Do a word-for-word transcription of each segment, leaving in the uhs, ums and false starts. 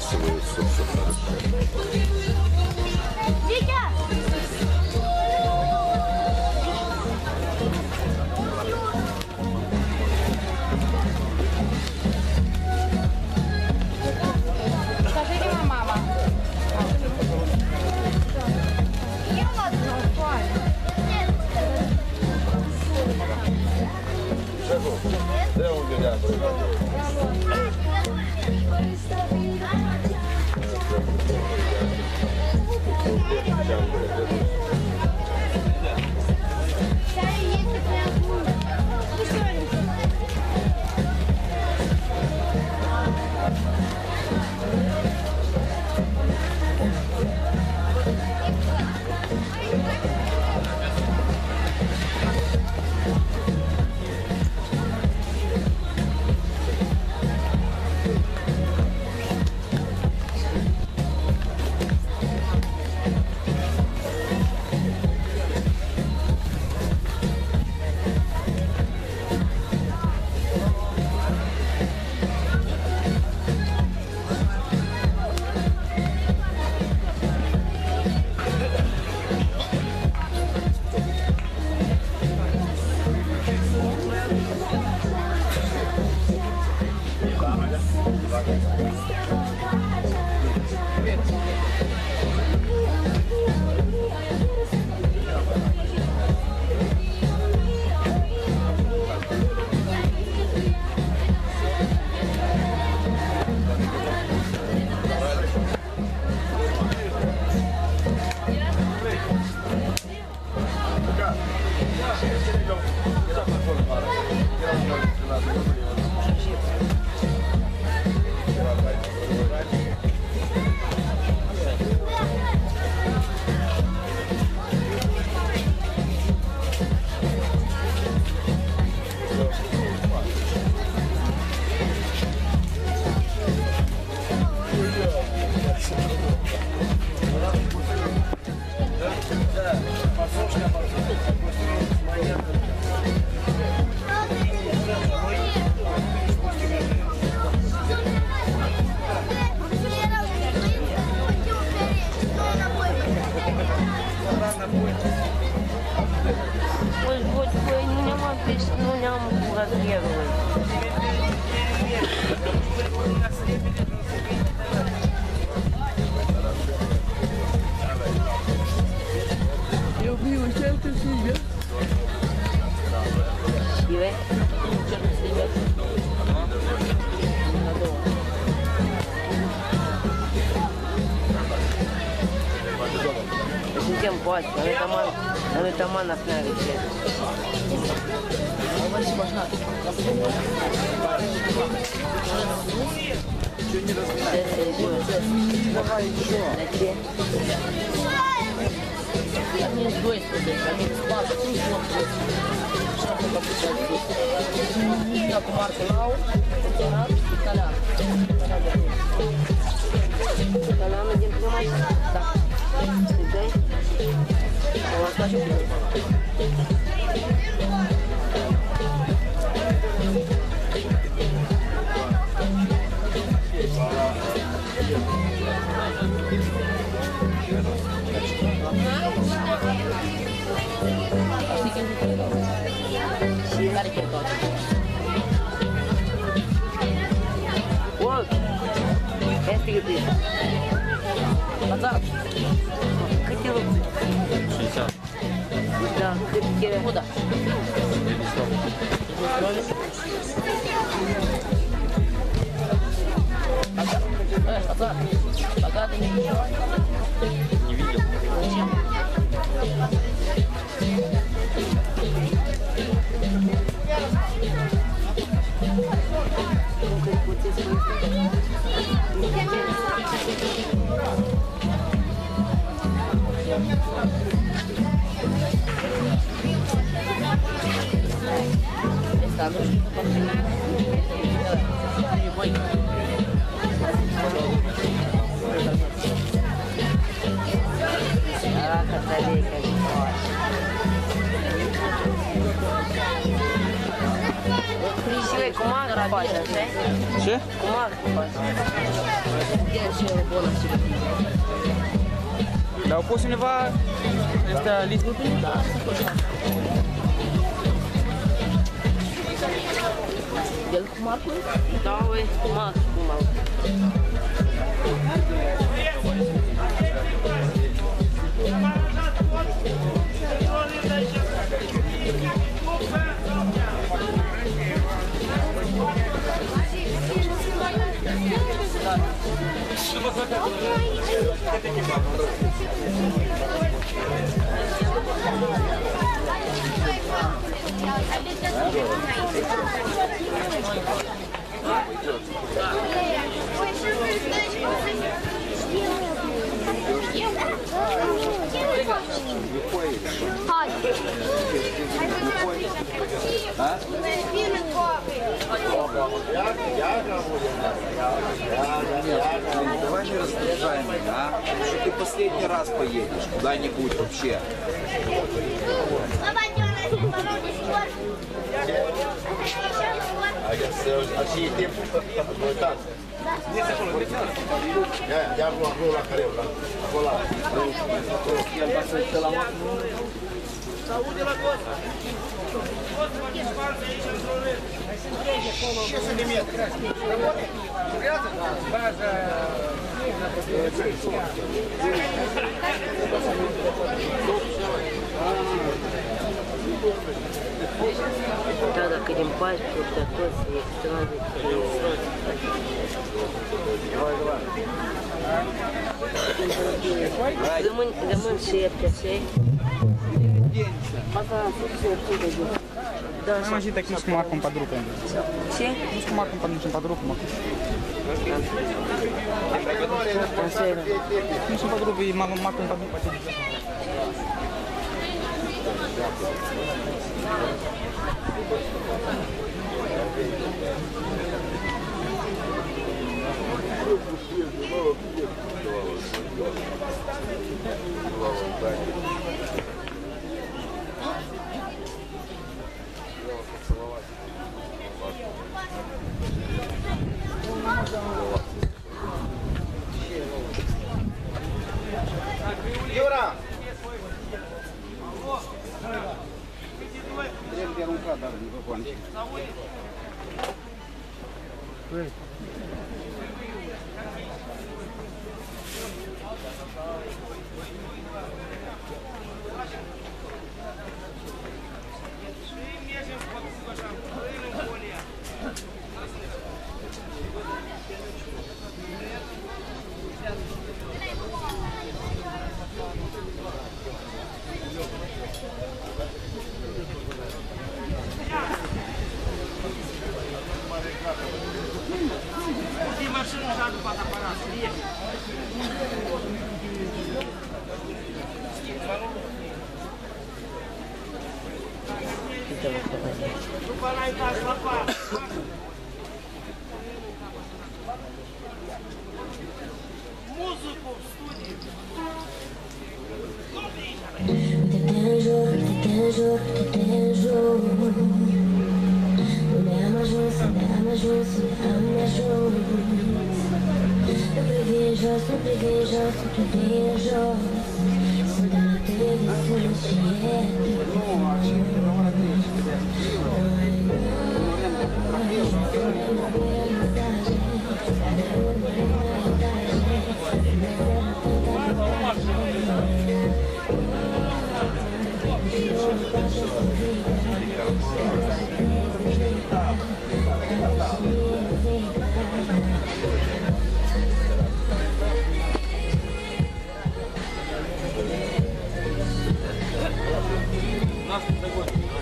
красивые совершенно. Noi taman afnare ce. Давай еще. Они с двойствуют, они с платом, шапку попытать. Как Марселау, Кутерат и Колян. Колян один принимать? Да. Дай. У вас даже будет. Вот. Это где? Назад. Хотела бы. шестьдесят. Да, хотела. Куда? Назад. Пока ты не видел. Не видел. Зачем? Красиво Băi, cum ar face așa? Ce? Cum ar face? Ia și eu bună și Le-au pus undeva astea listul? da, să faci. El cu Marcul? Da, băi, cum ar, cum ar. Давай не раздражаемый, а? Что ты последний раз поедешь куда-нибудь вообще? Assim, tempo aproveitado. É, já vou lá, careu lá. Vou lá. Saúde, Lagosta. шесть сантиметров. Da, dacă din pași pe toți extraze Rămân, rămân șepte, așa? Asta a fost șepte de zi. Da, Am mai zis că nu-ți cum marcă un padru pentru. Ce? Nu-ți cum marcă un padru, nici un padru cum acum. Asta era. Nici un padru, m-am marcă un padru pe aceea. Юра! Trebuie de aruncat, dar nu vă Нас не догонит.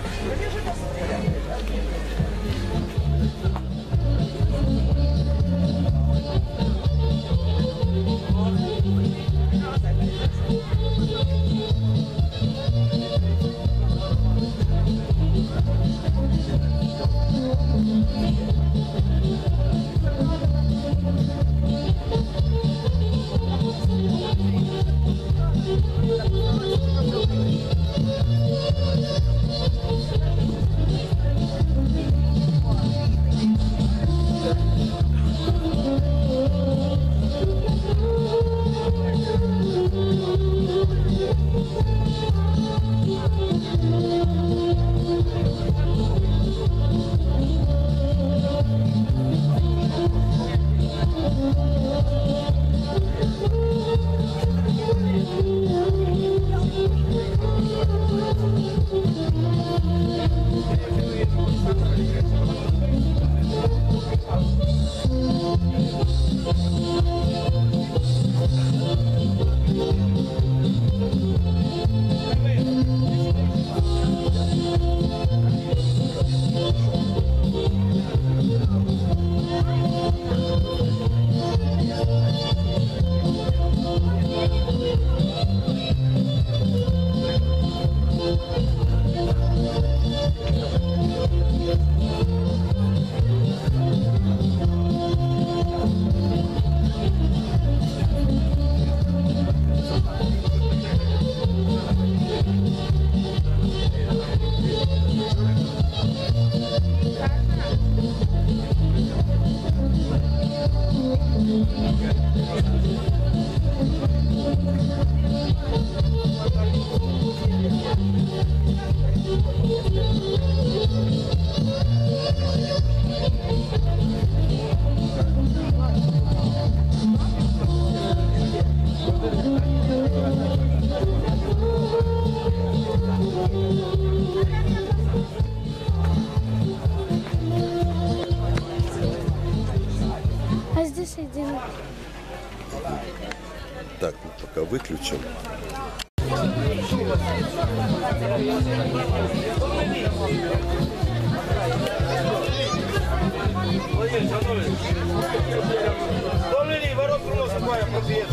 А здесь один. Так, ну пока выключим. Domnule, vă rog frumos să mai apropieți.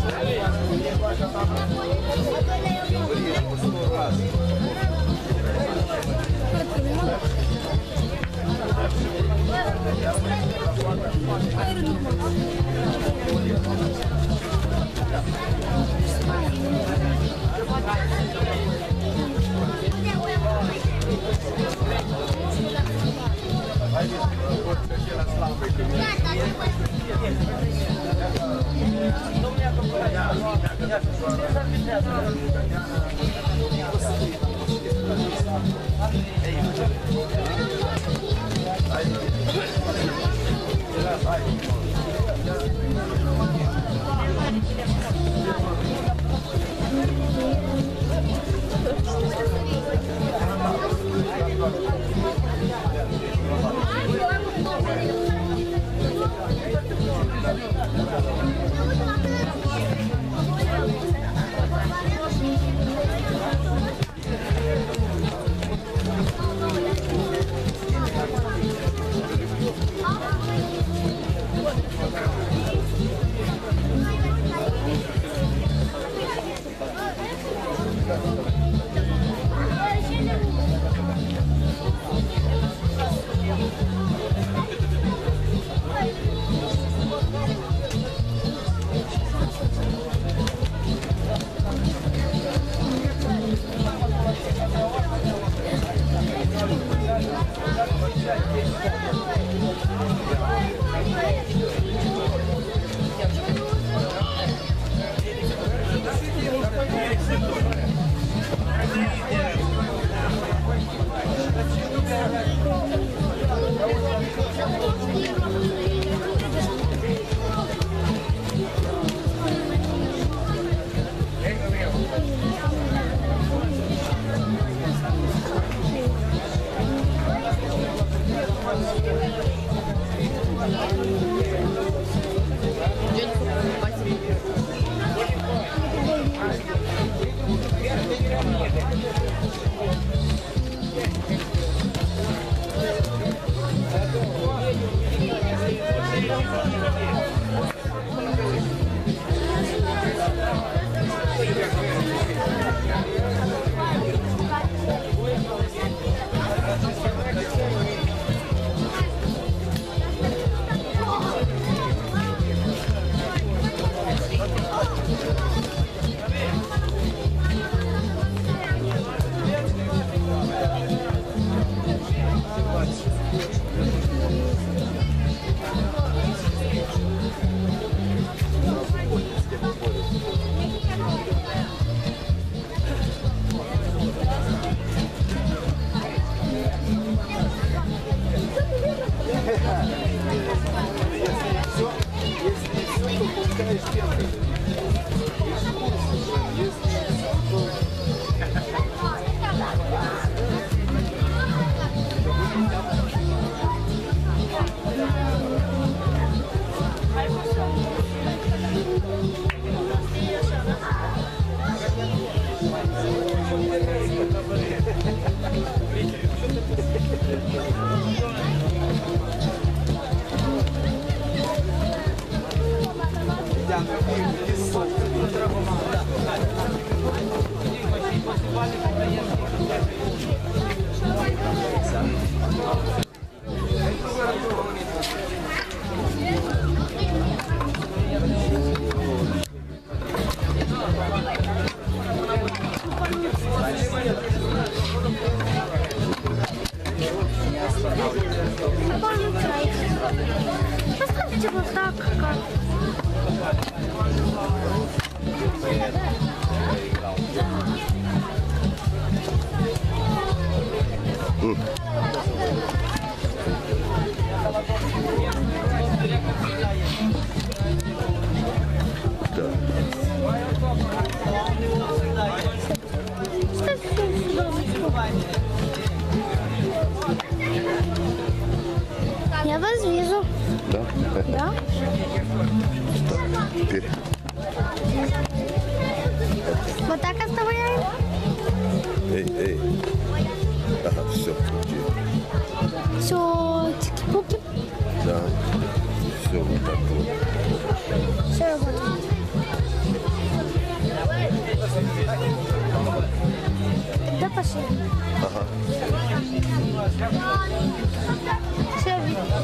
Поставьте вот так, как... Да? Да? Теперь. Вот так оставляем? Эй, эй. Ага, все. Все, тики-пуки. Да. Все вот так вот. Все работает. Тогда пошли. Ага. Все.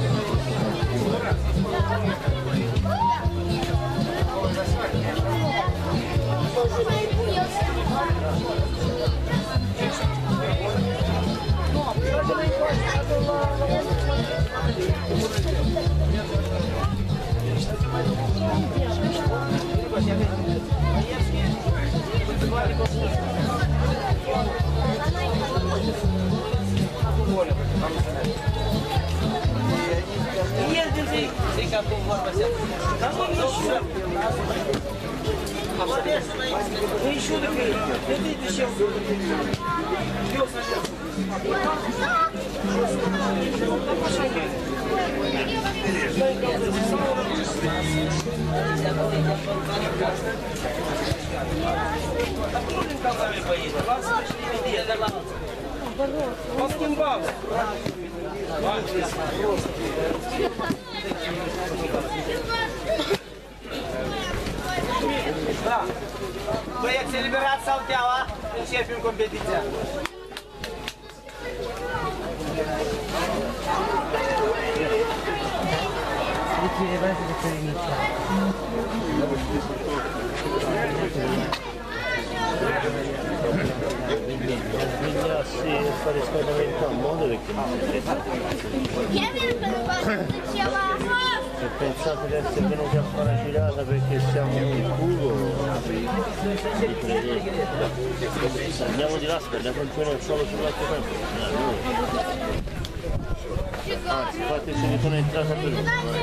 Da. Băieți, eliberați salteaua, începem competiția. Bisogna fare riscaldamento a modo perché se pensate di essere venuti a fare una girata perché siamo in culo andiamo di là, spendiamo ancora il solo sull'altro tempo. Anzi, fate se ne sono entrata per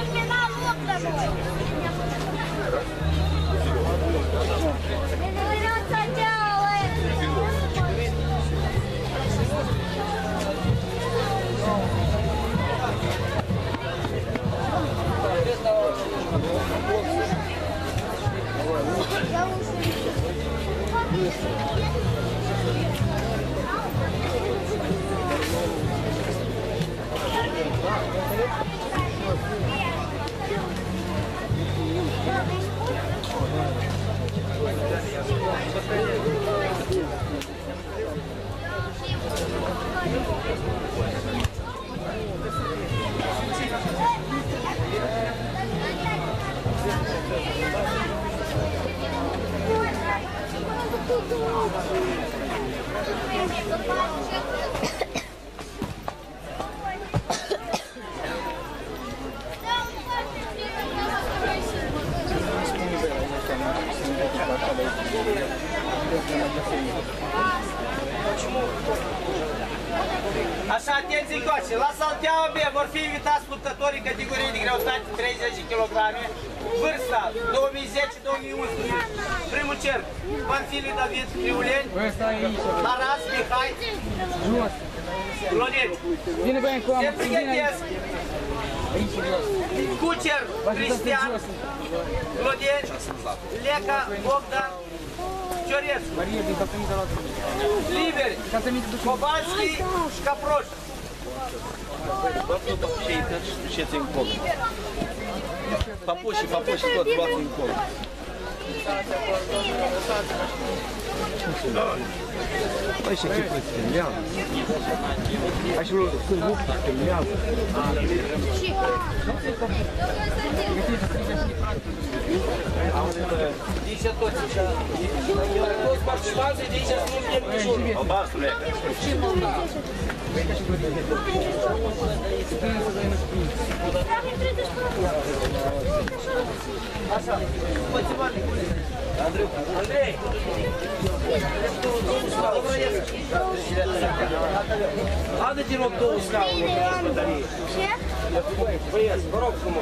Așa, atenți încoace, la Salteaua B vor fi invitați luptătorii categoriei de greutate treizeci de kilograme, vârsta două mii zece două mii unsprezece. Primul cerc, Panfiliu David Liuleni, Haras Mihai, Cloneci. Se pregătesc Cucer Cristian, Cloneci, Leca Bogdan, Ciorescu. Liberi, Cobalski și Caproș. Duceți în col. Papușii, papușii tot luați în col. Păi și ce păi, filmează. Hai și vreau să nu filmează. Dice toți. Toți participanții dice să nu fie niciunul. Albastru, lecă. Așa. Andrei. Andrei. Adă-te rog două scaune pe bătărie. Ce? Băieți, vă rog frumos.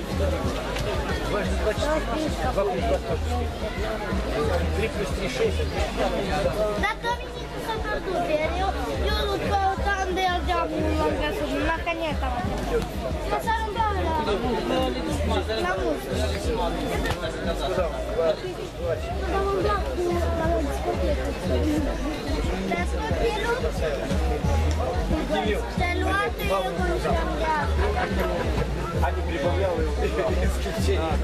trei plus trei, șase. Dar Dominicu s-a produs, iar eu, eu nu căutam de el de-am, nu l-am găsit, la caneta. Să s-a rugat la... Te-ai luat eu cu Они прибавлял исключение.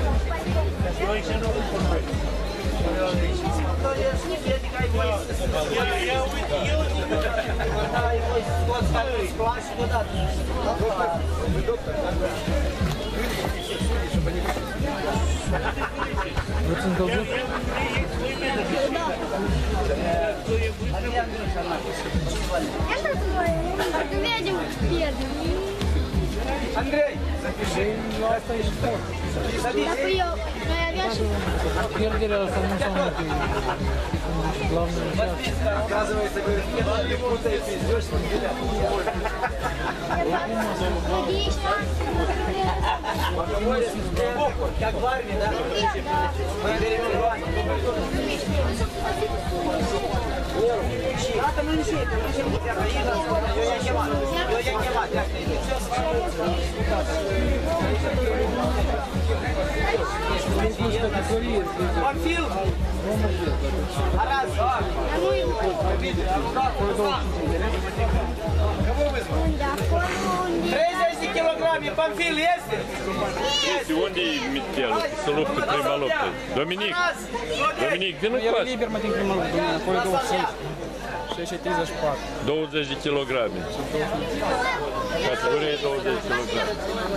Видим первым. Андрей, запиши. Так ее, но я вяжу. Оказывается, говорит, не путайте, идешь с неделя. Как в армии, да? Мы берем в армии. Ладно, ну не шей, ну не шей, я не мать, я не мать, я Памфил! Араз! Кого вызвал? тридцать килограмм, Памфил есть? Este unde e Mitelul? Să luptă prima luptă. Dominic! Dominic, vino cu asta. Liber mă din prima luptă, acolo douăzeci și treizeci și patru. douăzeci de kilograme. Categorie douăzeci de kilograme.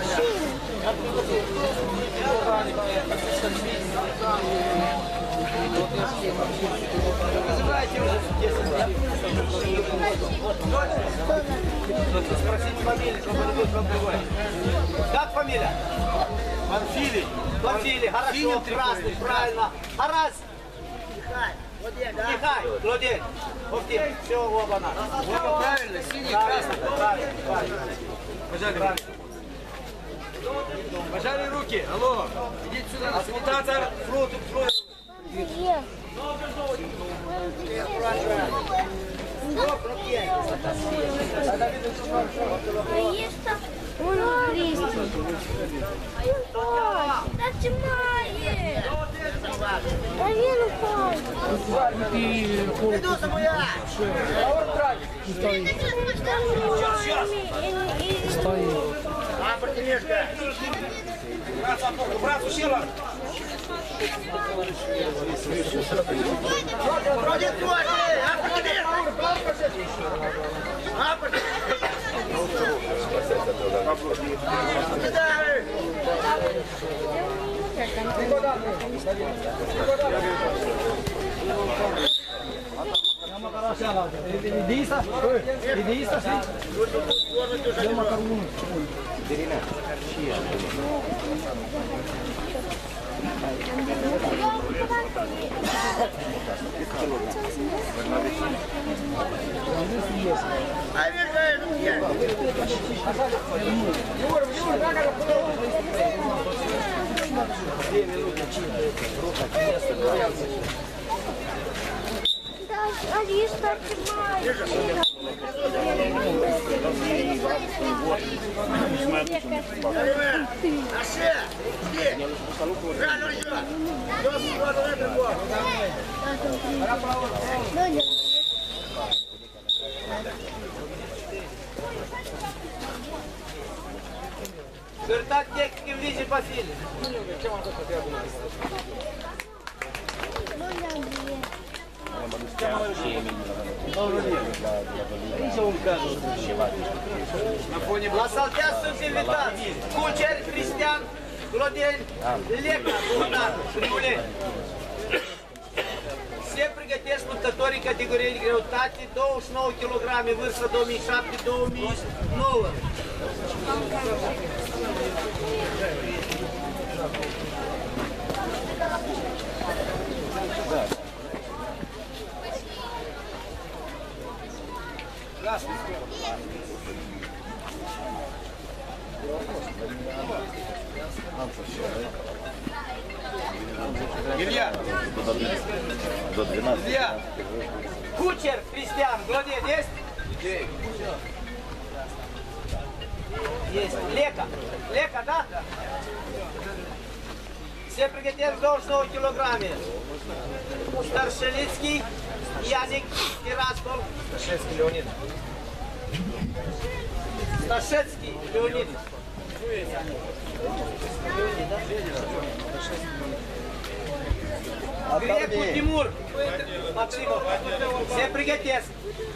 Спросите фамилию, что подойдет вам другой. Как фамилия? Памфилий. Памфилий, хорошо, красный, правильно. Араз. Михай, Владимир. Окей, все, оба на. Правильно, синий, красный. Правильно, правильно. Пожали, пожали руки. Алло, идите сюда. Ассимилятор, фрут, фрут. Да темнее! Да вин упал! Брат, ущела! Вроде тоже! Единица? Единица, sim? Deu uma carona. Dirina. Да, Алиса, Вертать техники в лизе по силе. Ласалтя Сузивитан, Кучер, Христиан, Глодень, Лека, Богдан, Шрибулей. Все pregătesc luptătorii categoriei de greutate, douăzeci și nouă kilograme, vârstă două mii șapte două mii nouă. Илья! Илья! Кучер, Христиан, Глодень есть? Este. Leca. Leca, da? Se pregătesc douăzeci și nouă kilograme. Starșelițchi, Ianic, Tiraspol. Stășescu Leonid. Stășețchi Leonid. Grecu Timur. Se pregătesc.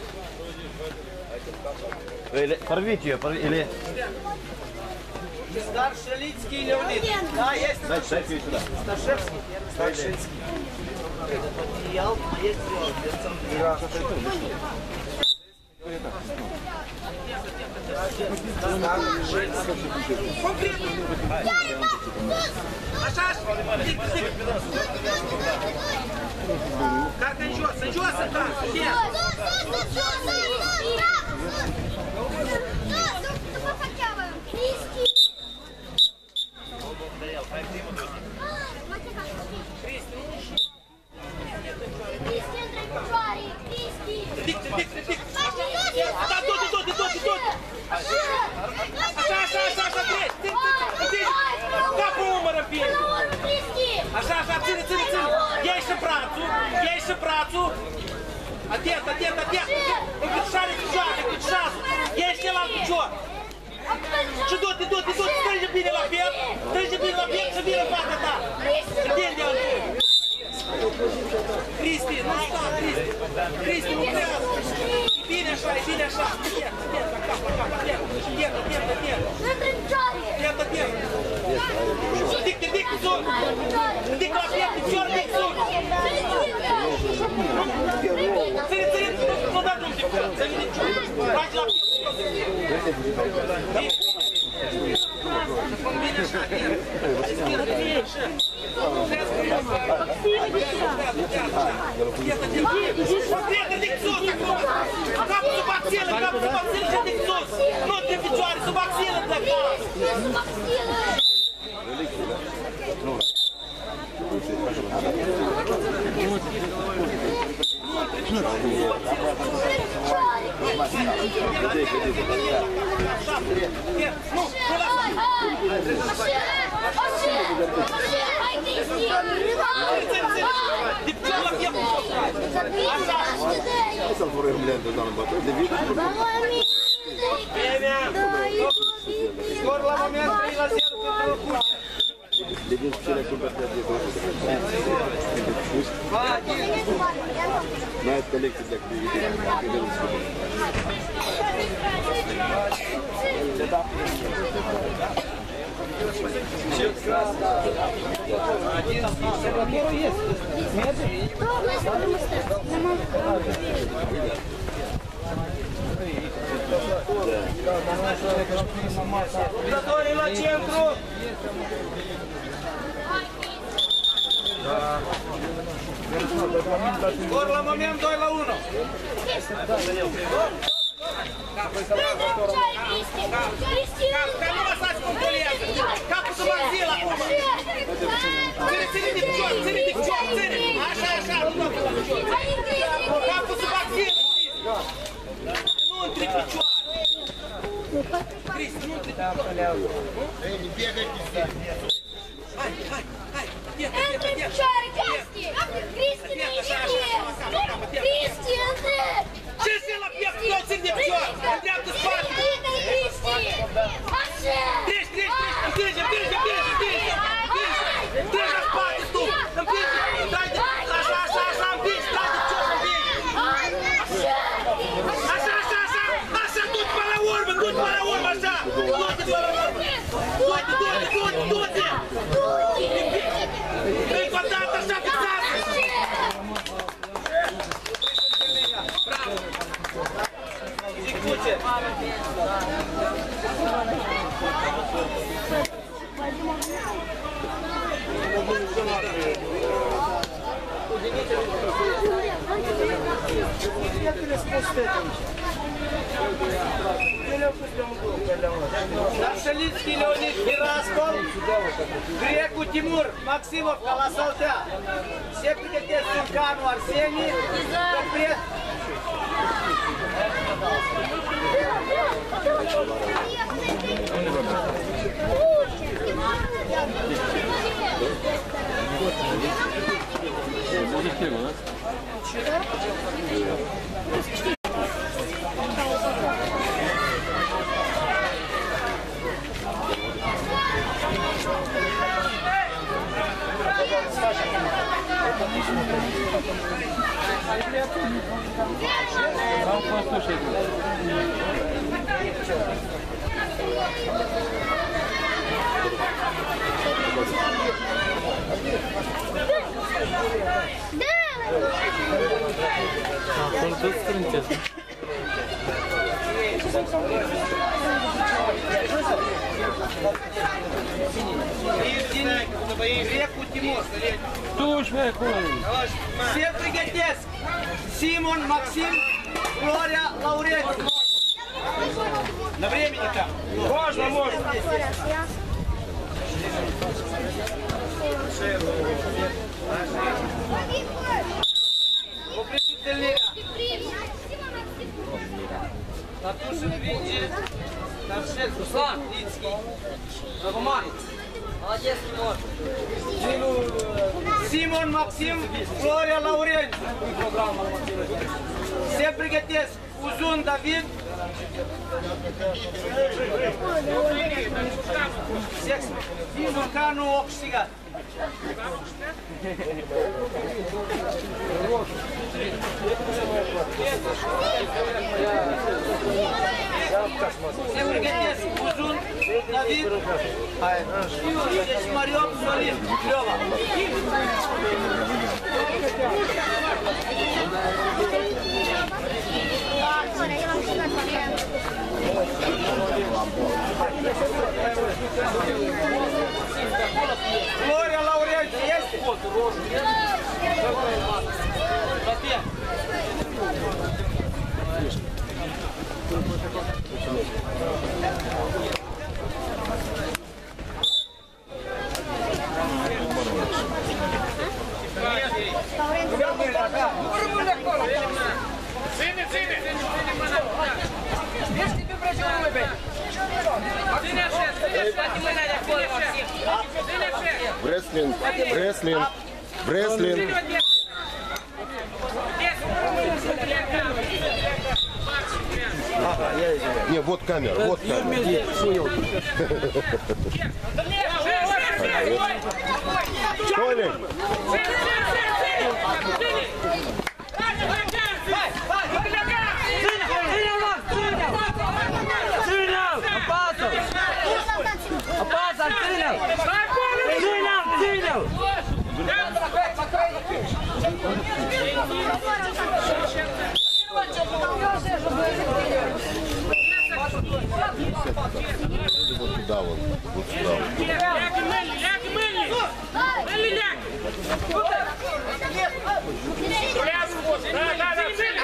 Порвите ее, порвите, или... Старшелицкий Леонид. Да, есть. Дайте, дайте ее сюда. Старшевский. Старшевский. Материал есть. Как начнется? Начнется как? Нет. Da, tot, tot, tot, tot. Așa, așa, așa, așa, treci. Capul umăr în piept. Așa, așa, ține, ține, ține. Iei și brațul, iei și brațul. Atent, atent, atent. Încătușare picioare, încătușează. Iei și celălalt picior. Și du-te, du-te, du-te, strânge bine la piept. Strânge bine la piept și vine în partea ta. Întinde-o. Cristi, nu sta, Cristi. Cristi, nu crează. E bine așa, e bine așa. Atent, atent, la cap, la cap, atent. Atent, atent, atent. Atent, atent. Ridic, ridic, sus. Ridic la piept, picior, ridic sus. Ține, ține, nu da drum, ține, ține. Faci la piept. Bine așa, atent. Respiră, bine așa. Prieten, ridic sus acum! Capul sub axilă, capul sub axilă și ridic sus! Nu între picioare, sub axilă de acolo! Nu, nu lasă! De picior la piept! Așa! Hai să-l furăm lentă, doamnă bătăi, de vită. Vremea! Scor la moment trei la zero pentru Cușa! De din cele cumpărate de nu ai colecții de activitate. Secretarul este. Merge? Luptătorii la centru! Scor la moment doi la unu! Ca nu lăsați cum colează! Capul sub axilă acum! Ține, ține de picior, ține de picior, ține! Așa, așa, nu capul la picior! Capul sub axilă! Nu între picioare! Cristi, nu între picioare! Hai, hai, hai! Între picioare, Cristi! Cristi, nu e Cristi, între! Ce se la piept, nu țin de picior! Îndreaptă spate! Așa! Treci, treci, treci! Împinge, împinge, împinge, împinge! Treci la spate tu! Împinge! Dai de... Așa, așa, așa, împinge! Dai de picior, împinge! Așa, așa, așa! Așa, du-te până la urmă! Du-te până la urmă, așa! Du-te până la urmă! Du-te, du-te, du-te, du-te! Încă o dată, așa, fixează! Bravo! Zic duce! Dar Вышелицкий Леонид Герасков, Греку Тимур Максимовка Лосолтя, Септикотец Туркану Арсений, Капрет. Греку Тимур. Септикотец Симон Максим Флория Лаурентий. На времени там. Можно, можно. Укрепительный ряд. Татушин Винди. Таршет Руслан Лицкий. Романец. Молодец, Тимур. Симон Максим Флория Лаурентий. Септикотец Узун Давид. Туркану Окшига. Септикотец Узун Давид. Чешмарёв Солин Лёва. Флория Лаурентий есть? Wrestling, wrestling, wrestling. Не, вот камера, вот камера. Толик! Опасен, Цинел! Цинел, Цинел! Вот туда вот, вот сюда вот. Ляг, Мелли, ляг, Мелли! Мелли, ляг! Да, да, да, Мелли,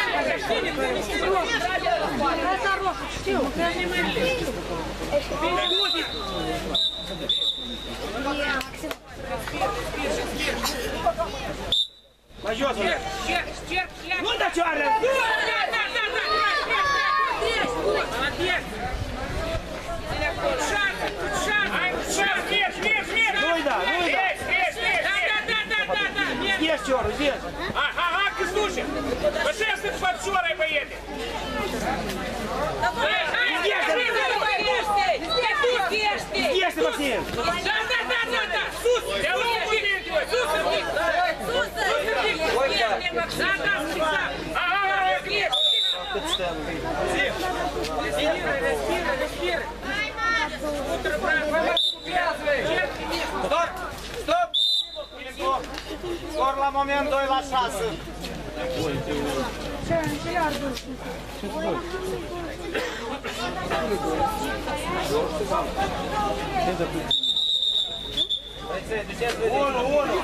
Ну да чё, Арен? Молодец! Шаг, шаг, шаг, вверх, вверх, вверх! Ну и да, ну и да. Здесь, здесь, да, да, да, да, да, Здесь, чёрт, здесь. Ага, ага, ты слушай, божественно с подшорой поедет. Здесь, Максим. Да, да, да, да, да, Сус, я лучше твой, Сус, Сус, да, да, всегда. Ага, ага, вверх. Stop! Stop! Scor la moment doi la șase. unu, unu.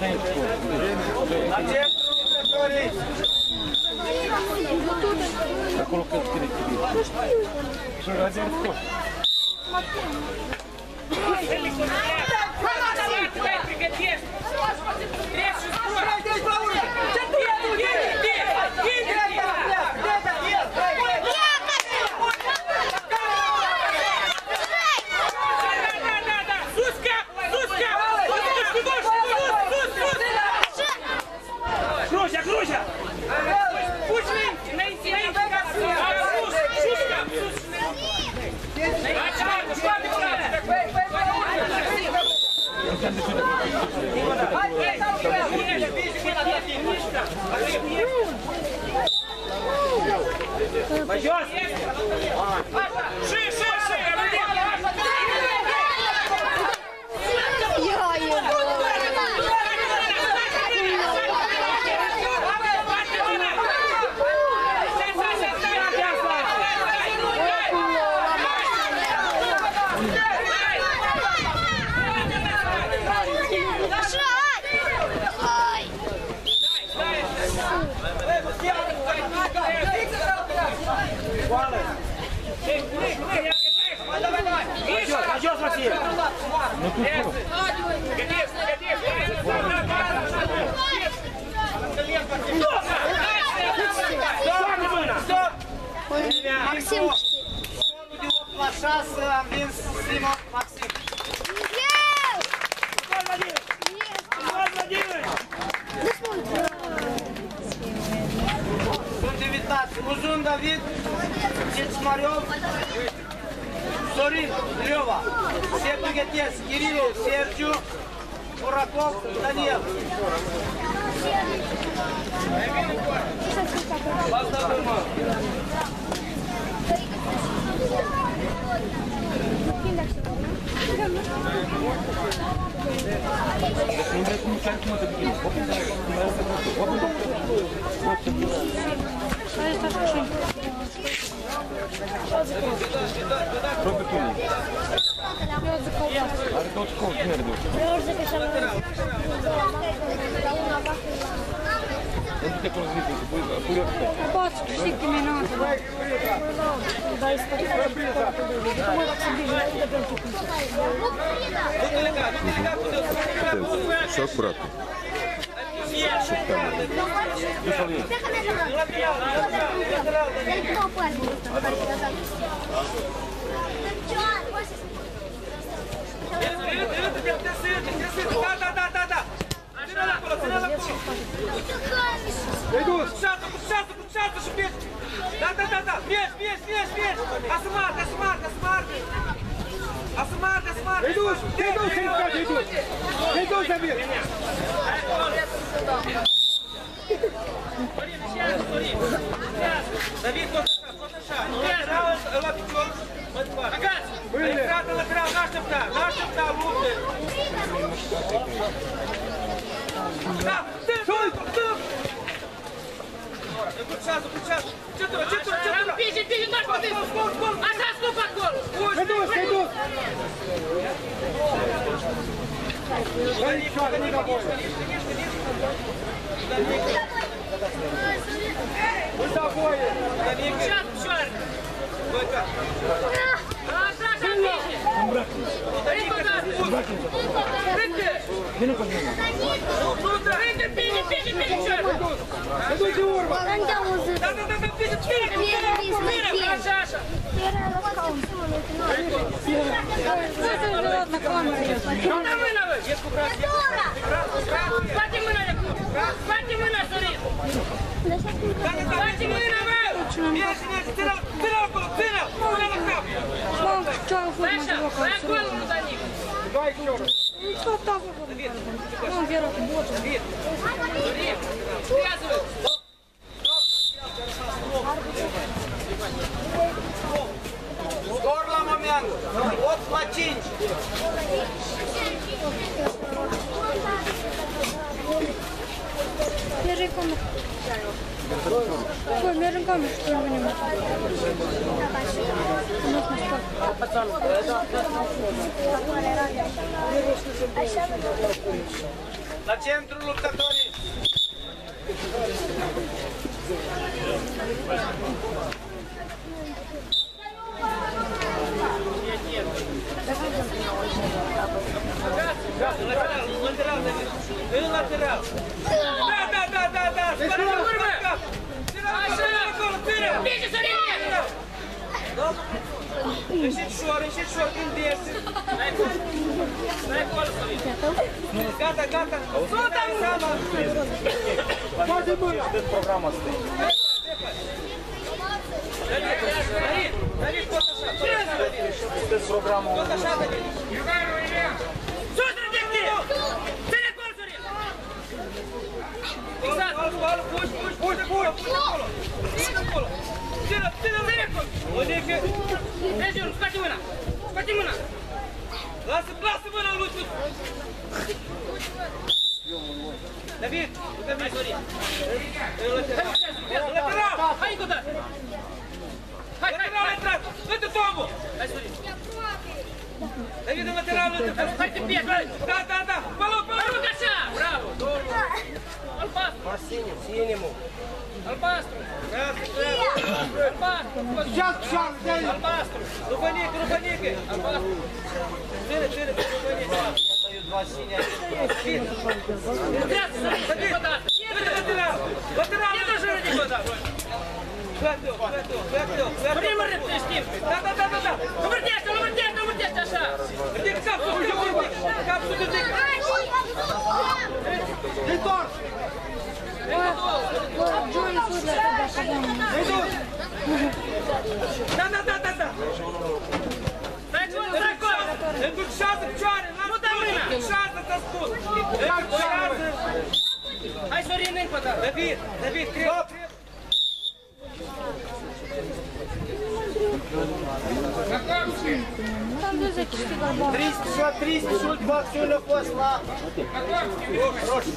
La centru lucrătorii. Acolo cât scrie chirie. Și un razier scos. Кружа, кружа! Пусть выйти, найти, найти! Sus, sus, cap, sus! Hai, scoate mâna! Mai jos! Și, și, și! Mai jos, Maxim! Maxim! De opt la șase am vins Simon Maxim. Eu! Gol, Vladimir! Gol, Vladimir! Sunt invitați Muzun David, Cecmariov, Sorin Leova, Sergiu Ghetes, Chirilu, Sergiu, Burakov, Daniel. Basta urmă! Are tot scos, merdu. Nu te conzvite, să pui pui Poți câștig terminată. Dai spătare. Și acuratul. Da, da, da, da, da! Ține-l acolo, ține-l acolo! Pușează, pușează, pușează și pierzi! Da, da, da, da! Pierzi, pierzi, pierzi, pierzi! Asumat, asumat, asumat! Asumat, asumat! Te-ai dus, te-ai dus, te-ai dus! Te-ai dus, David! David, tot așa, tot așa! Lateral, la picior, mai departe! Agați! Intrată lateral, n-aștepta, n-aștepta, lupte! Da! Dă-l, dă-l! Pușează, pușează! Centură, centură, centură! Împinge, împinge, n-aș poate! Așa, stop acolo! Te-ai dus, te-ai dus! Dă-i picioare, nu da voie! Nu da voie! Pușează, picioare! Așa, așa, împinge! Încă o dată! Prinde! Vine cu mine! Prinde, împinge, împinge, împinge, picioare! Te duci în urmă! Da, da, da, da, împinge, împinge! Bine, așa, așa! Dă mâna, bă! Ești cu brațul! Bate mâna de acolo! Bate mâna, Sorin! Bate mâna, bă! Mergi, mergi! Ține-l, ține-l acolo! Ține-l! Pune-l la cap! Băi așa! Băi acolo, nu da nimic! Dai piciorul! Что так? Ну, Вера, вот. Sorin! Стрязывай! Scor la moment! opt la cinci! Держи камеру. Ой, держи камеру, что ли, не Пацан. La centru luptătorii. Lateral, lateral, în lateral. Da, da, da, da, da. Spără de urmă. Așa, acolo, târă. Bine, Sărine. Ieșit șor, ieșit șor, gândește. Stai acolo. Stai acolo, Sărine. Gata, gata. Sută, seama. Poate mâna. Dă programa asta. David, David, tot așa. Dă programa. Tot așa, David. Sus, detectiv! Ține acolo, Sorin! Exact! Acolo, puși, puși, puși acolo, puși acolo! Puși acolo! Ține, ține, ține acolo! Odică! Mergi, Ionut, scoate mâna! Scoate mâna! Lasă, lasă mâna lui sus! David, du-te mine, Sorin! Lateral! Hai încă o dată! Hai, hai, hai! Lateral! Dă-te Tomu! Hai, Sorin! David, în lateral, hai te pierd, hai! Da, da, da! Palo, palo! Aruncă așa! Bravo! Albastru! Sinim, sinim. Albastru! Albastru! Albastru! După Nică, după Nică! Albastru! Ține, ține, după Nică! Iată, eu dva sine aici! Trează, să vii o dată! Vede lateral! Lateral! E doar jură de o dată! Pleacă-o, pleacă-o, pleacă-o! Primul rând, te știm! Da, da, da, da, da! Nu vârtește, nu vârtește, nu vârtește așa! Ridică capsul, capsul, capsul, ridică! Întorci! Da, da, da, da, da! Stai acolo, stai acolo! Încurcează picioare! Nu da mâna! Încurcează, ți-a spus! Încurcează! Hai, Sorin, încă o dată! David, David, cred! treizeci și treizeci și ultima acțiune a fost la roșu.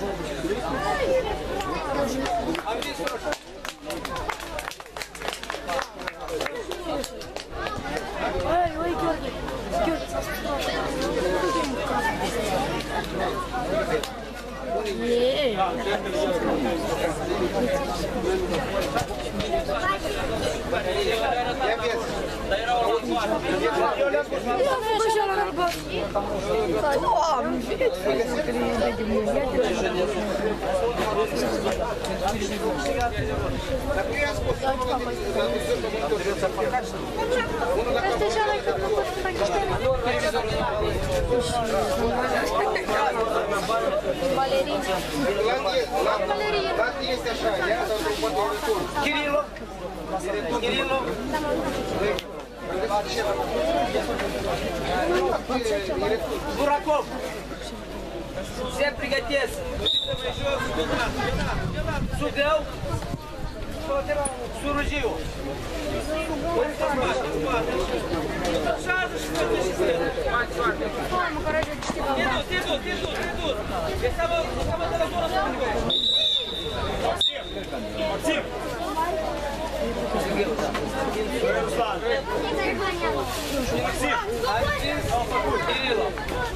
Am zis roșu. Ой, ой, Георгий. Георгий, с Кириллов. Кириллов. Дураков. Все приготовься. Судел. Суружил. Идут, идут, идут, идут. Я сама, сама телефона Максим. Кириллов.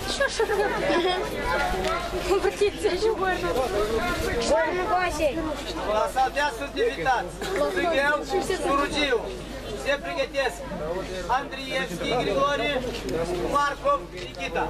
Солдатство девятнадцать. Сыгел, Сурудил. Все приготовься. Андреевский, Григорий, Марков, Никита.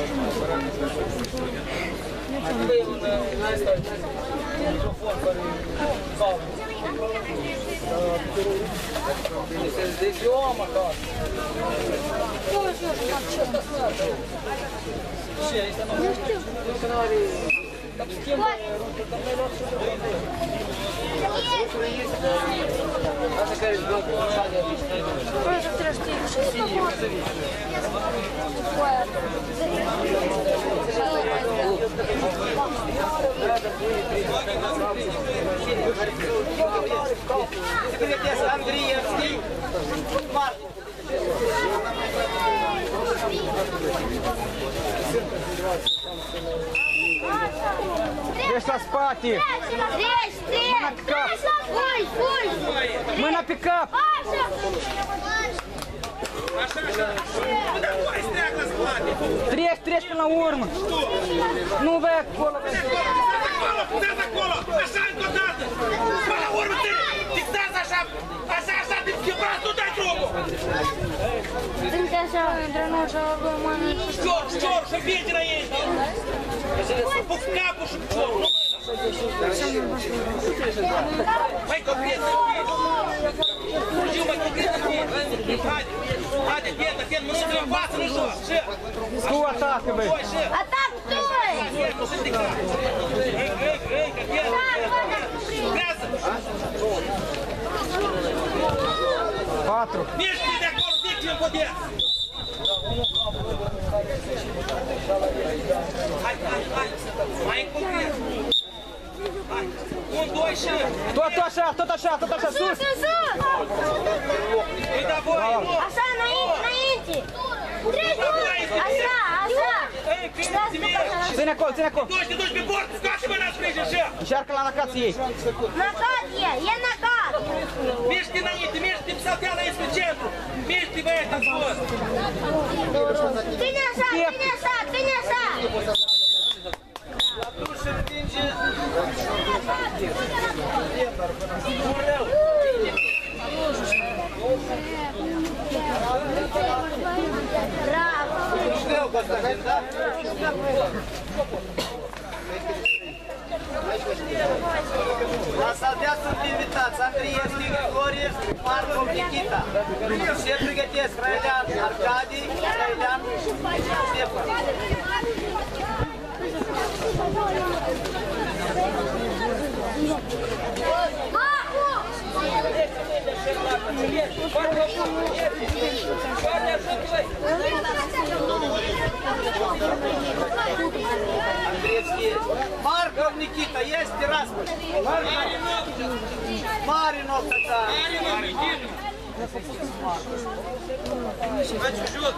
Андреевский, Марков. Treci la spate! Treci, treci! Fui, fui! Mâna pe cap! Așa! Așa, așa. Nu, dar tu ai streac la spate. Treci, treci până la urmă. Nu vei acolo. Puneți acolo, puneți acolo. Așa încă o dată. Până la urmă te fixați așa. Așa, așa, te schimbați, nu dai drumul. Sunt așa, între noi și română. Șcior, șcior, și împingi înainte. Puc capul și piciorul, nu mâna. Mai concret, fugiu mai concret, haide, haide, tenta, tenta, nu se față, nu jos, Tu atacă, băi. Atac, tu! Nu se ridica. Ei, ei, ei, că tenta, lucrează. Patru. Miști de acolo, dici-mi poder. Hai, hai, hai, mai concret. Hai, un, doi și... Tot așa, tot așa, tot așa, sus! Sus, sus! Îi da voie, nu! Așa, înainte, înainte! Așa, așa! Ține acolo, ține acolo! Te duci, te duci pe bord, scoate-mă la sprijin așa! Încearcă la nacat să iei! Nacat e, e nacat! Miști înainte, miști, salteala aici pe centru! Miști, băieți, în sus! Ține așa, ține așa, ține așa! Nu se împinge! Bravo! Știu că asta e, da? La saltea sunt invitați Andriescu, Grigorie, Marcov, Nikita. Se pregătesc Răilean Arcadi, Răilean Ștefan. Andreevski. Markov Nikita, есть Тирасполь? Маринов тогда. Маринов Никита. Значит, жжет.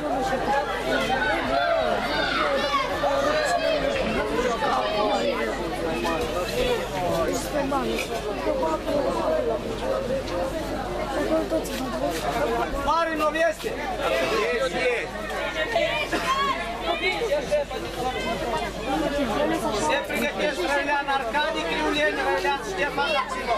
Маринов есть? Есть, есть. Все приготовились Răilean Arcadi, Criuleni, Răilean Ștefan, Maximov.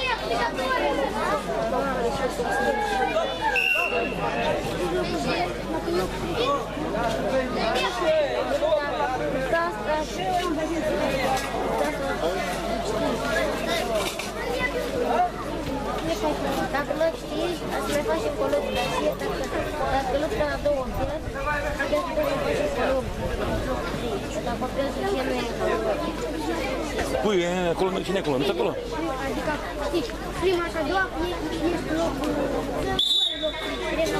Dacă nu știi, să mai facem color de asie, dacă lucră la două piele, putem să facem color. Dacă piele să fie noi în color. Pui, acolo, cine acolo? Nu-s acolo? Adică, știi, prima și a doua, ești locul, locul, prima.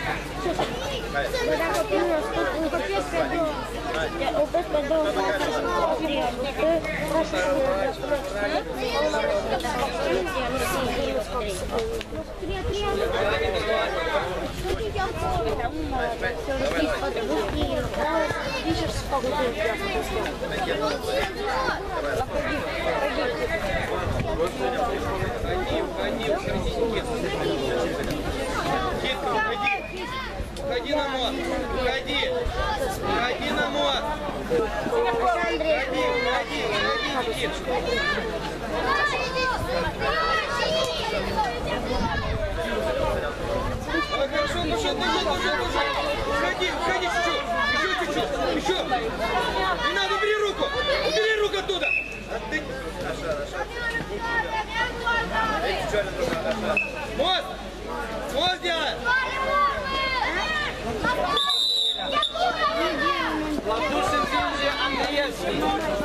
Dacă piele îl copiezi pe două, te opresc pe două, faci și copii, faci și Уходи на мост, уходи, уходи на мост. Уходи, уходи, уходи, Никит. Ой, хорошо, ну что, ну что, ну что, ну что. Уходи, уходи чуть-чуть, еще чуть-чуть, еще. Не надо, убери руку, убери руку оттуда. Мост, мост делай. Ладушин Винзи Андреевский.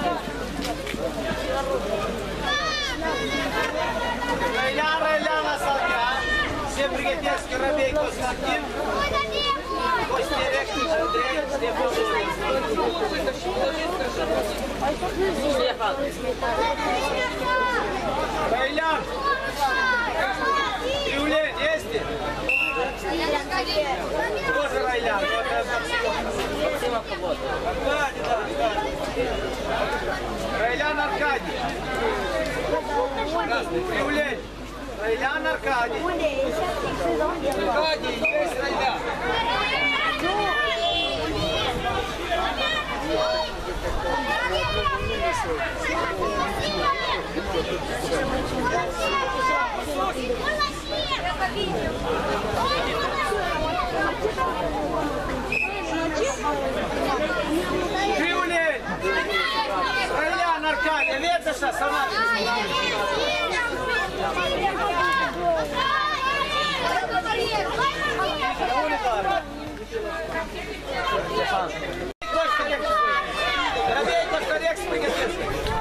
Răilean, Răilean la saltea. Se pregătesc Răbei Constantin, Costerec, Andrei, Ștefan. Răilean. Criuleni, este? Тоже Răilean. Аркадий, да, Аркадий. Răilean Arcadi. Красный, Criuleni. Răilean Arcadii. Unde e? Arcadii, vezi Răilean. Fiule! Răilean Arcadii, vezi așa, să mă... Робей, Кошкарек, приготовься.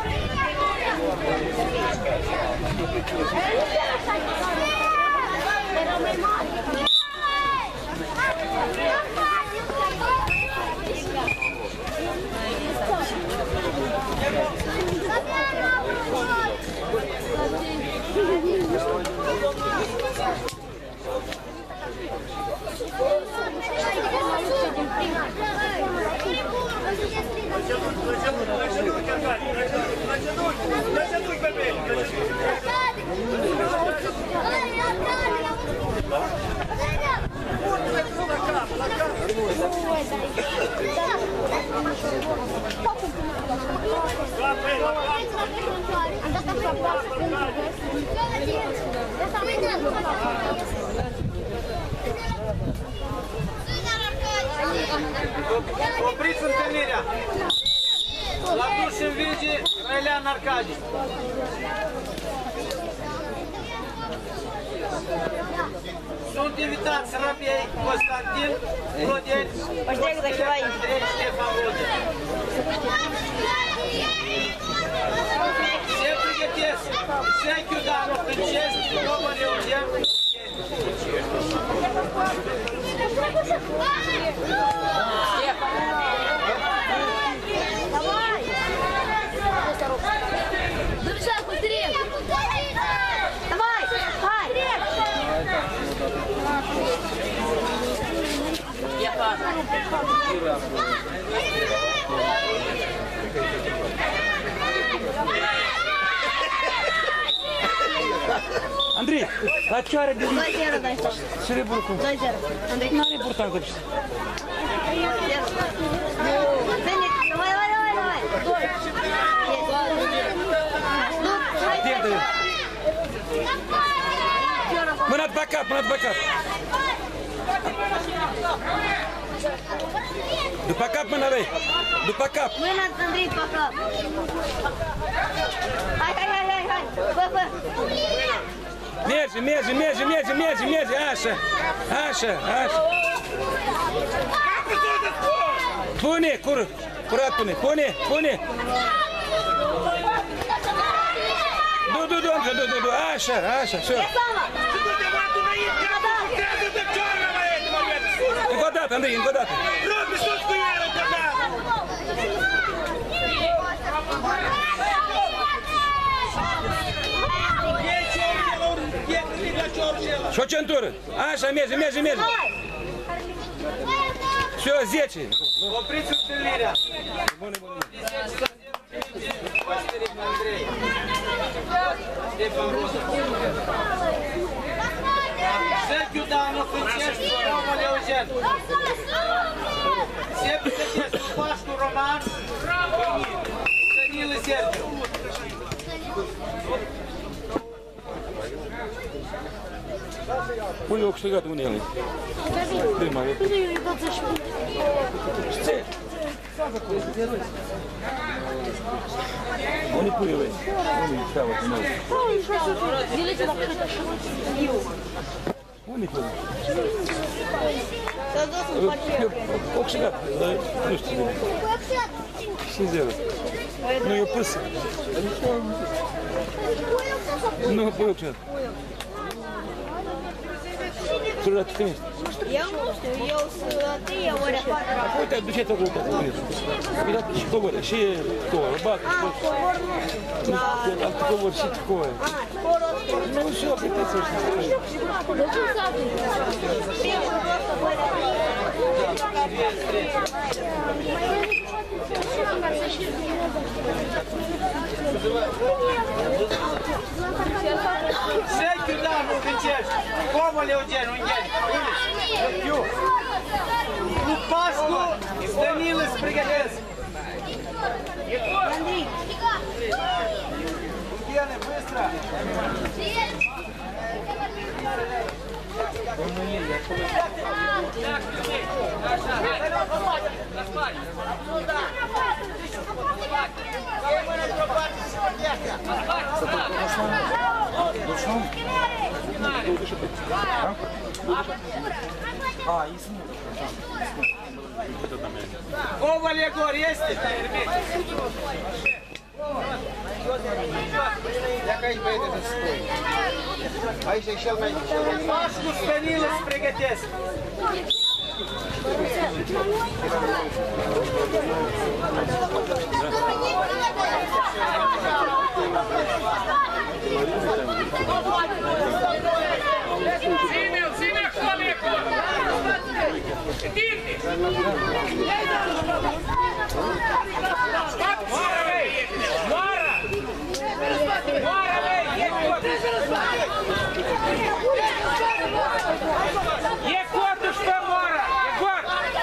Opriți întâlnirea! La duș în Vigi, Răilean Arcadii. Sunt invitați Răbei, Constantin, Clodeni, Andrei, Ștefan Rodea. Se pregătesc Șechiu Danu, Crâncești, Roman Eugen. Давай! Друзья, быстрее! Давай! Хай! Андрей, а что ради? два зero дальше. Серебряку. два зero. Андрей. На репортаж запиши. Давай, давай, давай, давай. Где ты? Мы над бакап, мы над бакап. До бакап мы надо. До бакап. Мы над Андрей бакап. Ай, ай, ай, ай, ай. Б, Б. Меди, меди, меди, меди, меди, меди, Аша, Аша, Аша. Pune, cur, curat pune, pune, pune. Du, du, du, du, du, du, așa, așa, așa. Încă o dată, Andrei, încă o dată. Și o centură. Așa, merge, merge, merge. Все, zece. Opriți întâlnirea. Bune, bune. Andrei. Ștefan Rodea. Șechiu Danu, Crâncești, Roman Eugen. Se pregătesc Pașcu Roman, Danil Sergiu. Pune o câștigat unde el. Prima, eu. Ce? Unde pune el? Unde stau cu noi? Unde pune? O câștigat, nu știu. cinci zero. Nu, eu pus. Nu, pui o câștigat. Tu la tine. Eu nu știu, eu sunt a treia ori, a patra. Uite, duce-te acolo, uite. Și covor, și covor, bate. Ah, covor nu. Alt covor și covor. Ah, covorul ăsta. Nu știu, puteți să știți. De ce înseamnă? Primul ăsta, băi, Șechiu Dan, nu vincești. Comole Eugen, Ungheni. Cu Pașcu, Danil îți pregătesc. Ungheni, băstra. Коваль Егор, este? Dacă aici băiete de spui. Aici e cel mai... Pașcu Stenil îți pregătesc. Ține-l, ține acolo, acolo! Tinte! Moara, vei! Moara! Moara, vei! E cortul și pe moara! E cort!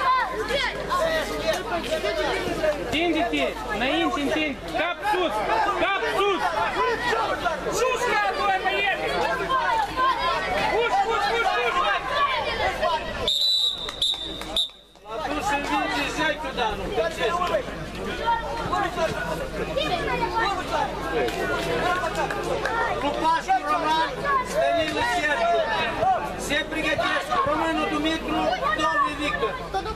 Tinde-te! Înainte, întinde! Cap sus! Cap sus! Sus, ca doi, băieți! Puș, puș, puș, puș! Atunci învinge Jaicu Danu. Cu Pașcu Roman, Stenil Sergiu. Se pregătesc Românul Dumitru, domnul Victor.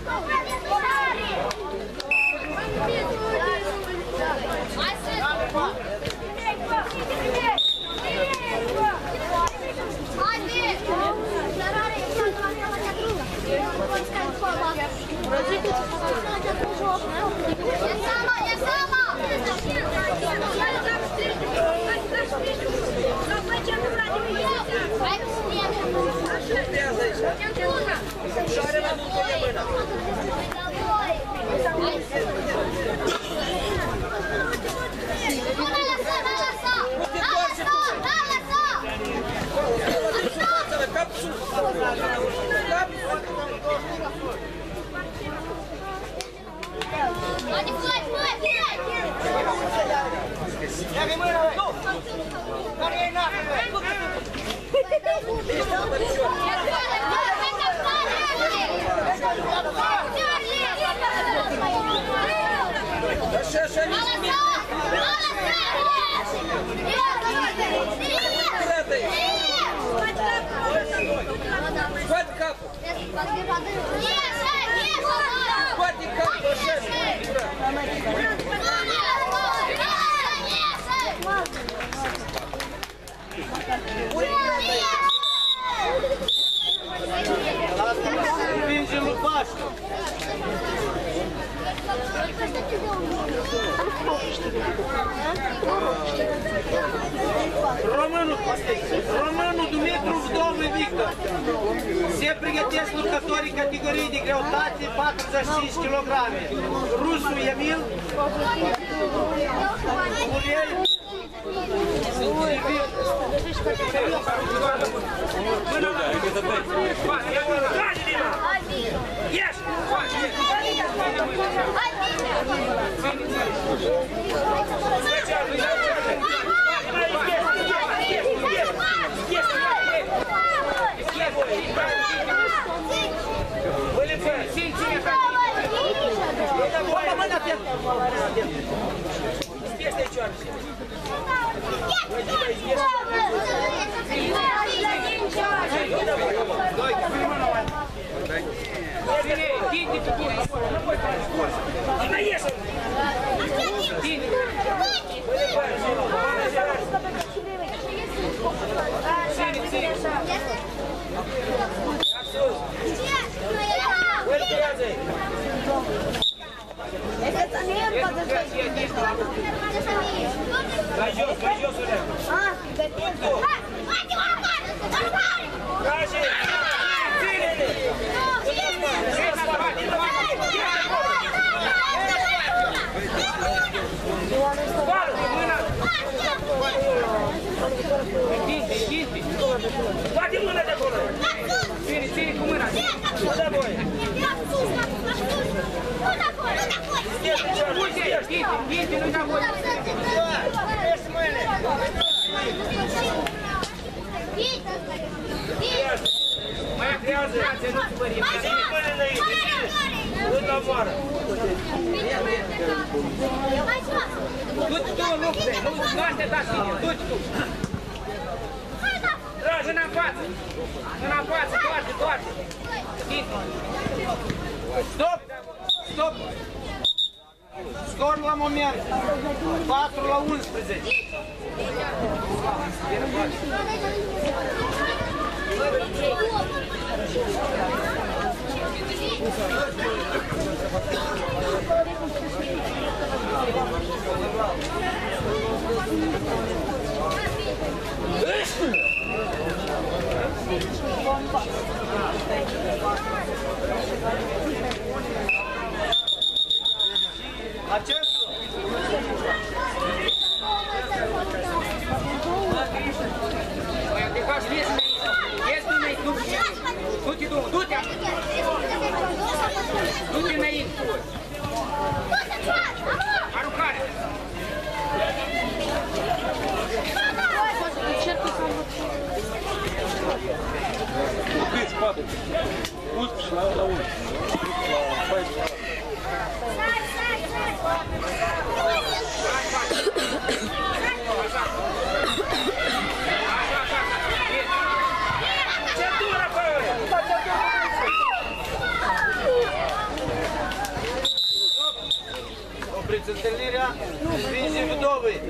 Scoate capul! Scoate capul, Învinge lui Pașcu. Românul, Românul Dumitru, domnul Victor. Se pregătesc luptătorii categoriei de greutate patruzeci și cinci kilograme. Rusul Emil, Uriel, Vai jos, vai jos, Olea! Ah, depinde! Hai, Trage! Ține-te! Scoală! Mâna! Închide, închide! Bate mâna de acolo! Ține, ține cu mâna! Nu da voi! Uite, uite, uite, nu da voi! Ești mâine! Mai creează, nu-ți părim! Ține mâine înainte, ține! Nu la moară! Du-te tu în lupte, nu aștepta tine, du-te tu! Tragi în față! În față, toate, toate! Stop! Stop! Scor la moment! patru la unsprezece! Acest te faci ies înainte, du-te, du-te, du-te înainte, aruncare! Uite, spate! unsprezece la unu. La paisprezece. Opriți întâlnirea, Sfinții Vdovei.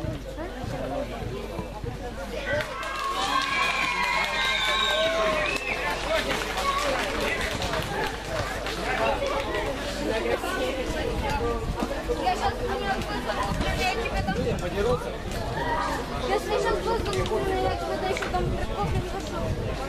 Я слышал воздух, я когда еще там кофе не пошел.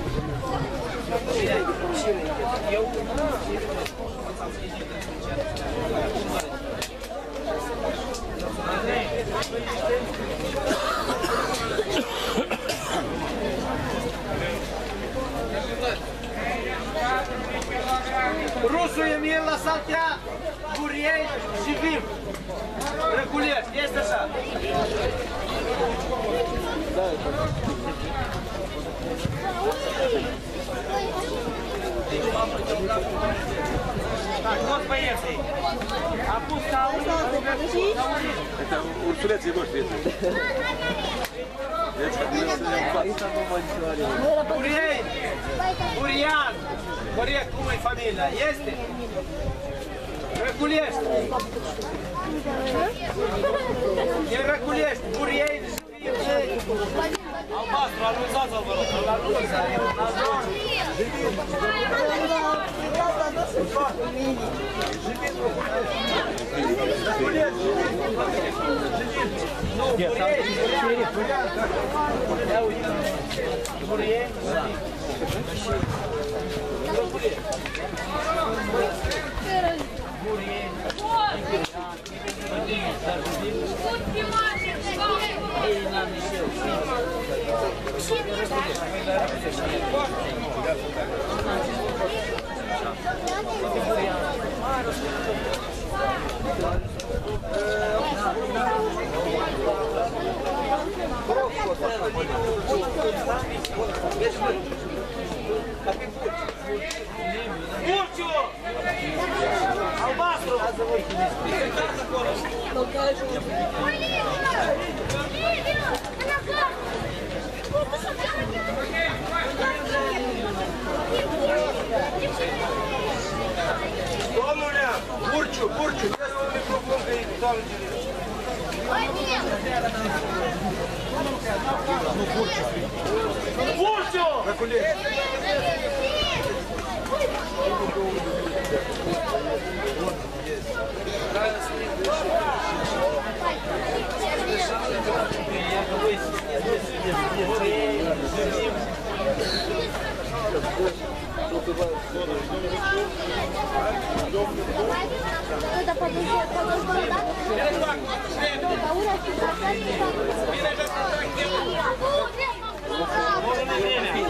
Rusul Emil la Saltea, Buriei și Vim. Răculești, este așa. Так, вот поехали. А пусть на улице. Это урсулецы гость, это. Buriei, Burian. Corect, cum e familia? Este? Răculești. E Răculești, Buriei și Albastru, aluzați-l, vă rog. Aluza, Nazor. Nu, Buriei. Ia uite. Buriei. Burciu! Albastru! Domnule, Burciu, Burciu, trebuie un microfon pe doamne Geriu. Burciu! Это подожди, подожди, да? Ура,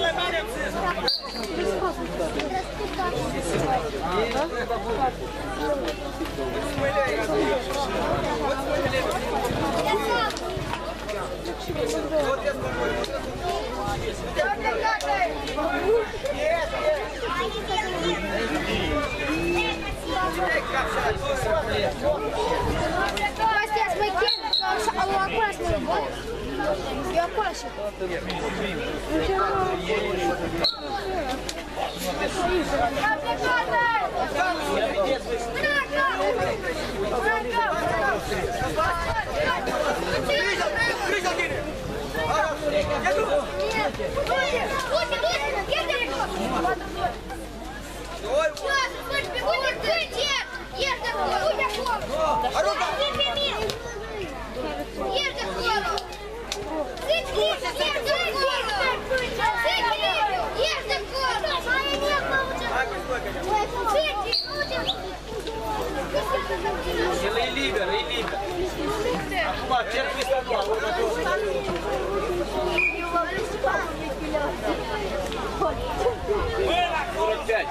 Astea sunt mai chem, au acolo să mă văd. Eu acolo și. El e liber, e liber. Acum cercul este anual. сорок пять.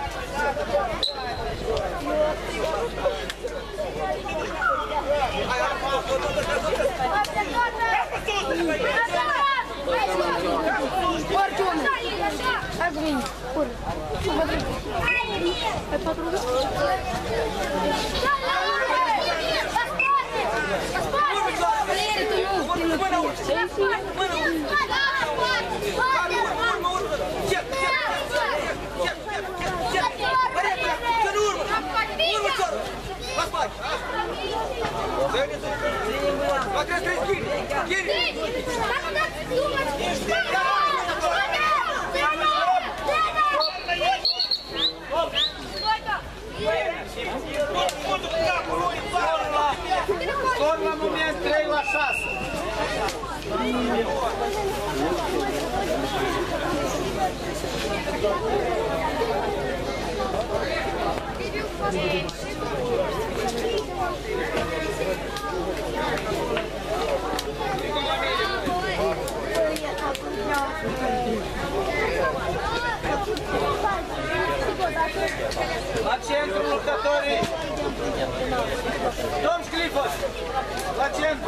Scor la moment trei la șase. La centru luptătorii. Tom Clifford. La centru.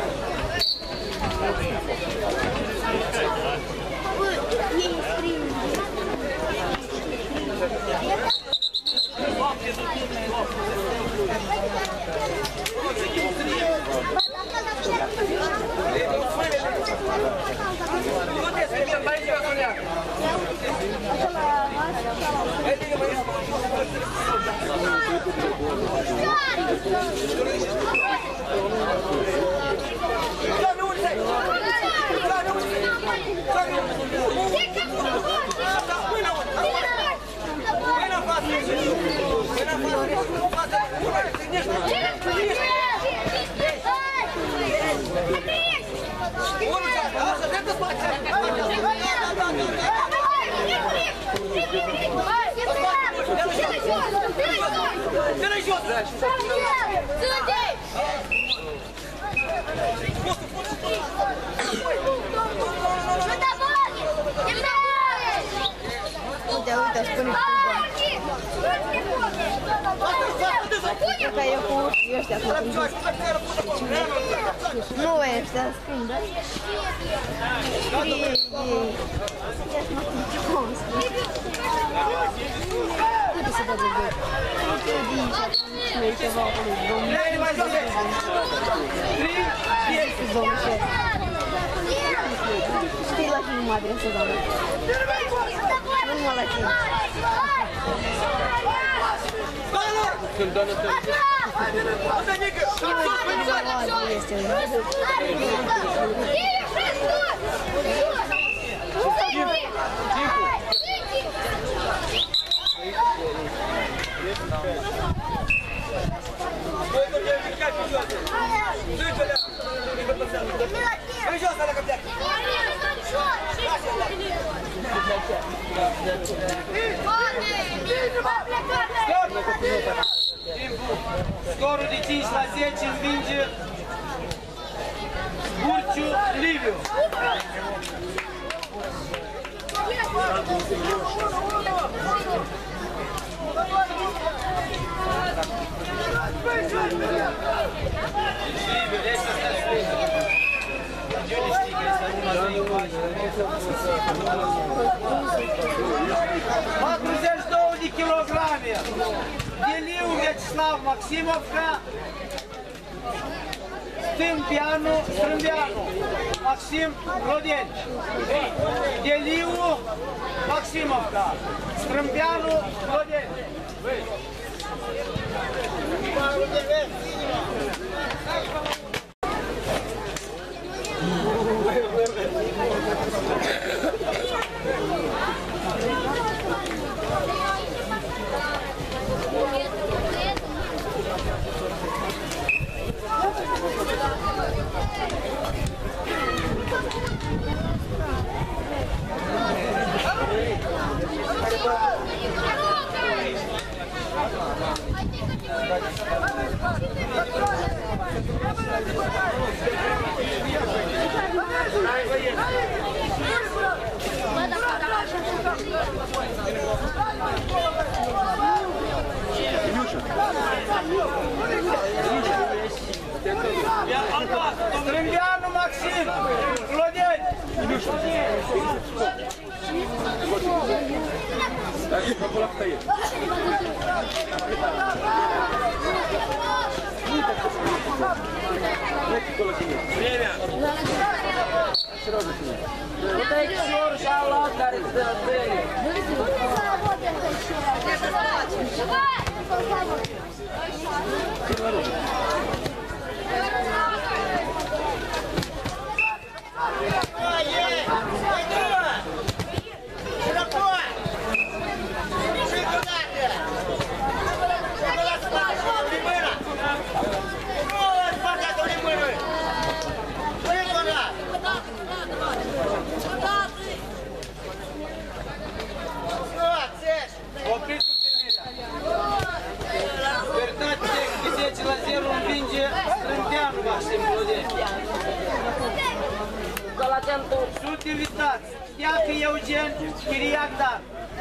Uite, uite, spune că eu cu ăștia nu ăștia, scrie, da? Scrie ei. Câte se dă de voi? Câte din și atunci noi ceva acolo, domnul. Domnul șef. Știi la cine mă adresez, doamne? Nu mă la cine. Când doamnă te Scorul de cinci la zece învinge Burciu Liviu. patruzeci și doi de kilograme. Deliu Vyacheslav Maximovka. Stâmpianu Strâmbeanu Maxim Rodeni. Deliu Maximovka. Strâmbeanu Rodeni. Strâmbeanu Maxim Rodeni. Время. Это еще шалат, дарит отели. Opriți întâlnirea. Vertați zece la zero învinge Strâmbeanu Maxim Rodeni. Sute invitați. Iacă Eugen Chiriac Dan.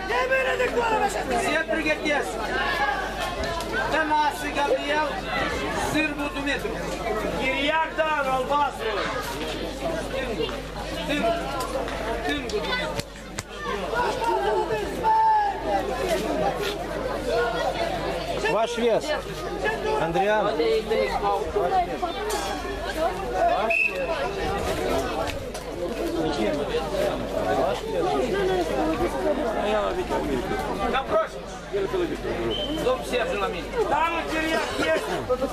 Se pregătesc. Tănase Gabriel Sârbu Dumitru. Chiriac Dan, albastru. Stângul. Stângul. Stângul Dumitru. Ваш вес, Андриан. Cam proști. Domnul Sergiu la mine. Da, mă, Chiriac, ești.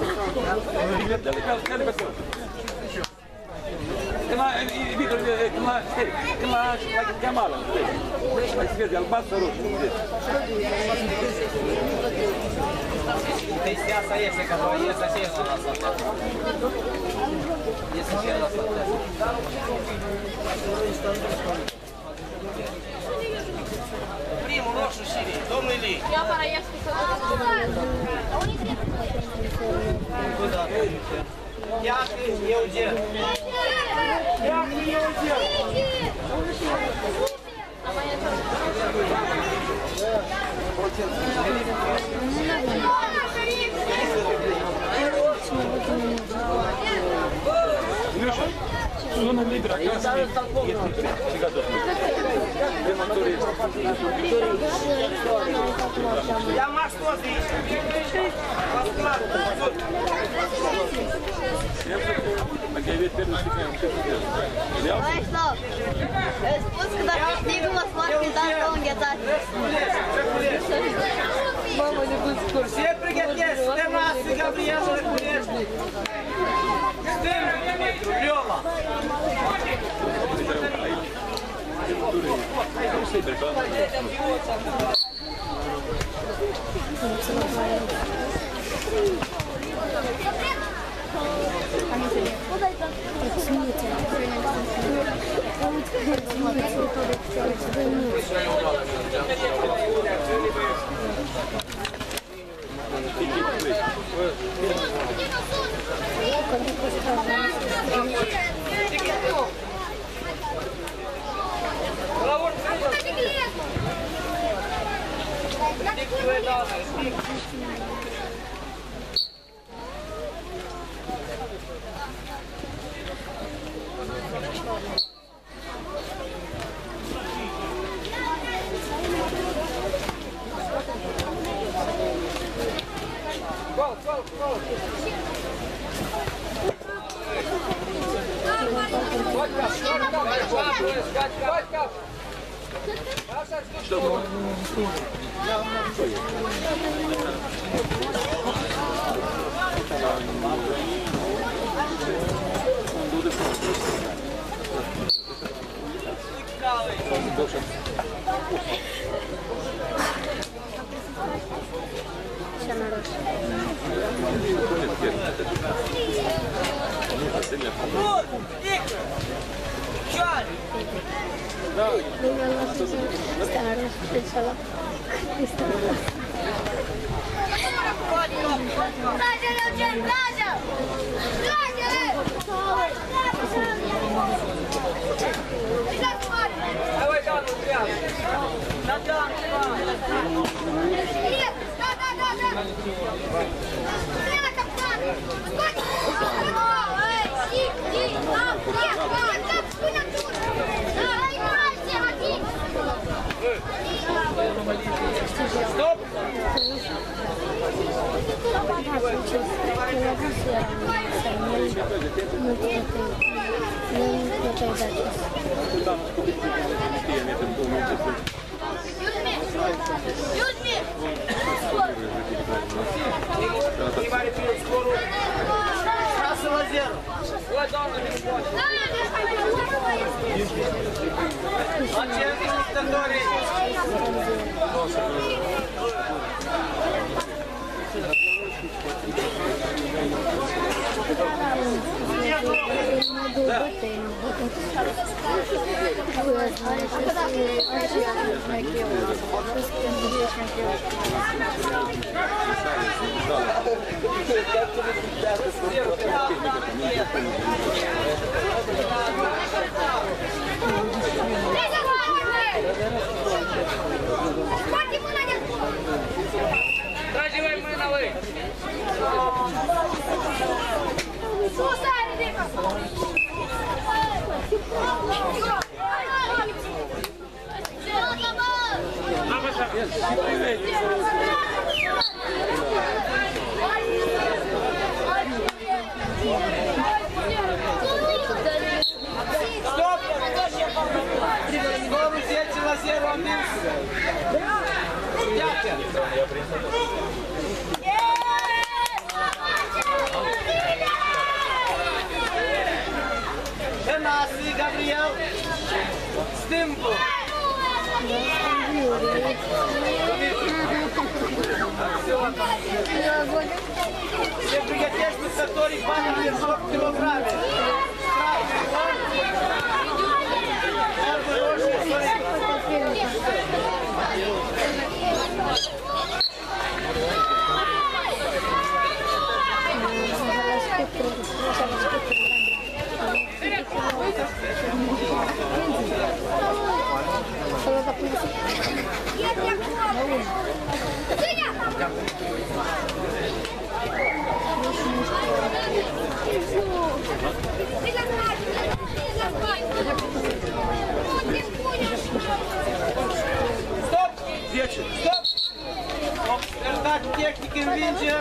Când la, Victor, când la, când la, la Gamala, mai se vede, albastru, roșu, nu vezi. Deci asta este, că voi este și el la asta. Este și el la asta. Primul roșu și domnul Ilie. Я Параевский Iacă Eugen. Iacă Eugen. Zona liberă acasă, este figator. Ia max toți aici. Vascular, tot. Вячеслав, спуск до снега сладкий даже угадать. Мама не будет скоро. Все приготовились. Томас и Габриэл Рекулешник. Стым, Лёва. Стоп! Trage voi mâna, voi! Sus, hai, ridică! Стоп! Scorul zece la zero am dus. Iată! Tănase, Gabriel! Stâmpul! Se pregătesc luptătorii patru de opt kilograme. Erbă roșie, Sorin! Stop! Stop! Observați tehnic învinge.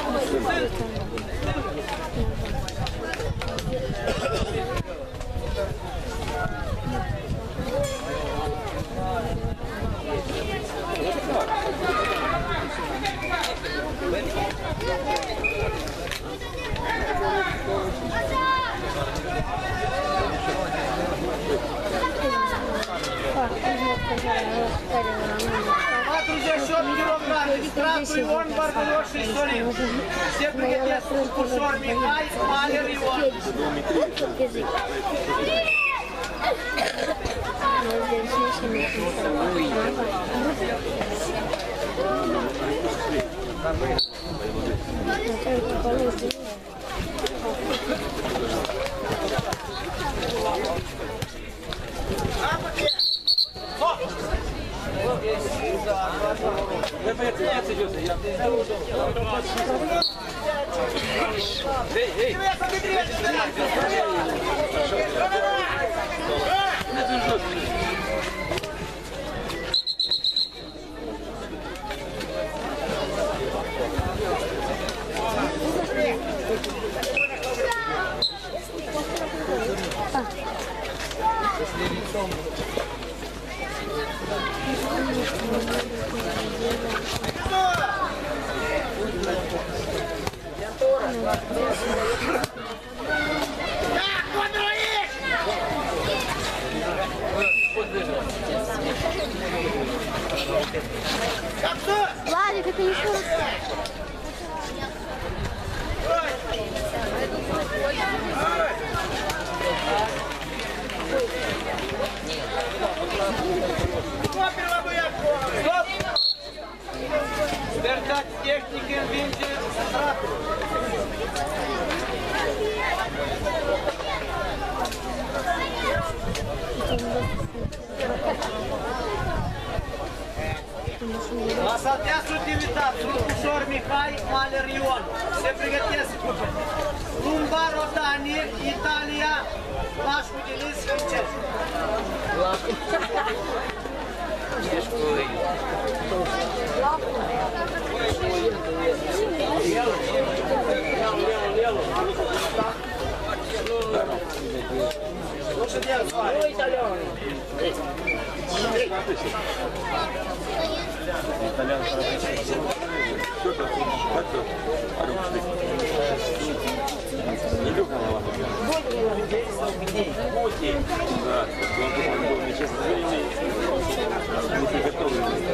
patruzeci și opt kilograme, stratul Ion, Barbăroș și Sorin. Se pregătesc ușor Mihai, Maler Ion. Владик, это еще раз. Стоп! Держать техники învinge stratul. La salteasul utilitat, Ușor Mihai, Maler Ion. Se pregătesc. Lumbaro Dani, Italia, Lașcu Denis, Francesc. Lучше делать с вами. Итальян Илюха на лампе. Да, он был нечестный, не приготовленный.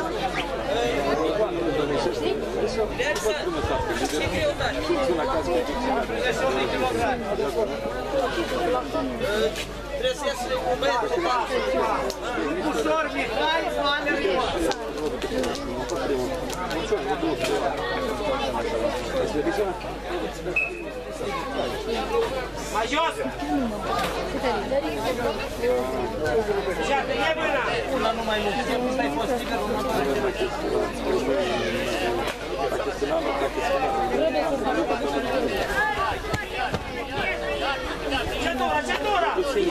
Ușor Mihai, Maler Ion. Mai jos! Și atât e mâna! Una nu mai mult, ăsta-i fost liber următoare. Centura, centura!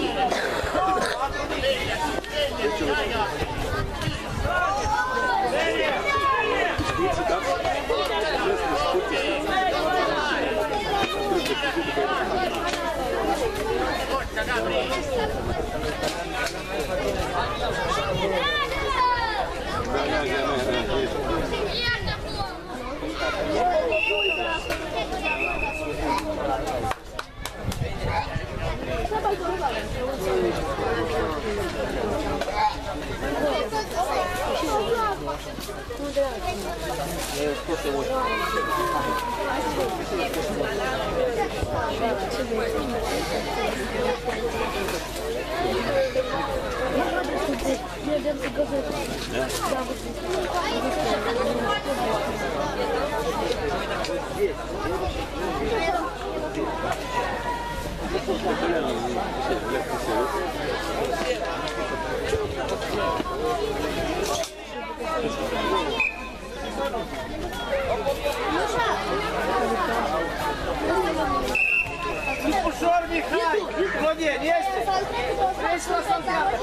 Ușor Mihai, Clodien, este? Treci la salteată.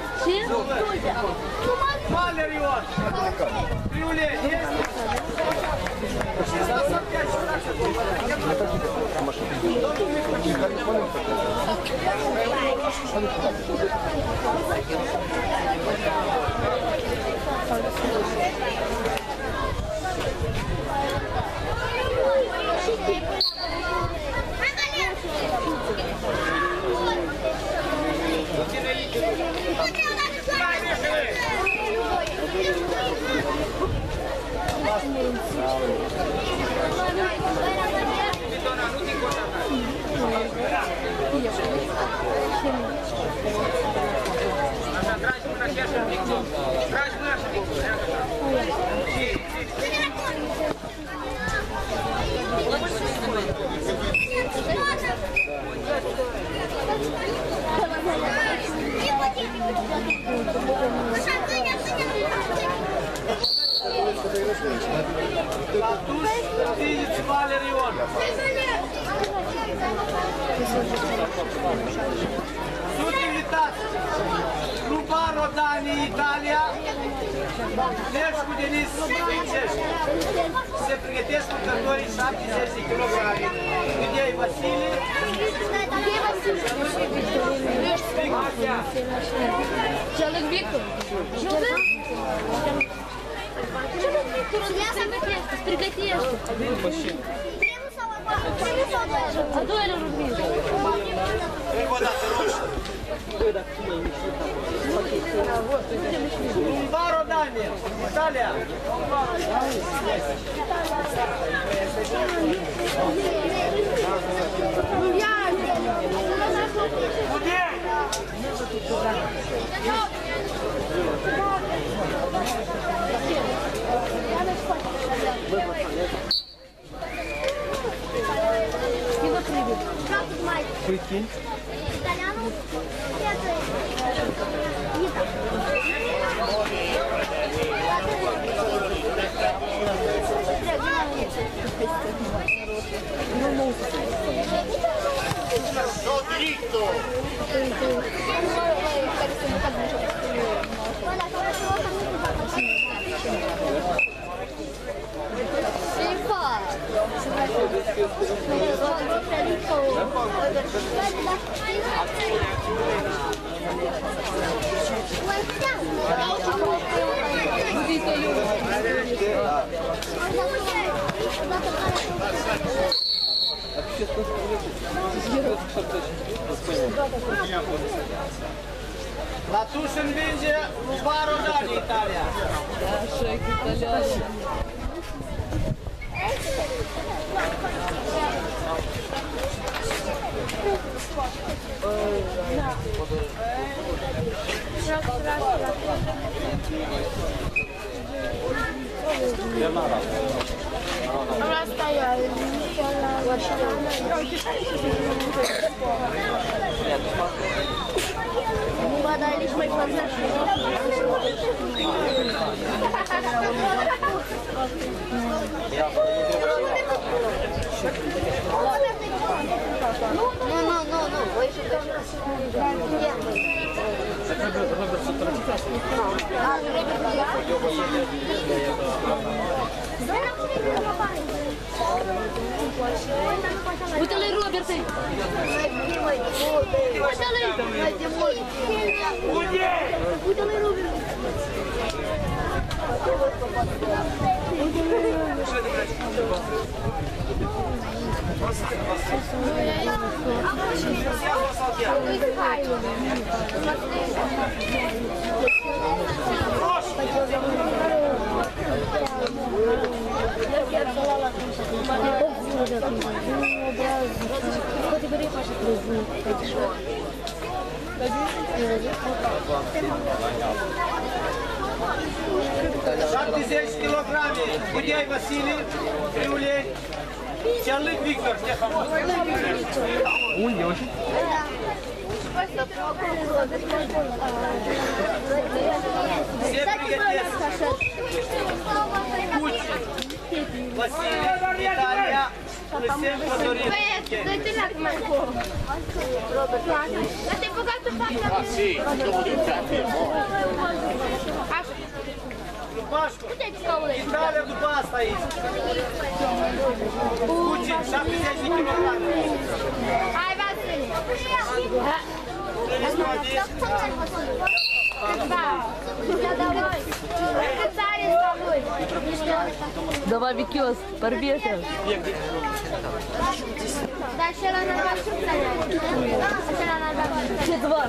Maler Ion, Iulie, este? Și la salteată. Видите, Маler Ion. Sunt invitați Lumbaro Dani, Italia, Mergi cu Denis Vincești. Se pregătesc luptătorii șaptezeci de kilograme. Gândei Vasile. Celăc Victor. Celăc Victor, ia să îți pregătești. A doilea rugby. Încă o dată, roșu. Umbaro Damir, Italia. Прикинь. No dritto! La tuș învinge Umbaro Dani, Italia. Așa e cu italianul. Allora stai nu va da nici mai față. Nu, nu, nu, nu, voi jucăm. Uite-l-i Robert! Uite-l-i! Uite-l-i Robert! șaptezeci de kilograme. Gândei Vasile, Friule, Celăc Victor, Ștefan. Unde, oși? Se pregătesc. Cuci, Vasile, Italia, Lăsem, Codorin. Dă-te la cum ai fost. Robert, te-ai băgat în fața. Ah sì, devo dire. Așa. Pașcu, Italia după asta aici. Cuci, șaptezeci de kilograme. Hai, Vasile. Давай, Викёс, порвете. Да, ще на нас ще на нас. Ще два.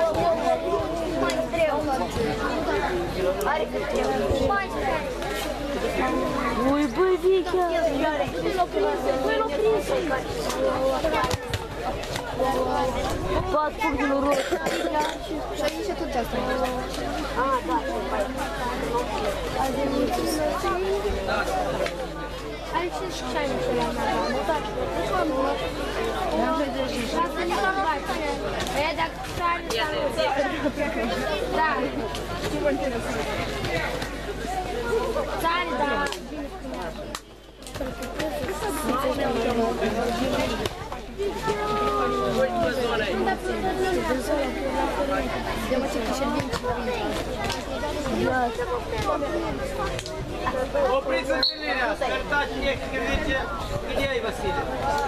Ой, бывика. Под пугнул рот. Что они еще тут часто? А, да. А еще шайни что я надо. Ну так. Просто не побать. Это шайни. Да. Шайни, да. Opriți întâlnirea, startați tehnică, zice, где ai, Vasile?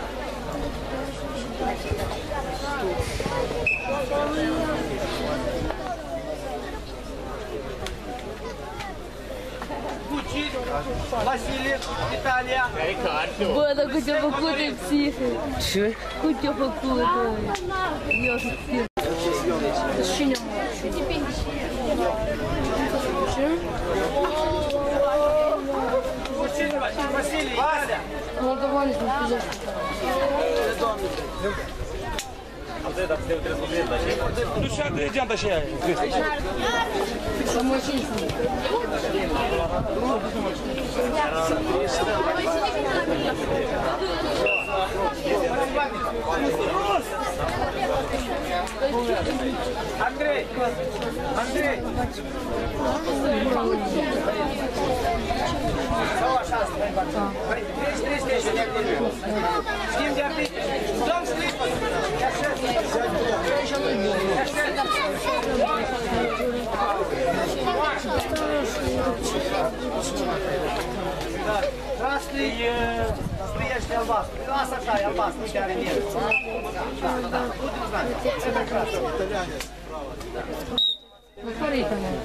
Gucci, Vasile, Italia. Bă, dar cu ce-a făcut e psihic? Ce? Cu ce-a făcut? Eu sunt psihic. Cine mă? Ce? Vasile, Italia. Молдаване sunt pizești. Nu și-a de geanta și aia. Să mă cinci. Andrei, Andrei. Sau așa să mai fac. Treci, treci, treci, de acolo. Știm de acolo. Domn Slipă. Da. Красный, настоящий албастр. Lasă așa, e albastru, chiar în el. Da, da, da. Nu te uitați. Это красный. Care italian?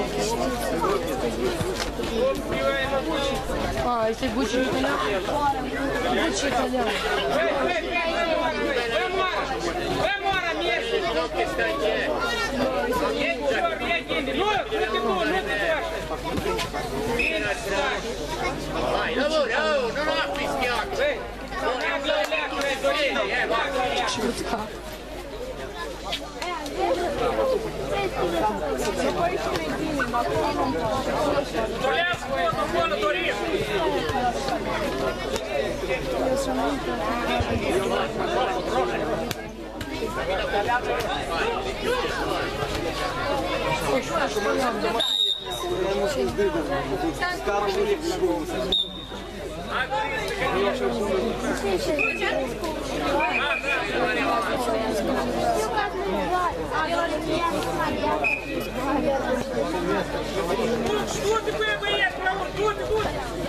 А, este Gucci italian? Gucci italian. Remora mesmo! Nu, nu te tu, nu te Vai, lavora, oh, non ho fischiato! Toleasco, não vou no Torinho! Tudo que eu conheço, meu amor, tudo, tudo!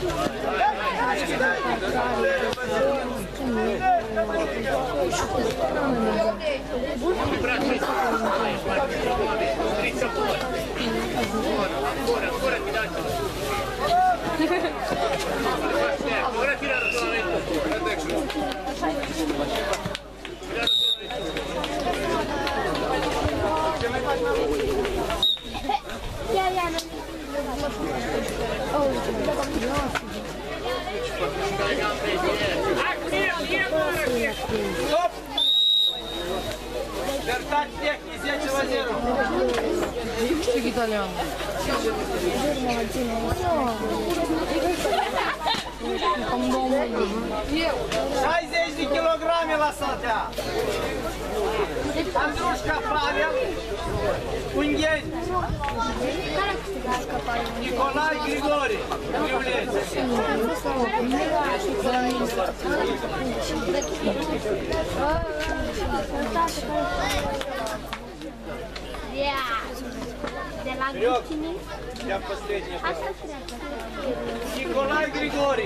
Ancora, ancora ti dai! Ora tirare solamente! Стоп! Вертать техники зece la zero. Știu italian. Cam două mâini. șaizeci de kilograme la saltea. Andrușca Pavel, ungheni. Nicolae Grigori, Iulețe. De la Gucci. Я последний. Nicolae Grigori.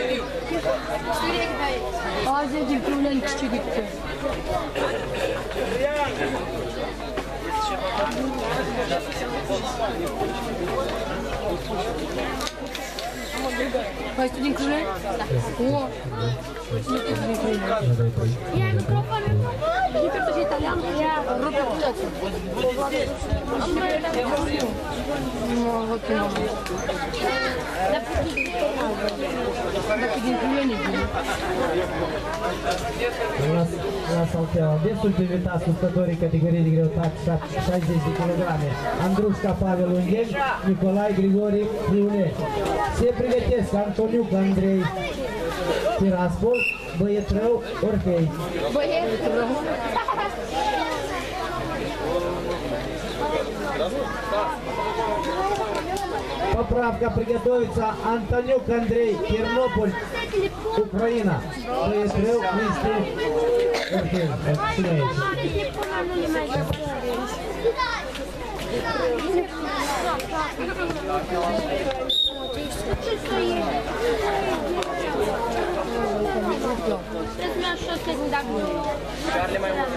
Azi e din Cluj câștigă. Mai tu din Cluj? Da. O. Nu te din Cluj. Ia microfonul. E pe tot italian. Ia, rupe puteți. Nu, вот и мама. Dacă din Cluj La, la salteaua, destul de invitați luptătorii categoriei de greutate șaizeci de kilograme. Andrușca Pavel Ungheni, Nicolae Grigori Friune. Se pregătesc Antoniuc Andrei Tiraspol, Băietrău Orfei. Băietrău. Поправка приготовится. Антонюк Андрей, Тернополь, Украина. Бăietrău Cristi Orfei. Carle mai mult.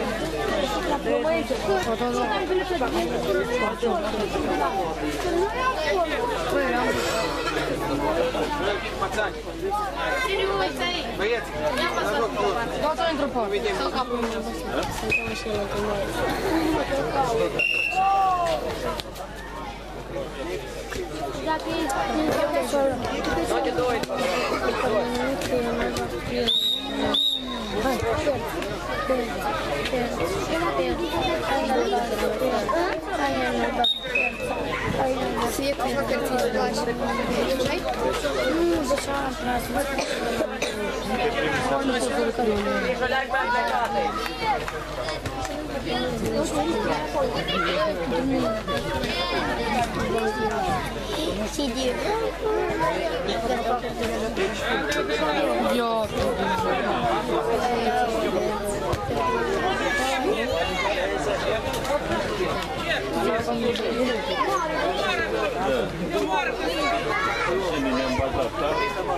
Băieți, Toată într-o parte. Sau capul meu. Dacă e Toate două. Hai, Свет на картине плащ. nu, deja am tras. Сиди. Eu. Cine ne-am bazat, da?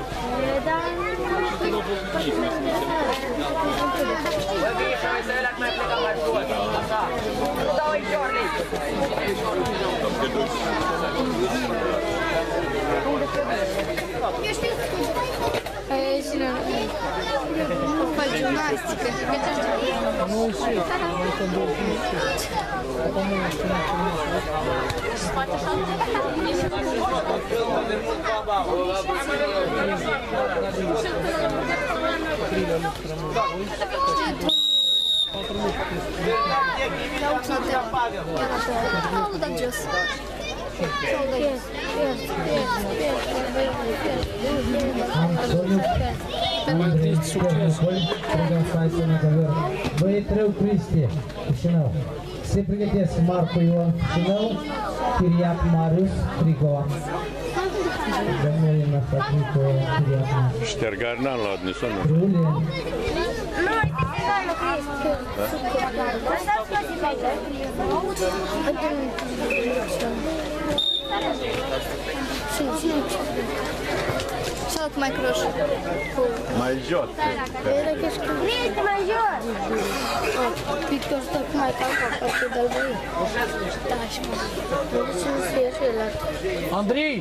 Bă, vii și mai să ăla că mai pleca mai jos. Așa. Nu dau aici orle. Сильно. Гимнастика. Ну и все. Это был потому что приглашается на ковер. Боетрев Кристи, Chișinău. Se pregătesc Marco Ion Chișinău, Chiriac Marius Tricova. Domnul ăsta Tricova, Chiriac Marius. Ștergar n-am luat nici unul. Iulie. Что mai croș? Mai jos. Este mai jos! Victor tot mai calcă, că dă-l voi. Da, și mă. Nu se ieși la... Andrei!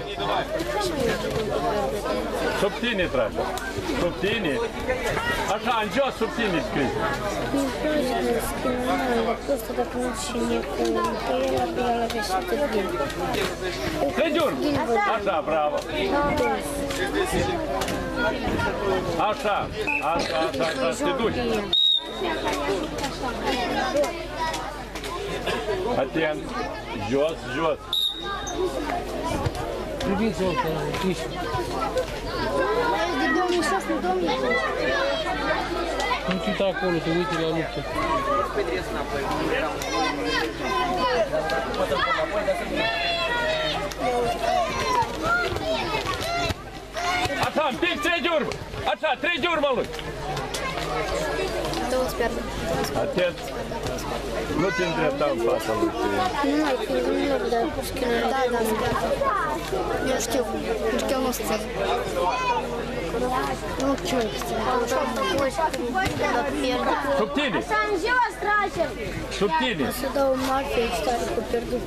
Subține, trage. Subține. Așa, în jos, subține scris. Nu place de schimbare, просто dacă nu cine cu el, la la veșită de Crediun! Așa, bravo. Așa, așa, așa, așa, te duci. Atent, jos, jos. Priviți ăsta, aici. de două mii șase în două mii cinci. Nu uita acolo, te uite la luptă. Așa, împing trei de urmă. Așa, trei de urmă lui. douăzeci pierdă. Atent. Nu te îndrepta în fața lui. Nu mai când nu l-ar da Pușkină. Da, da, eu știu. Pentru că el nu stă. Nu, ce mai Subține. Așa în jos tragem. Subține. Să dau un mafie stare cu pierdut.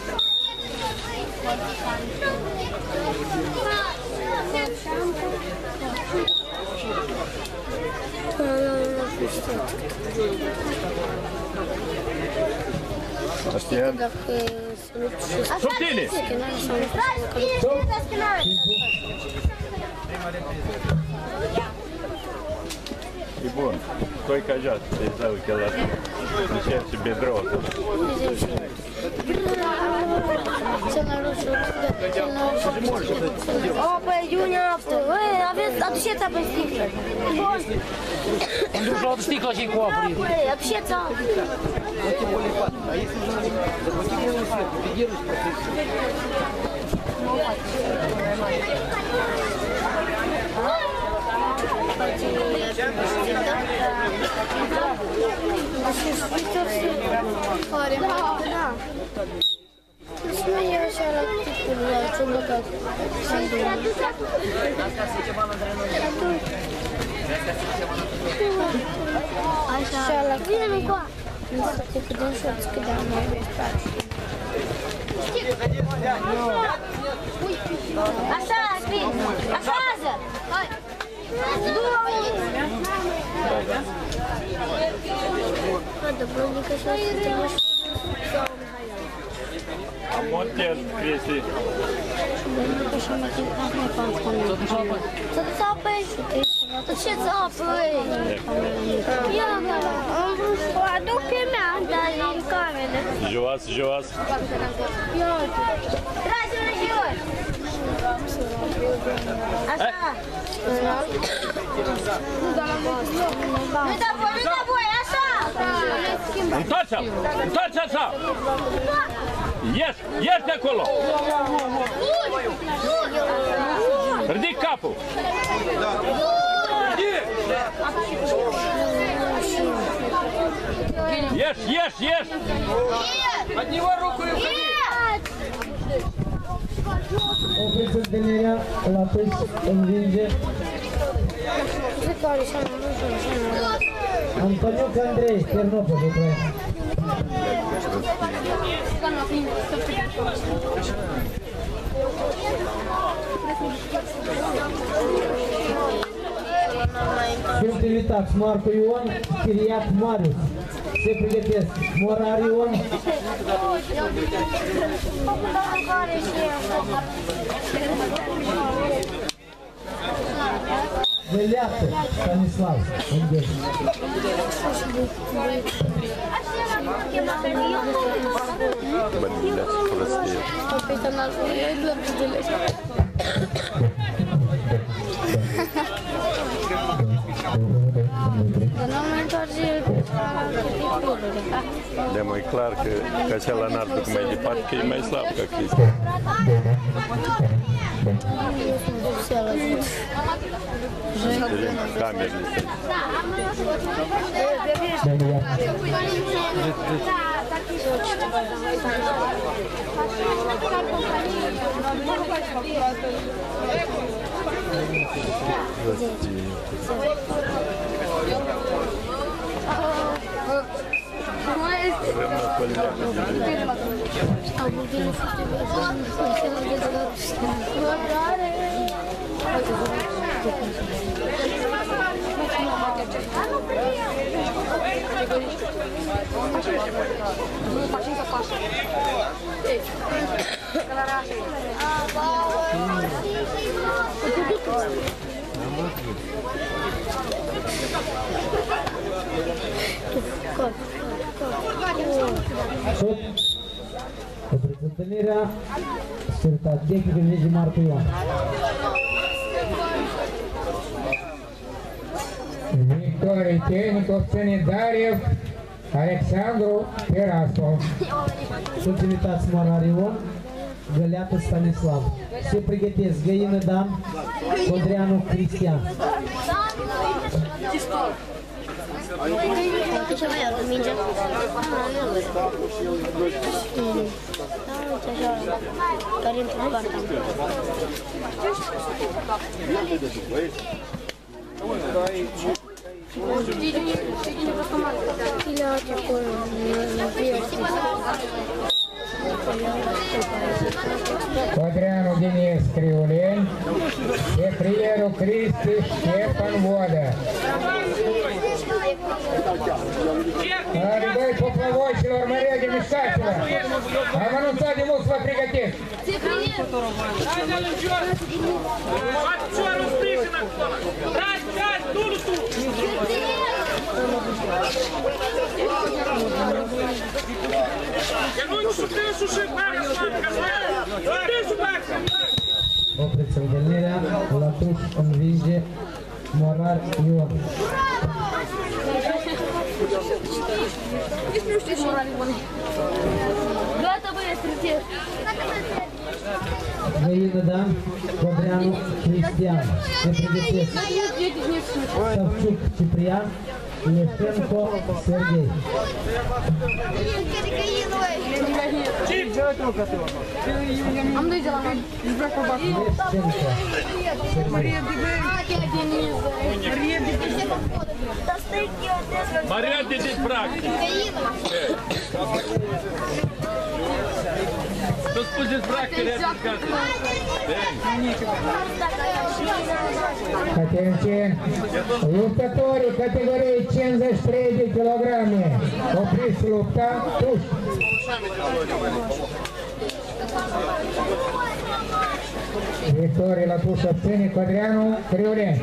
Atent. Dacă se luptă și Subține. E bun. Coi ca jos, te zău că la încerci bedrou. Cel mai roșu, cel mai roșu. O, păi, Iunia, băi, aveți, aduceți apă în sticlă. Bun. Îmi duc la o sticlă și cu apă. Băi, aduceți apă. s-a blocat. Așa, la tine, nu să te cădem și o-ți cădeam mai departe. Așa, scris! Așează! Hai! Надо было не касаться. А монтер, если... Să țapăi! Ce țapăi? Ia, o aduc pe mea, dar e în cameră. Jos, jos. Trage-mă jos! Așa! Nu da voi, nu da voi, așa! Întoarce-l! Întoarce așa! Ieși, ieși de acolo! Ridic capul! Ieși, ieși, ieși! От него руку и уходи! Opriți întâlnirea, la tâși învinge Antoniuc Andrei, Ternopol, Ucraina. Sunt invitați Marco Ion, Chiriac Marius. Se pregătesc Morar Ion, Veleată Stanislav, Engel. De mai clar că Casela n-ar duc mai departe, că e mai slab ca Cristi. Camerele sunt. Opriți întâlnirea, secretar tehnic în legii Marco Ion. Victorii Tehnicov Sanidariev, Alexandru Perasov. Sunt invitați Morar Ion, Găleată Stanislav. Se pregătesc Găină Dan, Codreanu Cristian. Uite ce mai iau cu mingea. Uite așa, care îmi pune partea. Codreanu Denis Criuleni, Efrieru Cristi Ștefan Vodă. Рядой поплавочилor, моряги, мешателя. Am anunțat de mult să vă pregătiți. Piciorul sprijin acolo! Tragi, tragi, tu-l tu! Genunchi și dânsul și mare slancă, dânsul bacă! Opriți întâlnirea, la tuș învinge Morar Ion. Nici nu știu ce morali bune. Gata, băie, strângeri. Găină Dan, Codreanu Cristian. Se pregătesc Savciuc Ciprian, Лещенко Сергей. Am doi de la noi. Мария Maria de din practic. Nu spuneți practic, reați Atenție! Luptătorii categoriei cincizeci și trei de kilograme. Opriți lupta, tuși! Victorie la tușă obține Codreanu Criulen.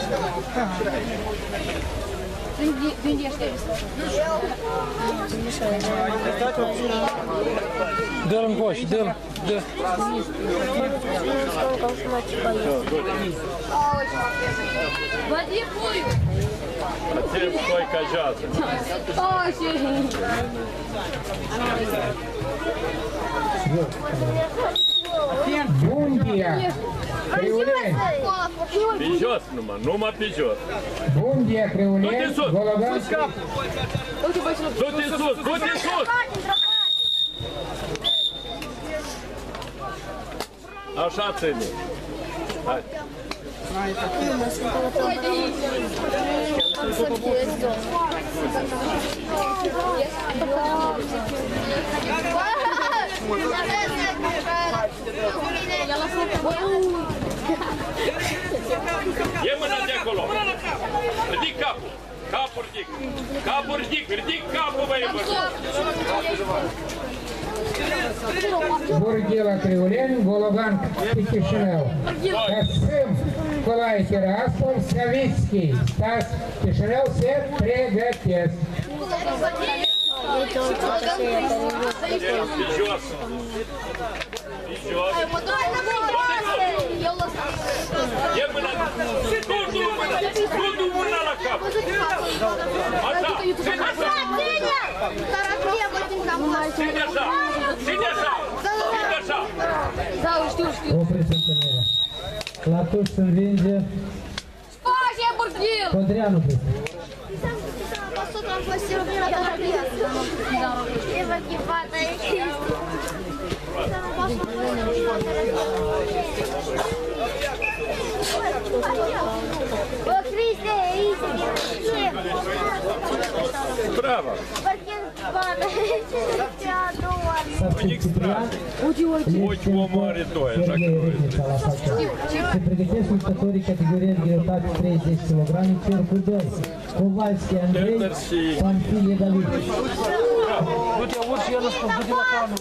Dă-l în coș, dă-l, dă. Вадим, пуй! Țin stoica joasă. Bundia Criulen. Pe jos numai, numai pe jos. Bundia Criulen, Gologan. Du-te în sus, du-te în sus! Așa ține. Hai. E mâna de acolo! Ridic capul! Capul ridic! Capul ridic! Ridic capul, băi, Burghila Criulen, Gologan Chișinău. Casâm Colae Tiraspol, Savitski, Stas Chișinău se pregătesc. Pe jos! Pe jos! E mâna! Nu, nu mâna! Nu, nu mâna la cap! Așa! Ține așa! Ține așa! Ține așa! Ține așa! Opriți întâlnirea. La tuș se învinge Codreanu. Bravo! Савчук Ciprian, Лещенко Сергей Рыбница la falcă. Se pregătesc luptătorii categorie de greutate treizeci de kilograme, cercul doi. Kovalski Andrei, Panfilie David. Du-te, urci și el în sus, du-te la planul.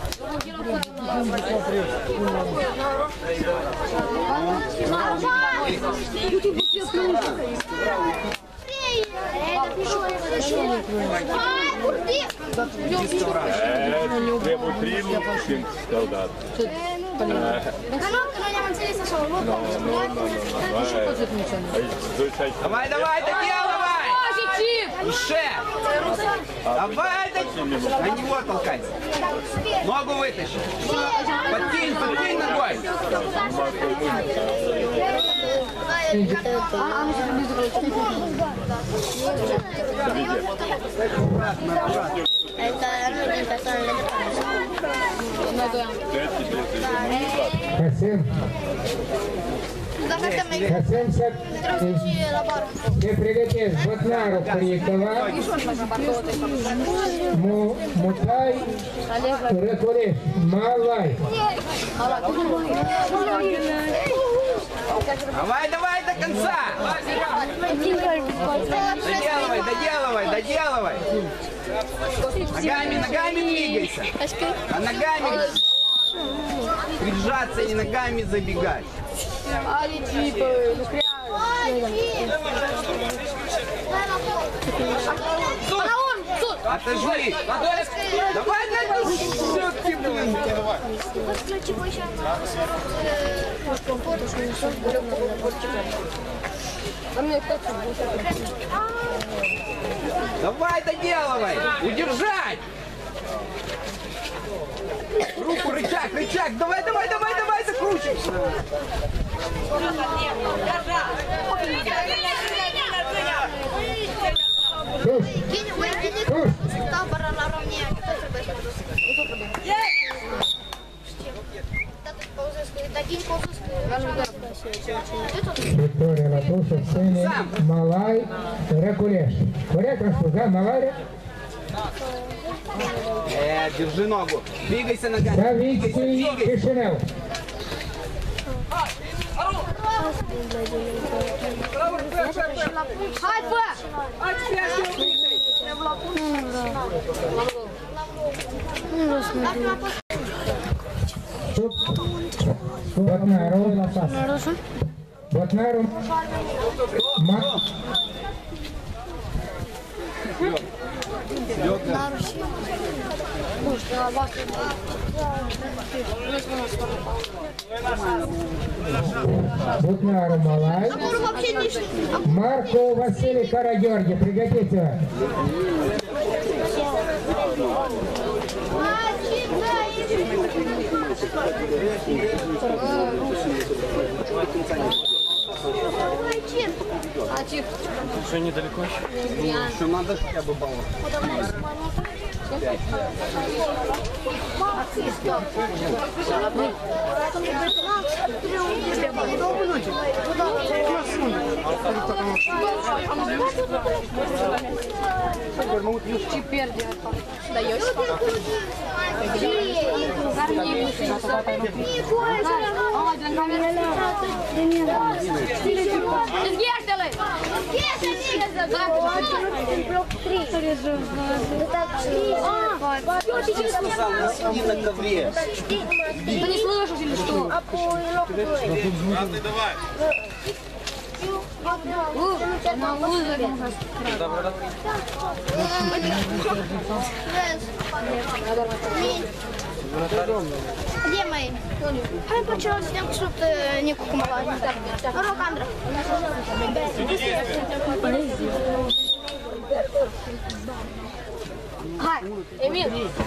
Trebuie primul și stau dat. Că nu, că noi ne-am înțeles așa, nu? Nu, nu, nu, nu. Aici, aici. Давай, давай, доделывай! Уше! Давай, на него толкайся. Ногу вытащи. Подкинь, подкинь ногой. Это не персональный Casem. Casem să te pregătesc. Bătnaru Păricăva, Mutai, Răcoreș, Malai. Давай, давай до конца. Доделывай, доделывай, доделывай. Ногами, ногами двигайся. А ногами прижаться и ногами забегать. Отожми. Давай, давай. Все-таки, блин. Давай, доделывай. Удержать. Руку, рычаг, рычаг. Давай, давай, давай, давай, закручивайся. Victoria Latușov, Sene, Malai, Răculeș. Corect am spus, da? Malai? Э, держи ногу. Двигайся ногами. Savicii, Chișinău. Hai, bă! Botnaru, Botnaru, Ma... Бутнару Малай, Марко Василий Карагеоргий, пригодится. Что, недалеко еще? Что надо, чтобы я бы балл. Теперь даешь? Сиди на ковре. Ты не слышишь или что? Красный, давай. На лузере. Где мои? Hai pe celălalt suntem cu sub Nicu cum a Mă rog, Andra. Hai, Emil.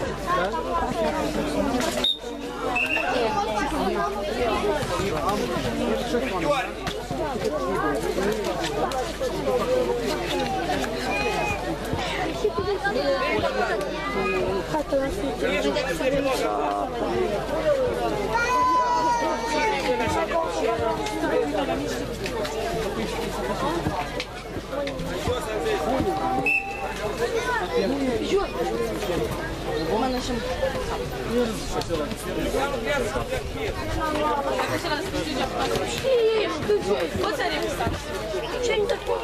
Ce не такое?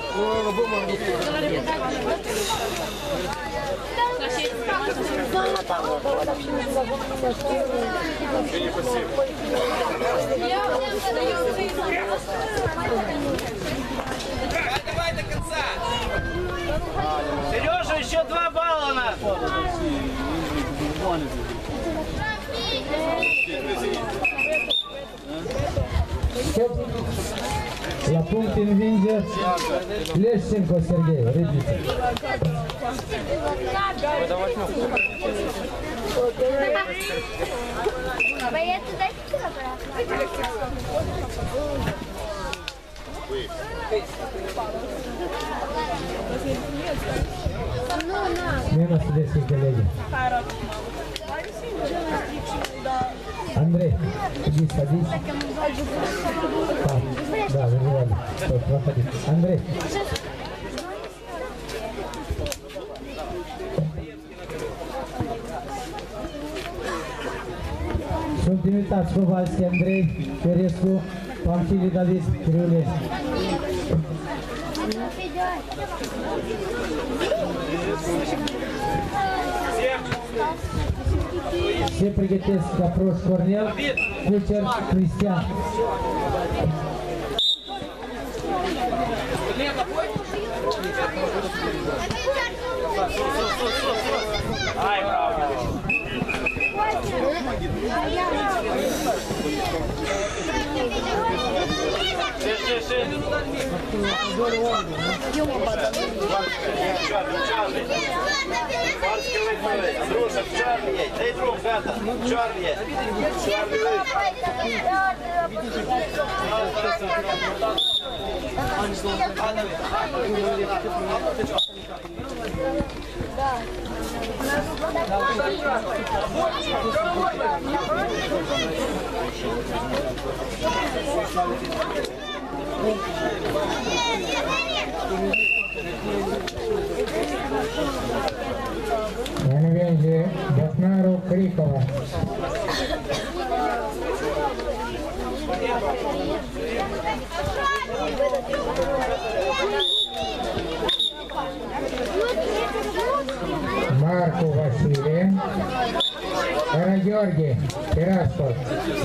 Давай до конца. Сережа, еще два балла на. Stop. La punct învinge Leșenko Serghei, Râdiță. Băieții, dai ce camera? Minus десять, коллеги. Андрей, иди садись. Так, да, вызывали. Стой, проходи. Андрей. Sunt invitați Covalski Andrei, Ferescu, Pamfili David, Criulescu. Se pregătesc Caproș Cornel, Cucer Cristian. Hai, bravo! Дружок, Чарлі є. Дай друг, гата. Чарлі є. Чарлі є. Învinge Botnaru Cricova. Marcu Vasile, Карагеоргий, Тираспол.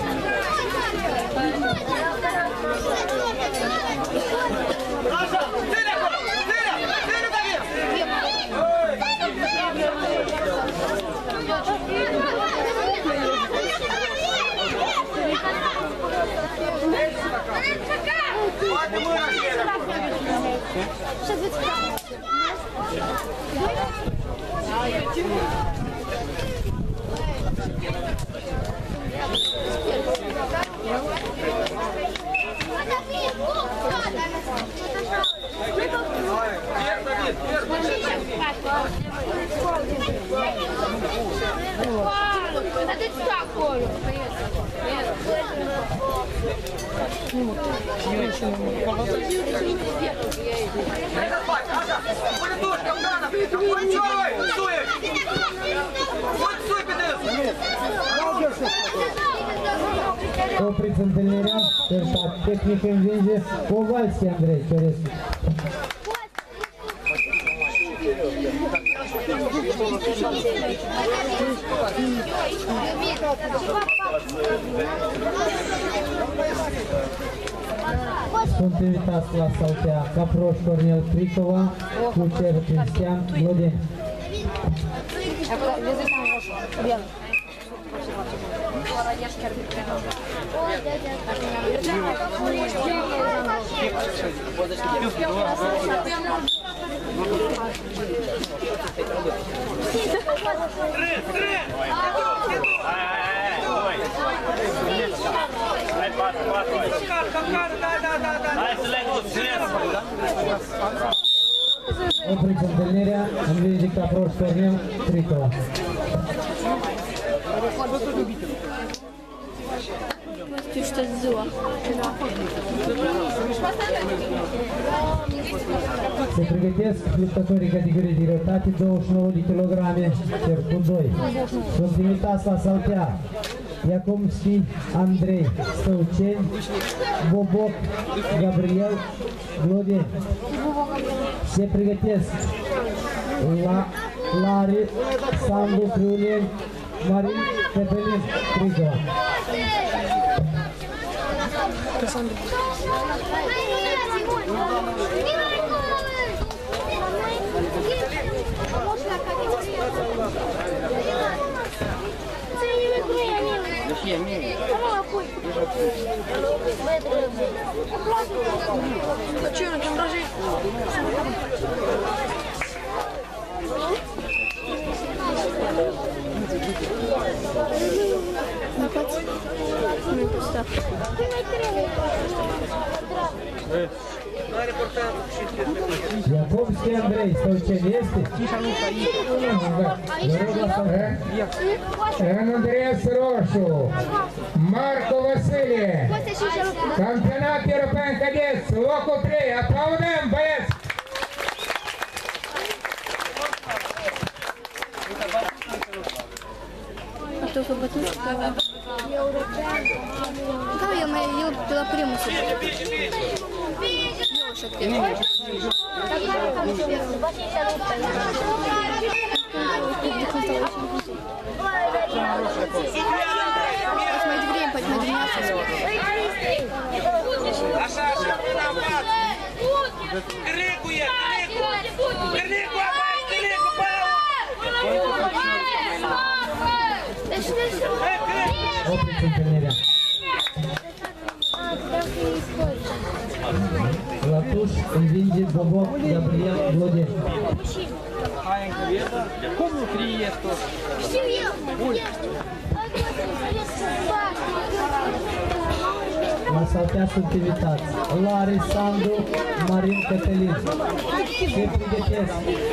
Opriți întâlnirea, Terșat tehnic învinge Covalski Andrei Ciorescu. Sunt invitați la saltea Caproș Cornel Cricova, Cucer Cristian Glodin. Opriți întâlnirea, învinge Caproș Cornel Cricova. Știu ce ziua. Se pregătesc luptătorii categoriei de greutate douăzeci și nouă de kilograme, cercul doi. Sunt invitați la saltea Iacomski Andrei Stăuceni, Boboc Gabriel Glodin. Se pregătesc la Lari Sandu Criuleni Marin Cătălin Cricova. Iacomski Andrei Stăuceni este? În adres roșu, Marco Vasile, campionat european cadeți, locul trei, aplaudăm băieți! Что вы бătut? Da, eu mai eu de la primul să. Eu așa te. Mai devreme, poate mai dimineața. Așa, așa, până amat! Cârnicu e, cârnicu! Cârnicu, abat, cârnicu, până! Opriți întâlnirea. Latuș învinge Boboc Gabriel Glodin. Cum nu trăiesc tot? Știu eu! La saltea sunt invitați Lari Sandu Marin Cătălin. Se pregătesc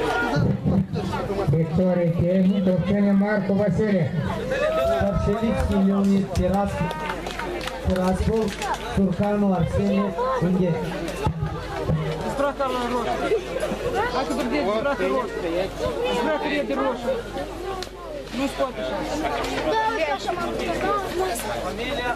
Victorie tehnic obține Marco Vasile. Parșelicki Leonid Tiraspol. Tiraspol, Turcanu Arsenie Ungheni. Збрата на рошу. А ти прийдеш збрати рошу. Збрати ряди рошу. Ну спотиш. Familia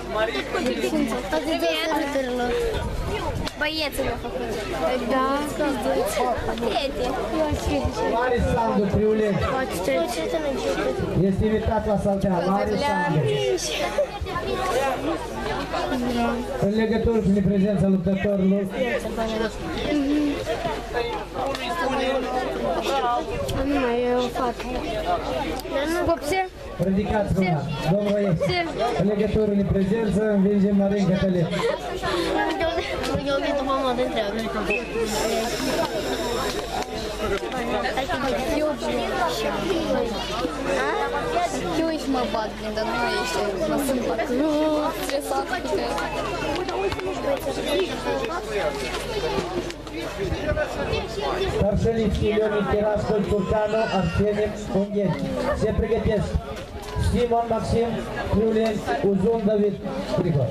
Marie. Băieții mi-au făcut. Da, prieteni. Mare Sandu Priuleț. Este invitat la saltea. Mare Sandu. În legătură cu neprezența luptătorilor. Nu mai e o fată. Popse? Ridicați mâna. Domnul Oiescu. În legătură cu neprezență învinge Marin Cătălin. Eu vin după mă de întreabă. Eu ești mă bat, dar nu ești. Mă sunt bat. Nu, stresat. Старшелицкий Леонид Тираспол, Туркану, Арсений Унgheni. Se pregătesc Simon Maxim, Priuleni, Uzun David, Grigor.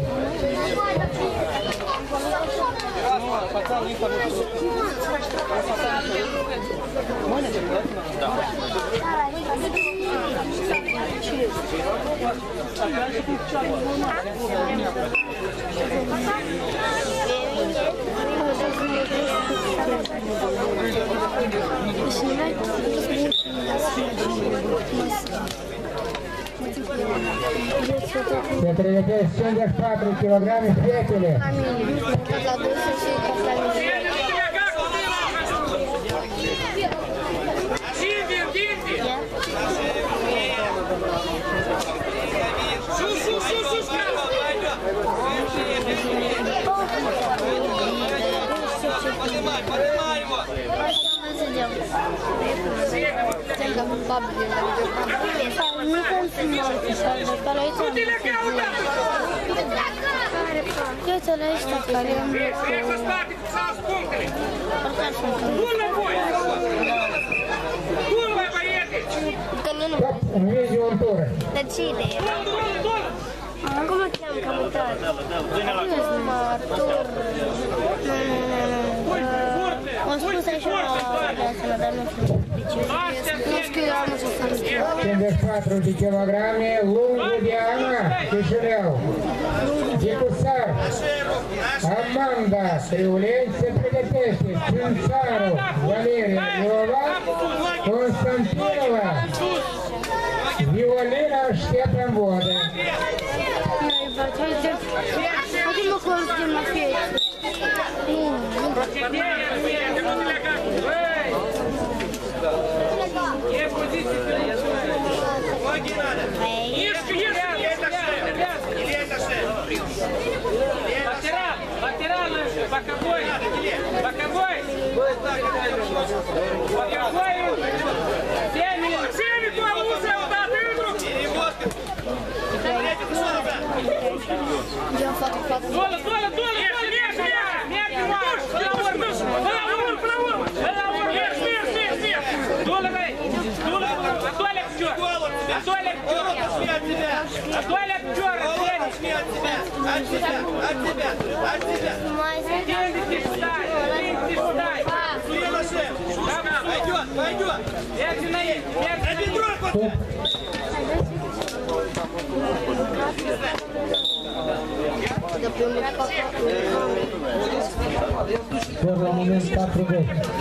Se pregătesc cincizeci și patru kilograme fetele. Поднимай его! Uite-le ăștia care îmi... Învinge un tur. Dar cine e? Cum o cheamă că am uitat? Nu sunt numai Artur. Nu, nu, nu, nu. M-am spus așa de asemenea, dar nu știu de ce. Nu știu, am așa să cincizeci și patru de kilograme, Lungu Diana, Chișinău. Dicusar, Amanda Priuleni se pregătește, Cințaru, Valeria Iova, Constantinova, Violina Ștefan Vodă. Haide mă că suntem la fete. Латерал, латерал, боковой, боковой, боковой, всеми, всеми плавуся, да, дыдру. Доля, доля, доля, вверх, вверх, вверх, вверх, Балавур, Балавур, Балавур, Балавур, вверх, вверх, вверх, вверх. Доля, доля, доля, актер, доля, актер, доля, актер, От тебя, от тебя, от тебя. Деньги встань, деньги встань. Пойдет, пойдет. Верьте на них, верьте на них. Scor la moment patru doi.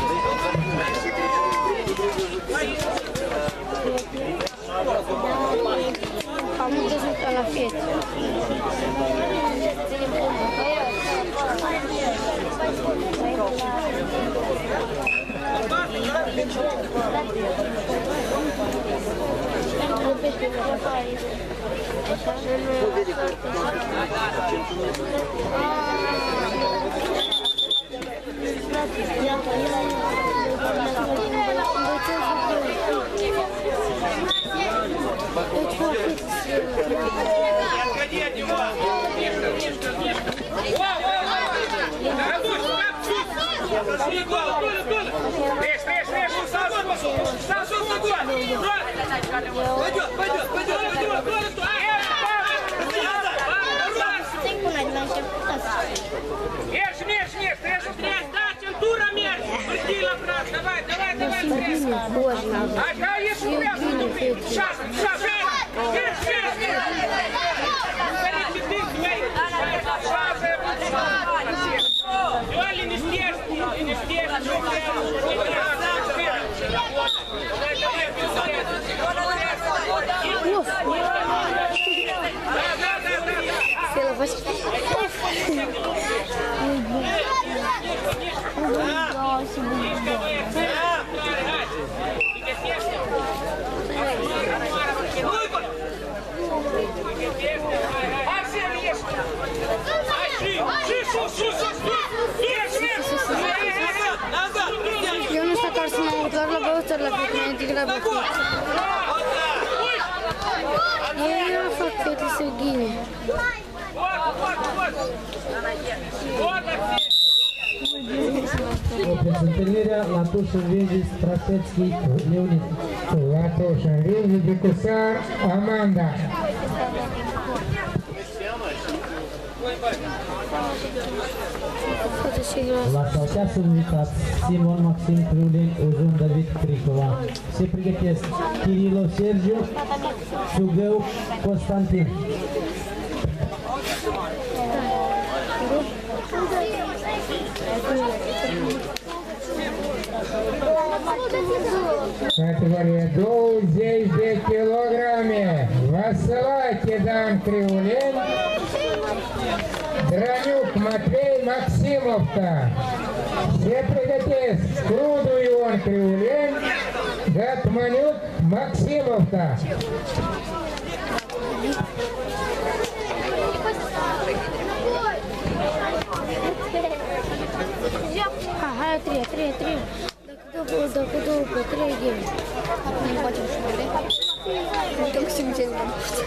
Am văzut la fete. Отходи от него. Пойдет, пойдет, пойдет, пойдет. Мерз, мерз, мерз, мерз, мерз, да, центура мерз. Прыгни, брат, давай, давай, давай, мерз. Ага, есть у меня. Сейчас, сейчас, мерз, мерз, мерз. Вали, не стешь, не стешь, Eu nu știu care să mă uit doar la băuțări la picnic, degrabă fete. Eu nu fac fete să ghine. Opriți întâlnirea la tușul Vieții Stratețchi Leonid. La tușul Vieții de Cusar Amanda. La saltea sunt invitați Simon Maxim Criulin, Ozun David Cricova. Se pregătesc Kirilo Sergiu, Sugău Constantin. Categoria douăzeci de kilograme. Vasile Dan Criulin, Draniuc Matei Maximovka. Se pregătesc Crudu Ion Criulin, Gatmaniuc Maximovka. Ha, hai, trei, trei, trei. Dacă două, dacă două, pe trei game. Nu facem și mai de. Nu te simt ce n-am fost.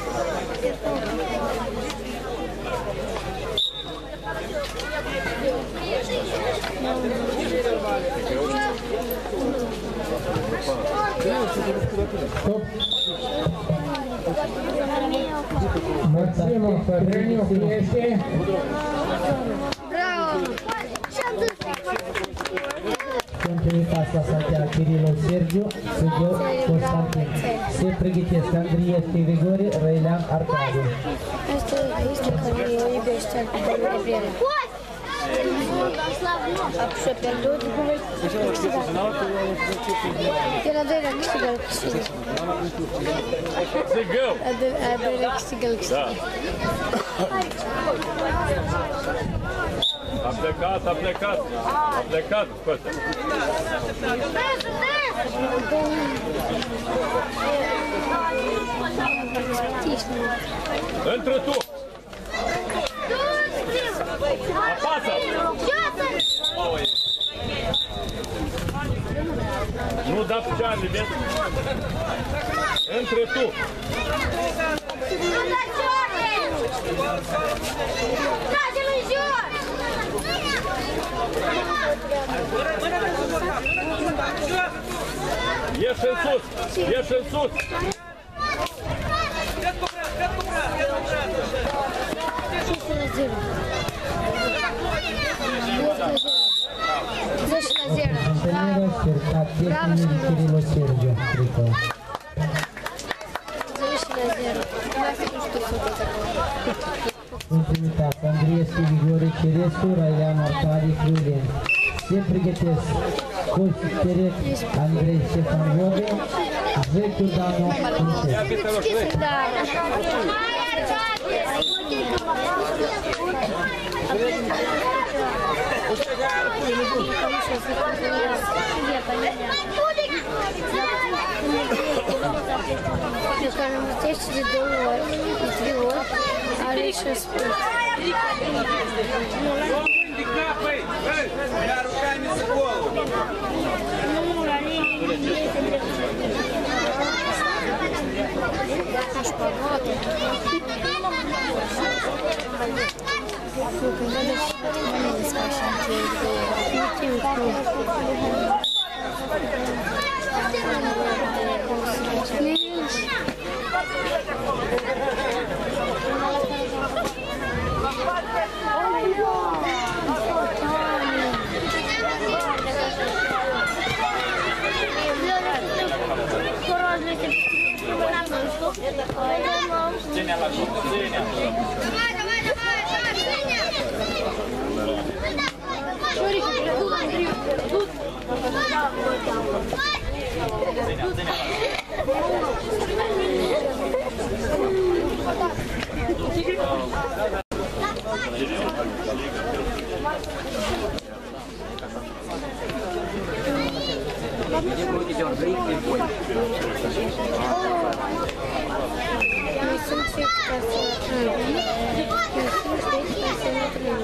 Stop. Maximov, Drăniuc este. Bravo! Sunt invitați la saltea Kirilo Sergiu, Sugău Constantin. Se pregătesc Andrieschi Grigori, Răilean Arcadiu. Asta este care o iubește pe Gabriela. Și-a pierdut. El a doilea câștigă-l câștigă. Sugău! A doilea câștigă-l câștigă. A plecat, a plecat, a plecat, Costa. Între tu! Apasă! Nu da picioarele, vezi? Între tu! Trage-l în jos! Ieși în sus! Ieși în sus! zece la zero. Întâlnirea cercat tehnic Kirilo Sergiu, Cricova. zece la zero. Lasă nu știu făcut acolo. Sunt invitați Andrieschi Grigori Cerescu, Răilean Arcadiu Criulin. Se pregătesc Costi Terec, Andrei Ștefan Vogă, Vechiu Danu Princesc. Pentru că am înțeles de două ori, de trei ori, are și o spus. Я руками за голову. Oh, Ține la șut, ține. Șorică, pierdut, Andriu, pierdut. Ține, ține. Noi sunt fix ca să trăim. Noi sunt fix ca să ne trăim.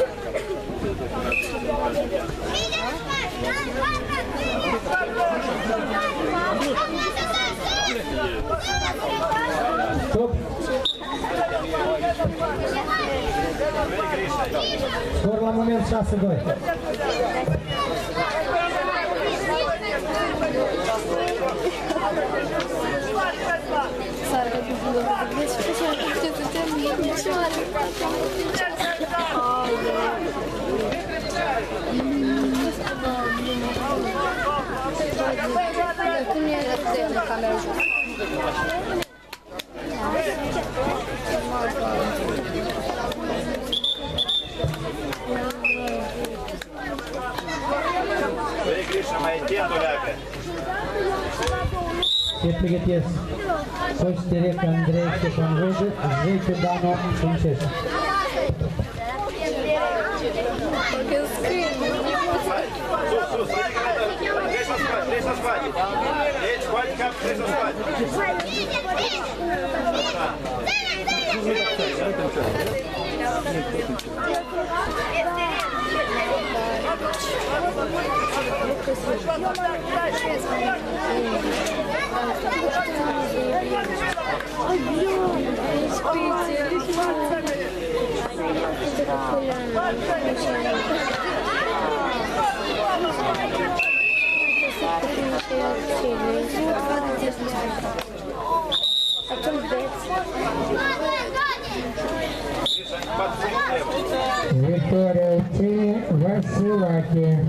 Stop! Scor la moment șase doi. Sară, că nu vă vedeți și așa, ce putem e picioare. Dacă nu e de camera jos. Băi, Grisha, mai întind o leacă. Se pregătesc Coș Terec Andrei Ștefan Vodă, Zeciu Dano Șunceș. Sus, sus, trei să spate, trei să spate. Deci, scoate cap, trei să spate. Victoria obține Vasilache.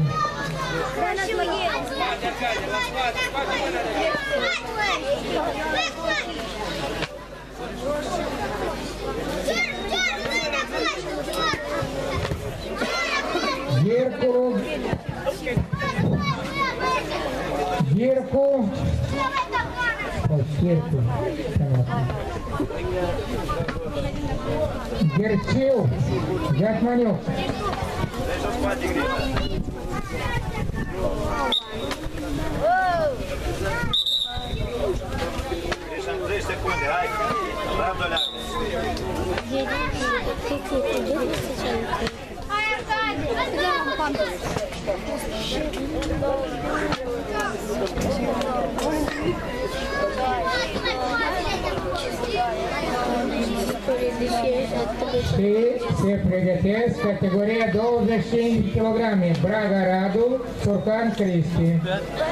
Гирку. Гирку. Гирку. Герчил. Жакманюк. trei secunde, hai! Bravo, Doleacă! Și se pregătesc categoria douăzeci și cinci kilograme. Braga Radu, Țurcan Cristi.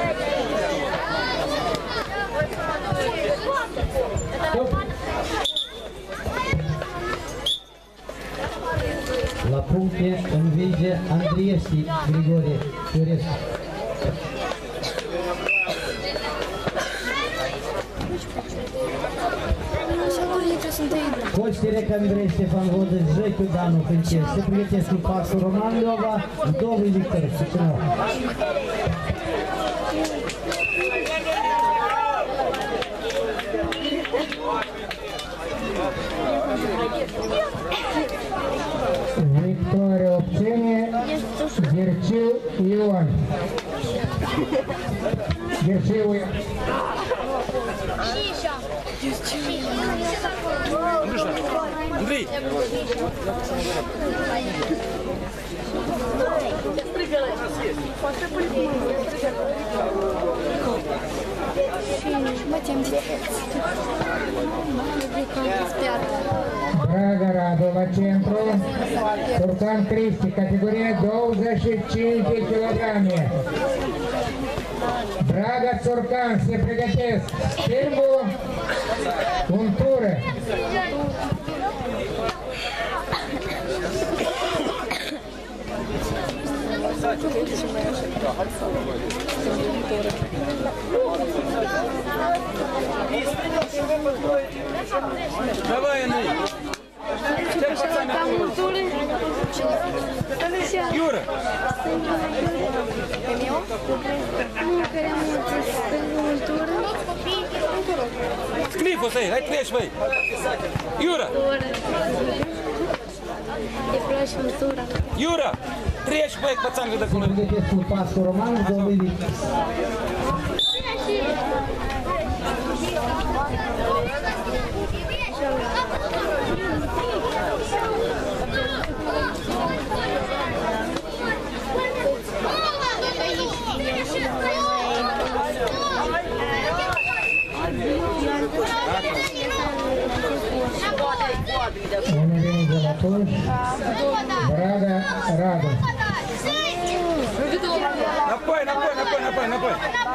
La puncte învinge Andrieschi Grigore Iorescu. Coș Terec Andrei Ștefan Vodă, Zeciu Danu Fânceș. Se pregătesc în pasul Roman Leova, două Victor Sucinov. Victoria obține Gherciu Ion. Gherciu Ion. Андрей! Braga Radu la centru, Țurcan Cristi, categoria douăzeci și cinci kilograme. Braga Țurcan se pregătesc. Primul, un tură. Давай, Андрей. Юра! Scrie você, hai treci, băi! Iura! Iura! Treci, băi, pățancă de acolo! Pregătesc cu pasul roman, domnul Victor. Organizator Braga Radu. Напой, напой, напой, напой, напой.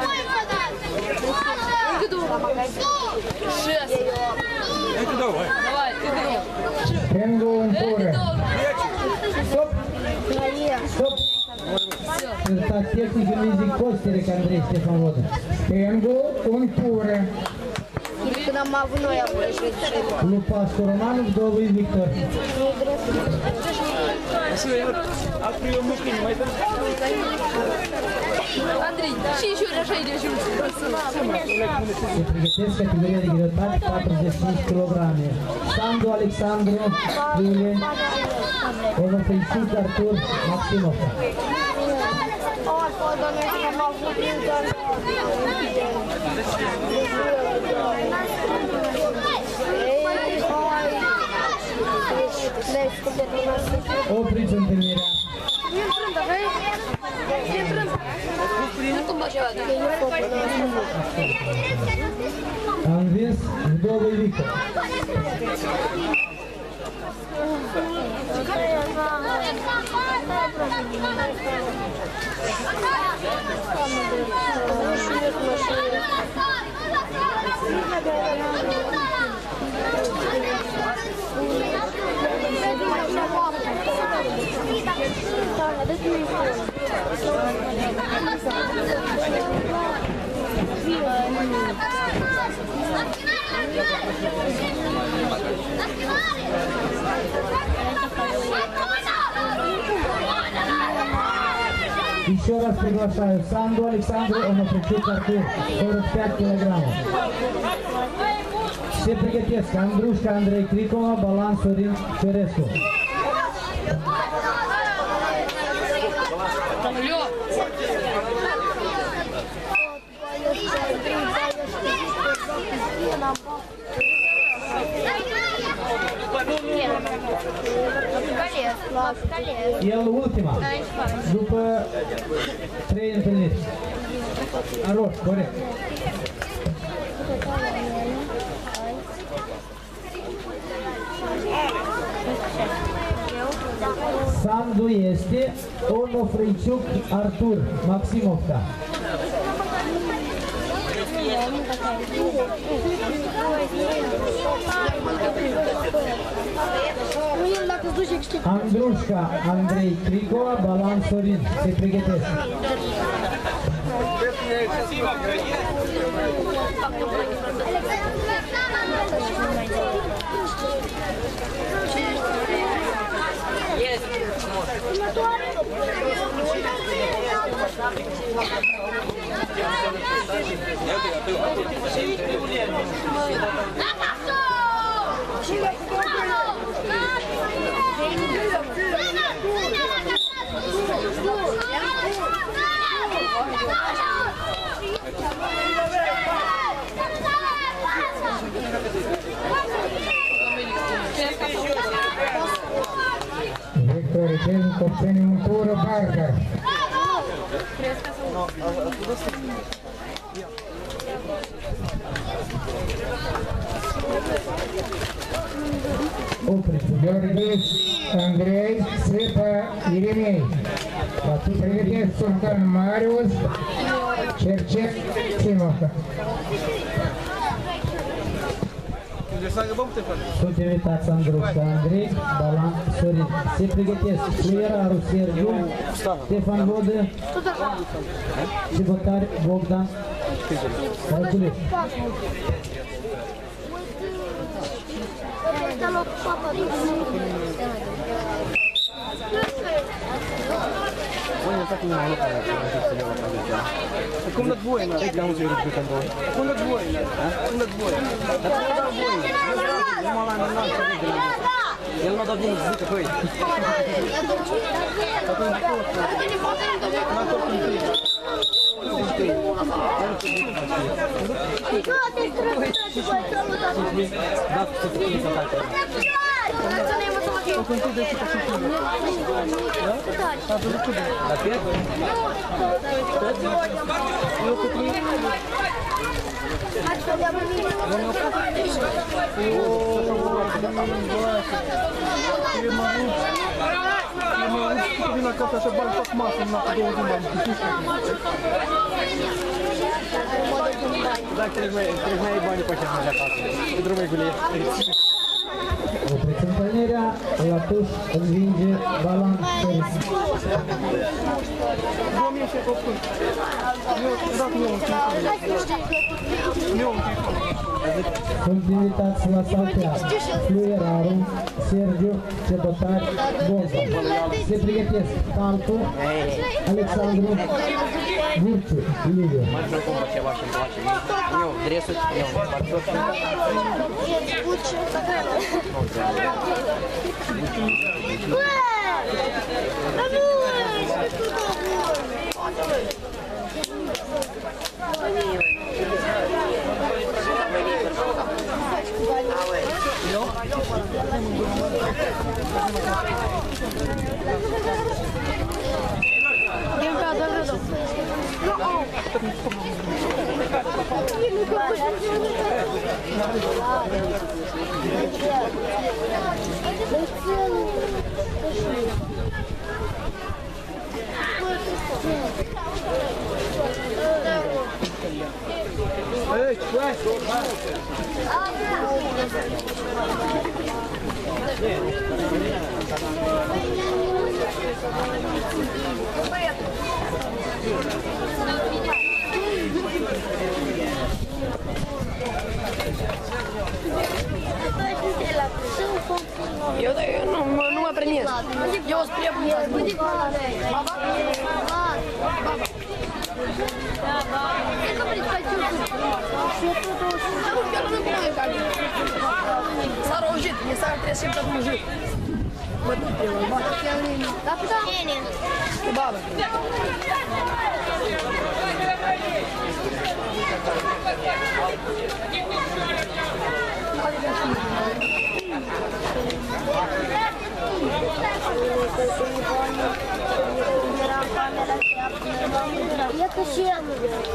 Это давай. Давай, ты давай. Пенгу Унтура. Стоп! Стоп! Результат техники Мизик Костерик Андрей Стефан Вода. Пенгу Унтура. Club Pascu Romanov, domnul Victor. Андрей, și și ori așa e de jos. Se pregătesc categoria de greutate patruzeci și cinci kilograme. Sandu Alexandru Iulie, Onofeiciuc Artur Maximov. Opriți întâlnirea. Am învins Vdovă Victor. Еще раз приглашаю Санду Александру Онofeiciuc Artur, сорок пять килограммов. Все приготовятся. Андрушка Андрей Крикова, Балан Сорин Череску. El ultima, după trei întâlniri. Aroș, corect. Sandu este Onofeiciuc Artur Maximovca. Andrușca Andrei Cricova, Balan Sorin, se pregătesc. Victor Icenco, Peniuntură, Bargar. Gheorghiț, Andrei, Sâpa, Irimei. Pregătesc Sultan Marius, Cercet, Timoca. Sunt invitați Andrușca Andrei, Balan Sorin. Se pregătesc Fluieraru Sergiu, Stefan Vodă și Botari Bogdan Răculescu. Ой, я так не могу понять, что это дело позиция. Cum de dvoje na? Как нам зовут это было? Cum de dvoje на? Cum de dvoje? Да куда dvoje? Я мало на нас видел. Я надо один язык какой. Потом на тот конфликт. Да, все-таки это так. Как он тут дальше пошел? Да? Опять? Ну, купи. Вина как это большой массой на подолгу нам. Так, через моей бани почему заказ. И другой гуляет. Prezentarea Latuș învinge Balan Feris. Sunt invitați la saltea Fluieraru, Sergiu, Cebotar, Boza. Se pregătesc Talcu, Alexandru, Vurciu, Liviu. Eu, dresul, eu, parțoși. Bă! Эй, стой! Eu, eu nu, mă, nu mă preniez. Eu o spre baba. Как предпочтёте? Сару жит, не сам трясем, как мужик. Вот тут прямо, баба. Да куда? Не, не. Баба. Это чем?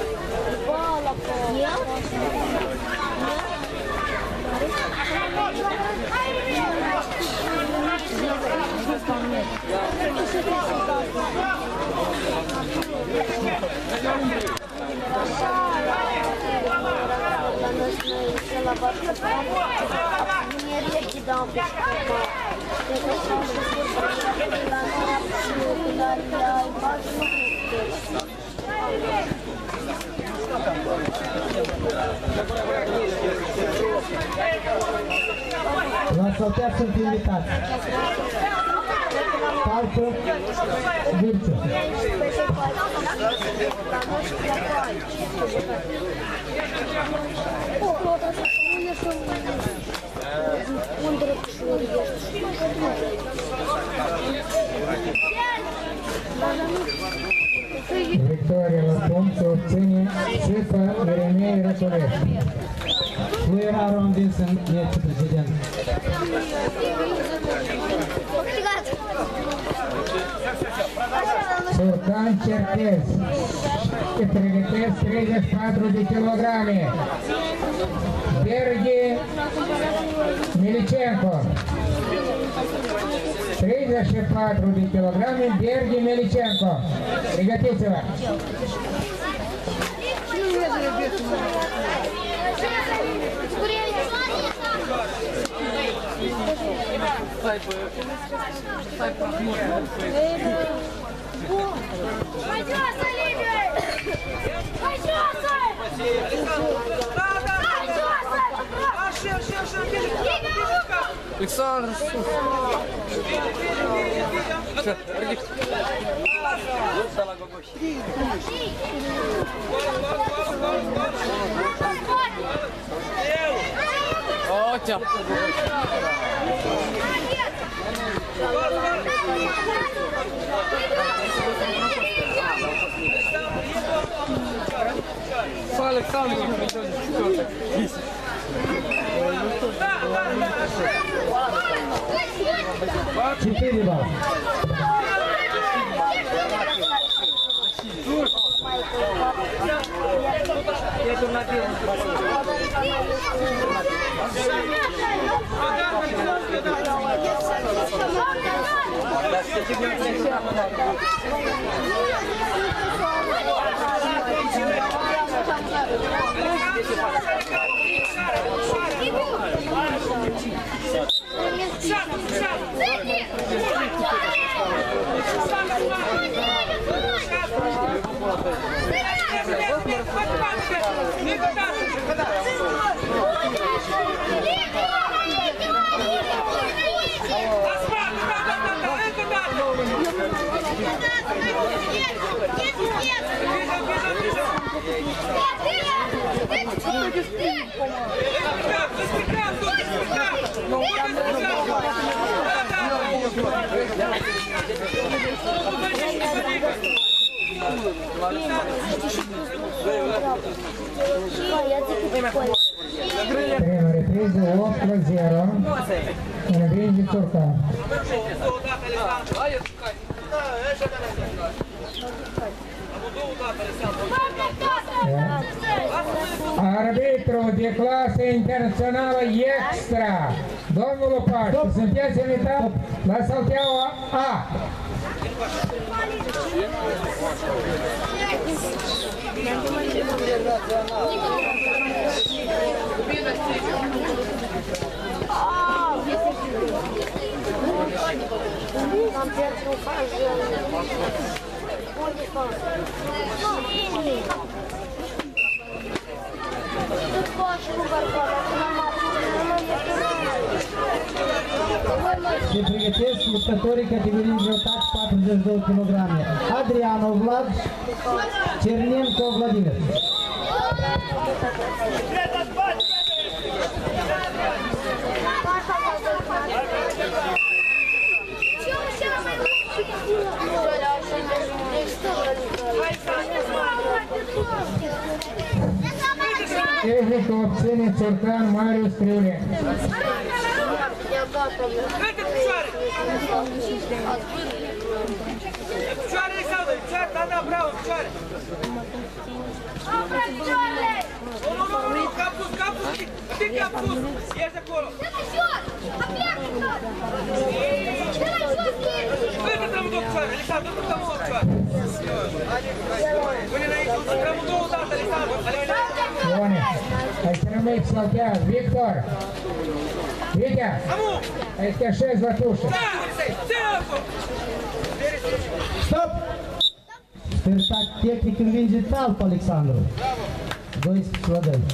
Нет? Мне реки дал La saltea sunt invitați Talcu, Vârciu. Victoria la punct se obține șefa Iremei Rătorești. Fluieraru a învins în meciul precedent. Surcan Cerchez. Se pregătesc treizeci și patru de kilograme. Berghi Milicenco. treizeci și patru de kilograme. Berghi Milicenco. Pregătiți-vă! Stai pe... Stai pe mult. Hai joasă, Liviu! Hai joasă! Hai joasă! Așa, așa, așa, Liviu! Александр, sus. Ce? Ridic. Lupta la Gogoși. O, țea. Să Alexandru, Четыре балла. Prima repriză opt la zero în Griji Țurcan. Arbitru de clasă internațională extra, domnul Lopașcu, sunteți invitat la salteaua A. Se pregătesc luptătorii categoriei greutate patruzeci și două kilograme. Adrianov Vlad, Cernenco Vladimir. Tehnică obține Țurcan Marius Criule. Câte picioare? Picioare, Alexandru, picioare, da, da, bravo, picioare! Apre picioarele! Nu, nu, nu, nu, cap sus, cap sus, stic cap sus! Ești acolo! Dă picioare! Apia picioare! Câte trămă două picioare, Alexandru, câte trămă două picioare? Pune înainte, trămă două dată, Alexandru! Bune, hai să nu mai saltează. Victor! Vitya! Hai să te așezi la tușă! Stop! Spertat tehnic învinge Talp Alexandru. doisprezece la doi.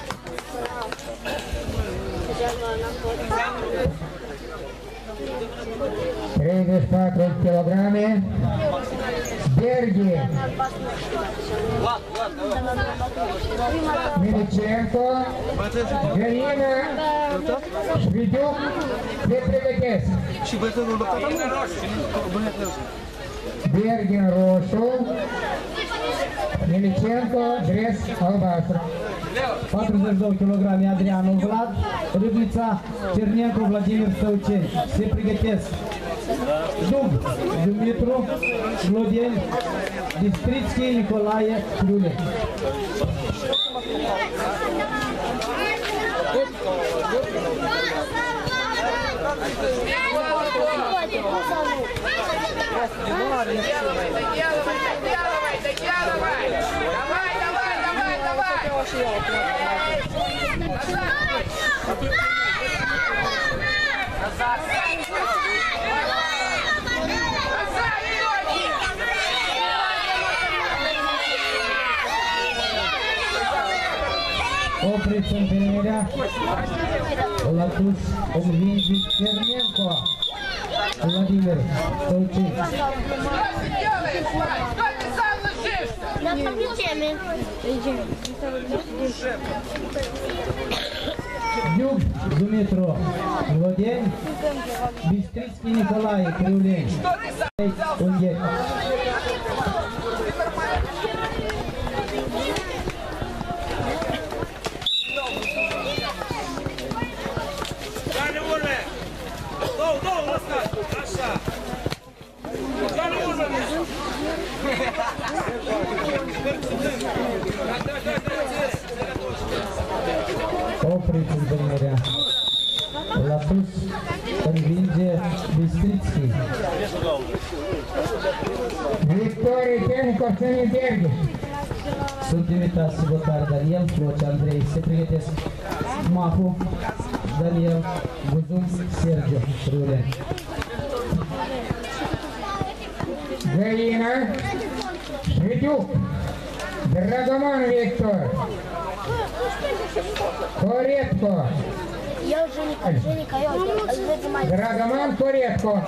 treizeci și patru kilograme. Berghi. Milicenko. Galina. Șvidiuc. Se pregătesc. Și băiețelul luptat. Berghi în roșu. Milicenko, dres albastru. patruzeci și două kilograme Adrianov Vlad, Râglița, Cernenco Vladimir Stăuceni. Se pregătesc. Dub, Dumitru, Glodeni, Distrițchi, Nicolae, Criule. Opre Opriți întâlnirea. La tuș învinge Cernenco. Vladimir Stolcic. Diuc Dumitru Vlodeni. Bistrițchi Nicolae Criuleni. Ungheri. Opriți întâlnirea. La sus învinge Bistrițchi. Victorie Tehnico-Țănii Berghe. Sunt invitați Sibotari Daniel, Floci Andrei. Se pregătesc Mahu, Daniel, Guzun, Sergiu, Riuleni. Găină, Șvidiuc, Dragoman Victor, Coretco, Eu, Jenica, Jenica, eu, îl vezi mai... Dragoman Coretco.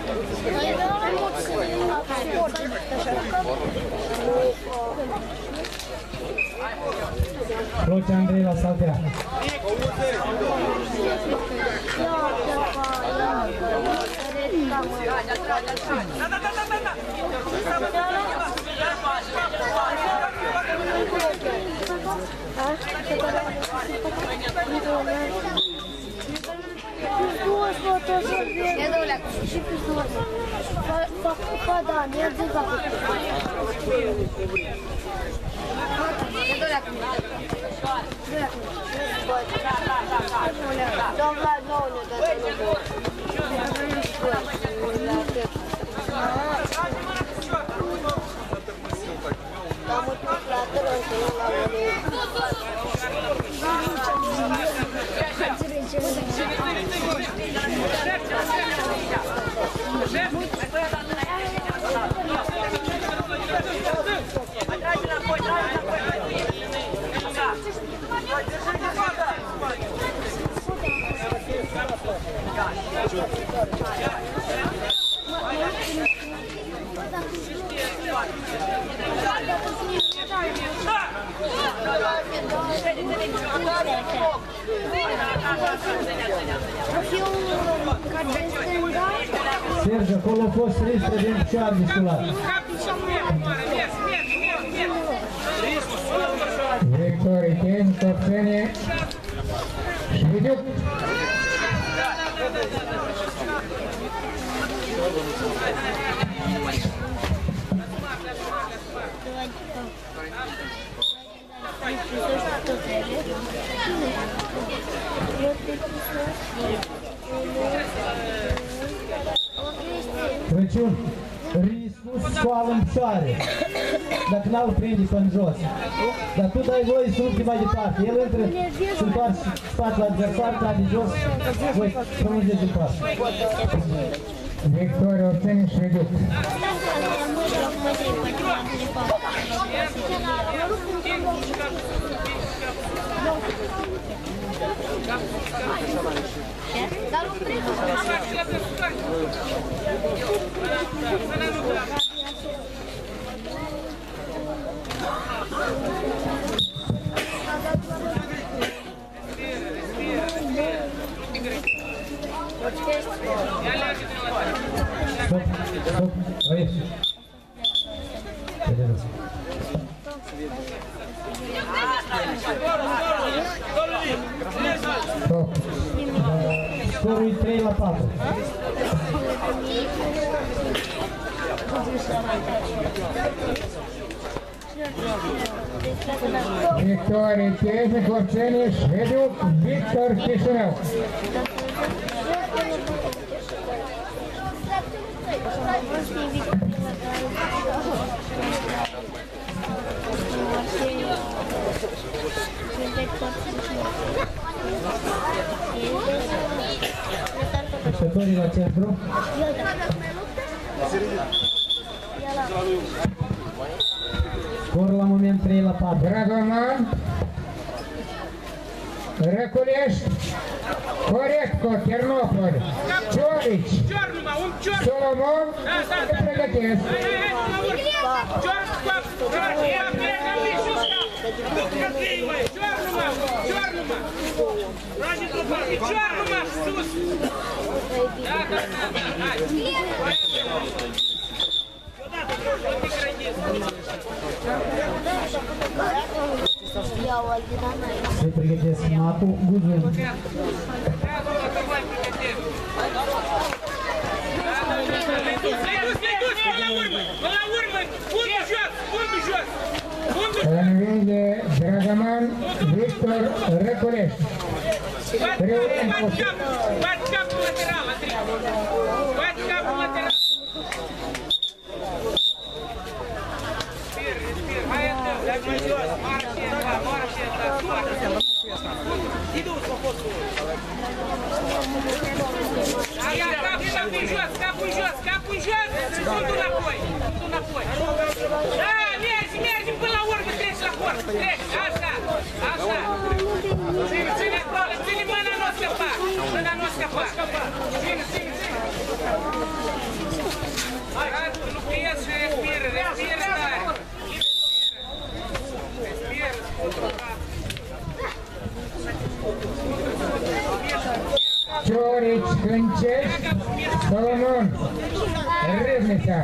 Floci Andrei la saltea. Да, не отзывай. Sergiu, acolo a fost riscă din picioare muscular. Victorie Tehnico-Țănii Șvidiuc. Crăciun, riscul scoală în picioare, dacă n-al prinde până jos. Dar tu dai voie să ulti mai departe. El intră, se întoarce spate la adversar, cade jos, voi prelungeți din pas. Victoria Țănii Șvidiuc. Stop, stop, aici. Stop. Scorul e trei la patru. Victorie Tehnico-Țănii Șvidiuc, Victor Chișinău. Jucătorii la centru. Scor la moment trei la patru. Dragoman Răculești, Corecco, Ternopol, Ciorici, Solomon, se pregătesc. Se pregătesc Natu, Guzun. Învinge Dragoman Victor Răculești. Bate capul lateral, Andrei. Bate capul lateral. Respir, respir. Hai atât, dai mai jos. Marșe, marșe, marșe. Idu, s-a fost. Ia, capul în jos, capul în jos, capul în jos. Fundul înapoi, fundul înapoi. Da, mergi, mergi până la urmă, treci la corp. Treci, așa, așa. Ține, ține acolo, ține mâna, nu o scăpa. Mâna nu o scăpa. Ține, ține, ține. Hai, nu pierd și respiră, respiră tare. Respiră, respiră. Ciorici, Hâncești, Solomon, Râvnița.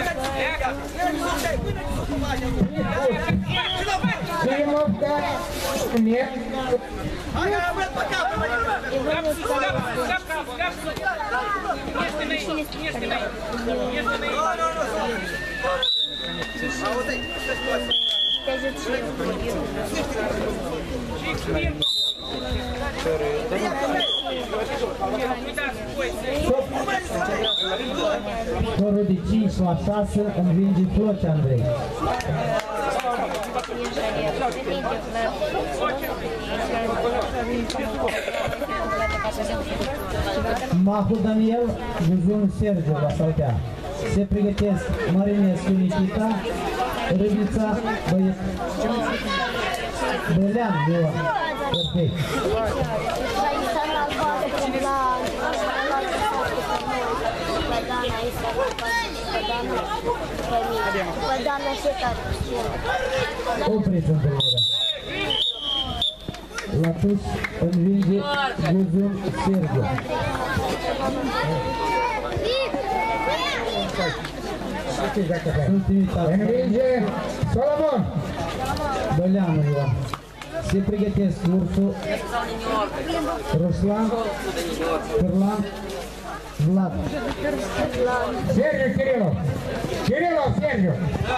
Simovca, Net. Scorul de cinci la șase învinge Floci Andrei. Mahu Daniel, Guzun Sergiu la saltea. Se pregătesc Marinescu Nikita, Râdița, Băiet. Bălean, Ioan. Perfect. Opriți întâlnirea. Latus învinge Guzun Sergiu. Învinge Solomon. Băleanu Ioan. Se pregătesc Ursu, Ruslan, Cârlan, Vlad. Sergiu Kirilov. Kirilov, Sergiu.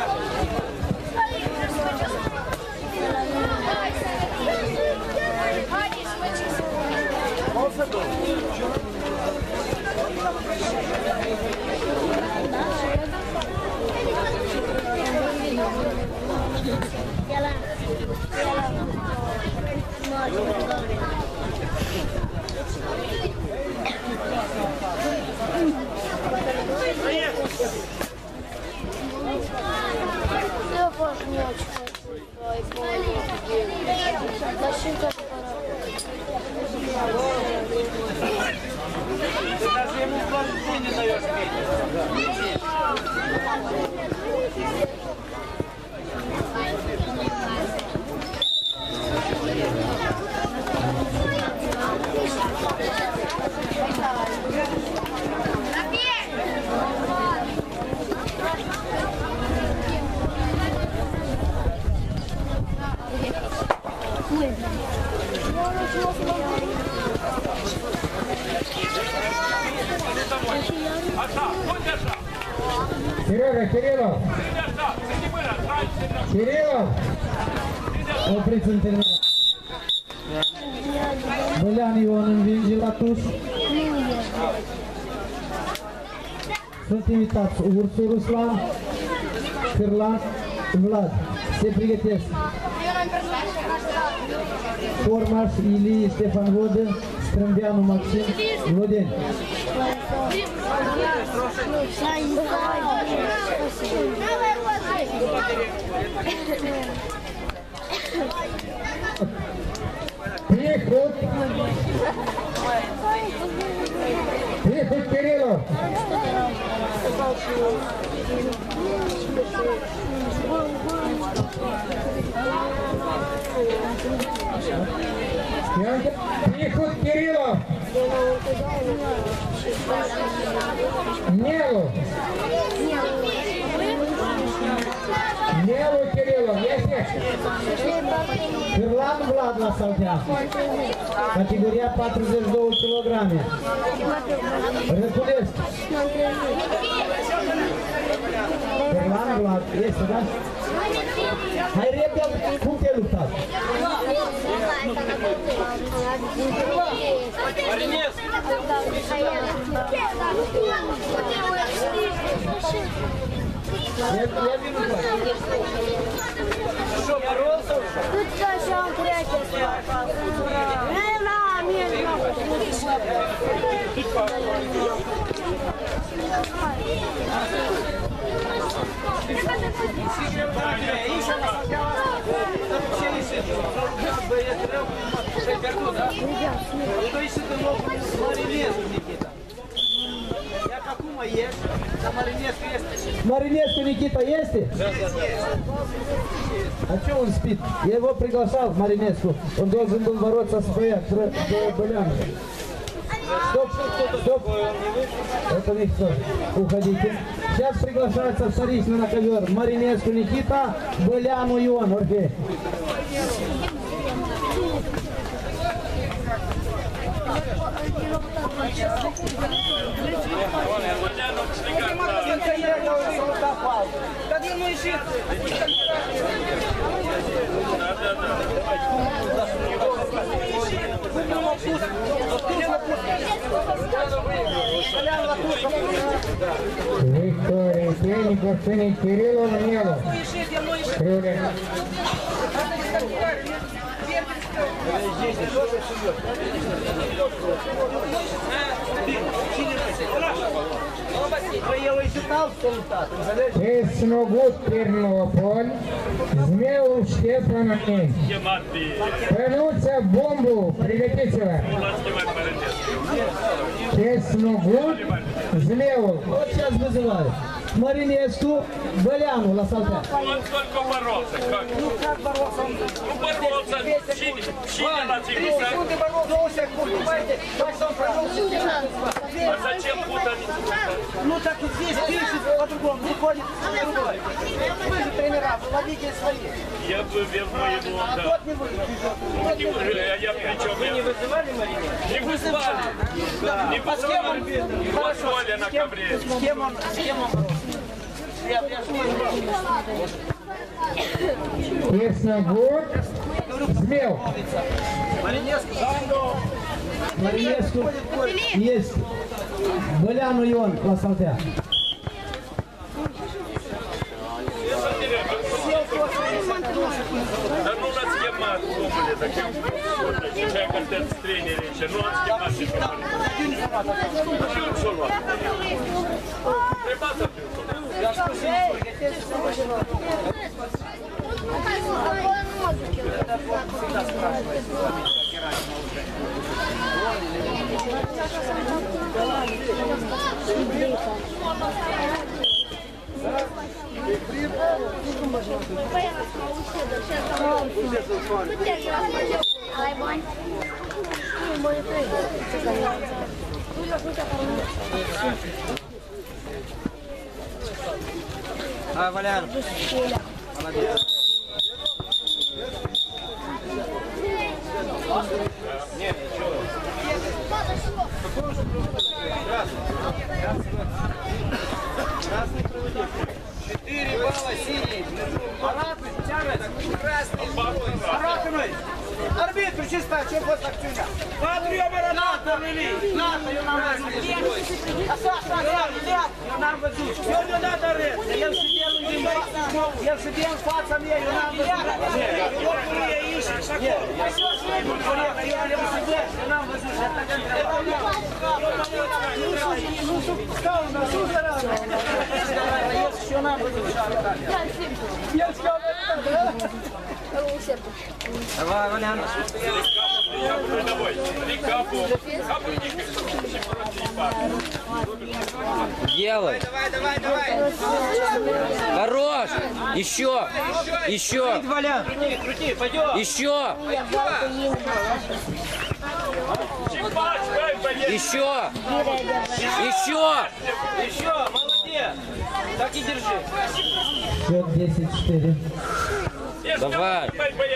Eu faço minha Машинка Ты даже ему планку не даешь петь. Сережа, Кириллов! Кириллов! Opriți întâlnirea. Bălean Ion învinge Latus. Sunt invitați Ursu Ruslan, Cârlan, Vlad. Se pregătesc Formaș, Ilie, Ștefan Vodă, Strâmbeanu Maxim, Vlodeni. Pihut, Змелов. Приход Кириллов. Нелу. Нелу Кириллов. Есть? Cârlan Vlad la saltea. Categoria patruzeci și două kilograme. Răculescu. Cârlan Vlad. Este, da? Hai repede, cum te-ai luptat? Что, боролся уже? Тут даже он прячется. Не, на, медленно. Кто еще думал, Маринеску, Никита? Я как ума есть, а Маринеску есть. Marinescu Nikita este? Да, да, да. А что он спит? Я его приглашал, Marinescu. Он должен был бороться с Боляном. Стоп, стоп. Это никто. Уходите. Сейчас приглашается вторично на ковер Marinescu Никита, Боляну Ион. Окей. Cadê o Egito? Виктория Пленников, сыне Кириллов, Нелу. Крылья. Тесногут Пернова Поль, Змеев Штефан Анин. Вернуться в бомбу, приготовиться. Тесногут Змеев. Вот сейчас вызывают. Marinescu, Боляну на салте. Он только боролся. Как? Ну как боролся? Ну боролся. Синий на Три секунды боролся, понимаете? Потом прошел. А зачем путать? Ну так вот здесь пишет по-другому, не ходит другой. Вы же тренера, ловите свои. Я бы верну его, А да. тот не вызвал. А я при чем? Вы не вызывали, Марина? Не вызвали. Да. Не А с кем он? вызвали. Хорошо. Позвали на С кем- ковре. С кем он? С кем он? Я, я Тесногут Змеев. Marinescu есть. Боляну Ион на салте. Да ну на схемат думали, таким как контент с тренером, ну он схемат не говорит. Чуть шурва. Прибаса А, Валян. Молодец. Нет, ничего. Красный проводник. Четыре балла синий. Арабы тянут. Красный. Арабы. Арбитр чисто, что после актюня. Подъем Ната, Лили. Ната, я нам возьму. А Саша, я нам возьму. Сегодня надо рез. Я сидел и я сидел пацан, я нам возьму. Я ищу, шагу. Я все сидел, я сидел, я нам возьму. Это есть еще нам возьму. Я сказал, да? Давай, Валян. Давай, три капу. Капу не Делай. Давай, давай, давай. Хорош. Еще. Еще. Крути, крути, пойдем. Еще. Еще. Еще. Еще, молодец. Так и держи. Счет десять четыре. Давай.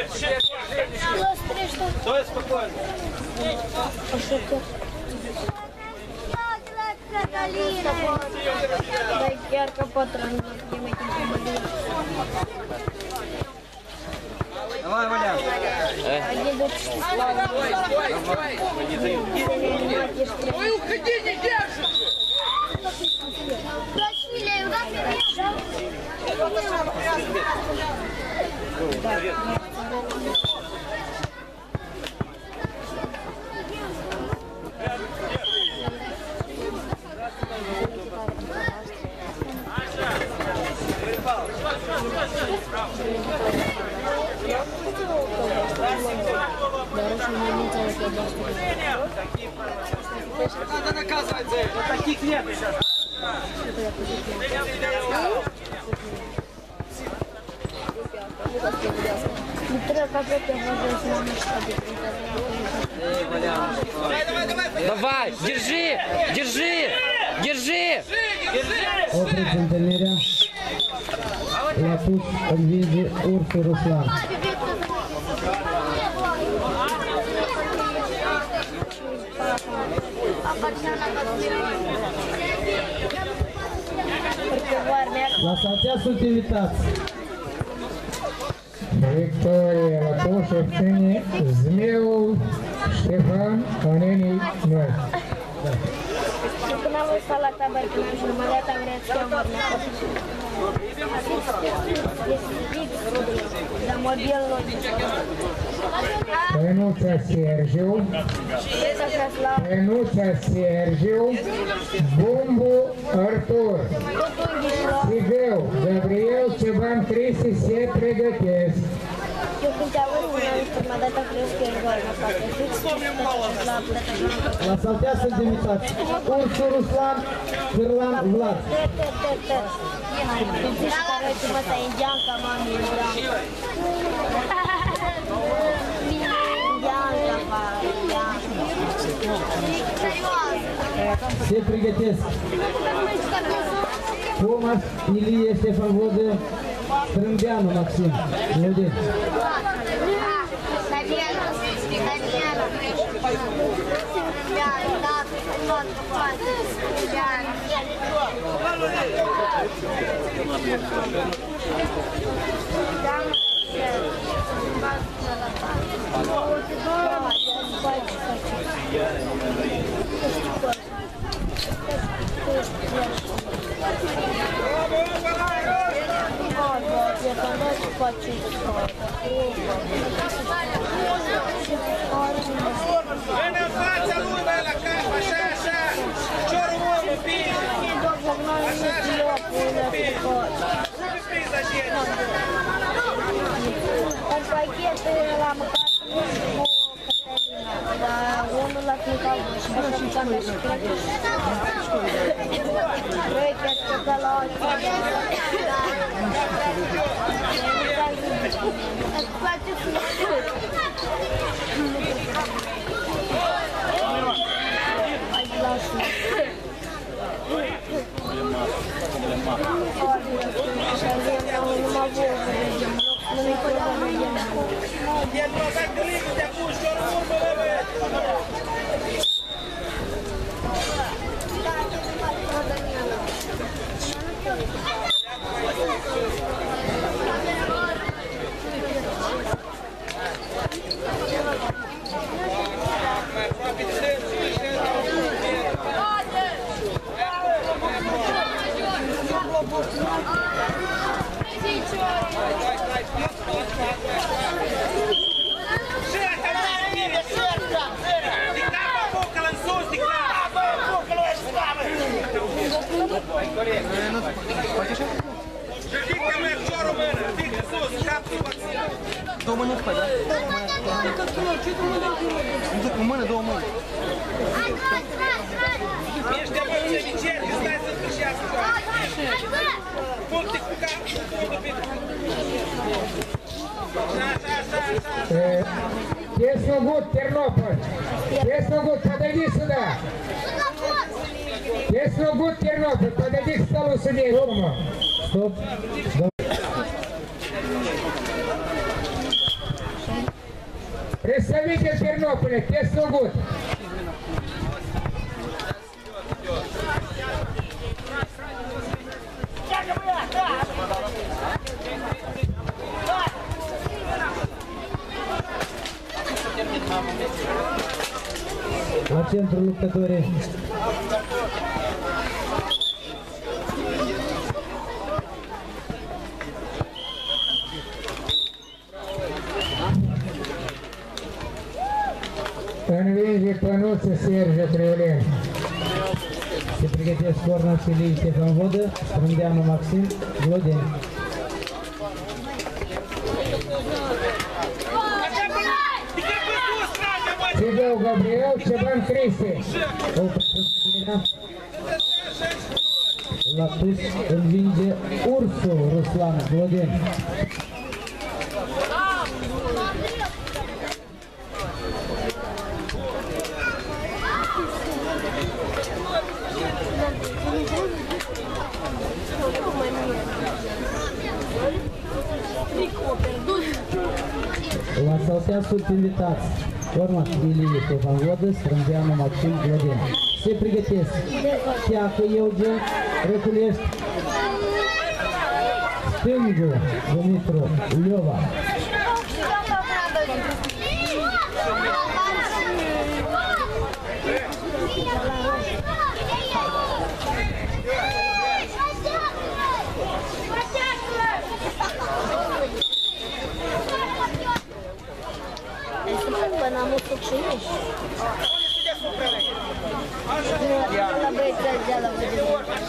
Стой спокойно. Дай ярко патрон. Давай, Валя. Ой, уходи, не держи! Надо наказывать за это. Таких нет сейчас. Давай, держи, держи, держи. Оприт Центальнеря. Латуш Альвизи Урсу Руслан. La saltea Sultivitați. Victoria Latoșev ține Zmeul Ștefan Anenii Noi. Când am văzut la tabără, când am jumătate, am vrea să iau vorba. Da mobilul. Penuța Sergiu. Penuța Sergiu. Bumbu Artur. Sigău Gabriel Ceban Cristi se pregătesc. Eu când te aud, prima dată crezi că ești vorba, poate fix. La saltea sunt invitați Ursu Ruslan, Cârlan Vlad. Te, te, te, te. Tu zici că arăți mă, ta indianca, mami, indianca. Indianca, pa, indianca. Se pregătesc Tomas Ilie Ștefan Vodă, Strângeanu Maxim. Iudin. Daniela, Daniela. Vem în fața lui la cap, așa, așa. Ciorul omul, bine. Așa, așa, bine. Nu mi priza gente. Un pachet la măcar cu Cătălina, dar unul la Clicau și așa și cam și cred că Răi, cred că de la îți place frumos? Hai, lasă. E trozat cu licu, te-a pus ciorul urmă, băi. Ridică-mă ciorul mână, ridică sus, capul maxim. Două mâini în spate, da? Nu zic cu mână, două mâini. Ăștia vă ce vicerți, stai să sfârșească. Puncte cu capul și cu pe... Așa, așa, așa. Тесногуд, Тернополь. Тесногуд, подойди сюда. Тесногуд, Тернополь, подойди к столу судейскому. Стоп. Представитель Тернополя, Тесногуд. La centru luptătorii. Învinge Pănuță Sergiu Triulin. Se pregătesc corner Filii Ștefan Vodă, Strândeanu Maxim, Glodeni. Țigău Gabriel, Ceban Cristi. La pus învinge Ursul Ruslan, Glodeni. La saltea sunt invitați Forma Ilie Ștefan Vodă, Strândeanu Maxim, Glodeni. Se pregătesc Teacă Eugen, Răculești, Stângu Dumitru Liova. Până am făcut și eu. La băieță de la vădere.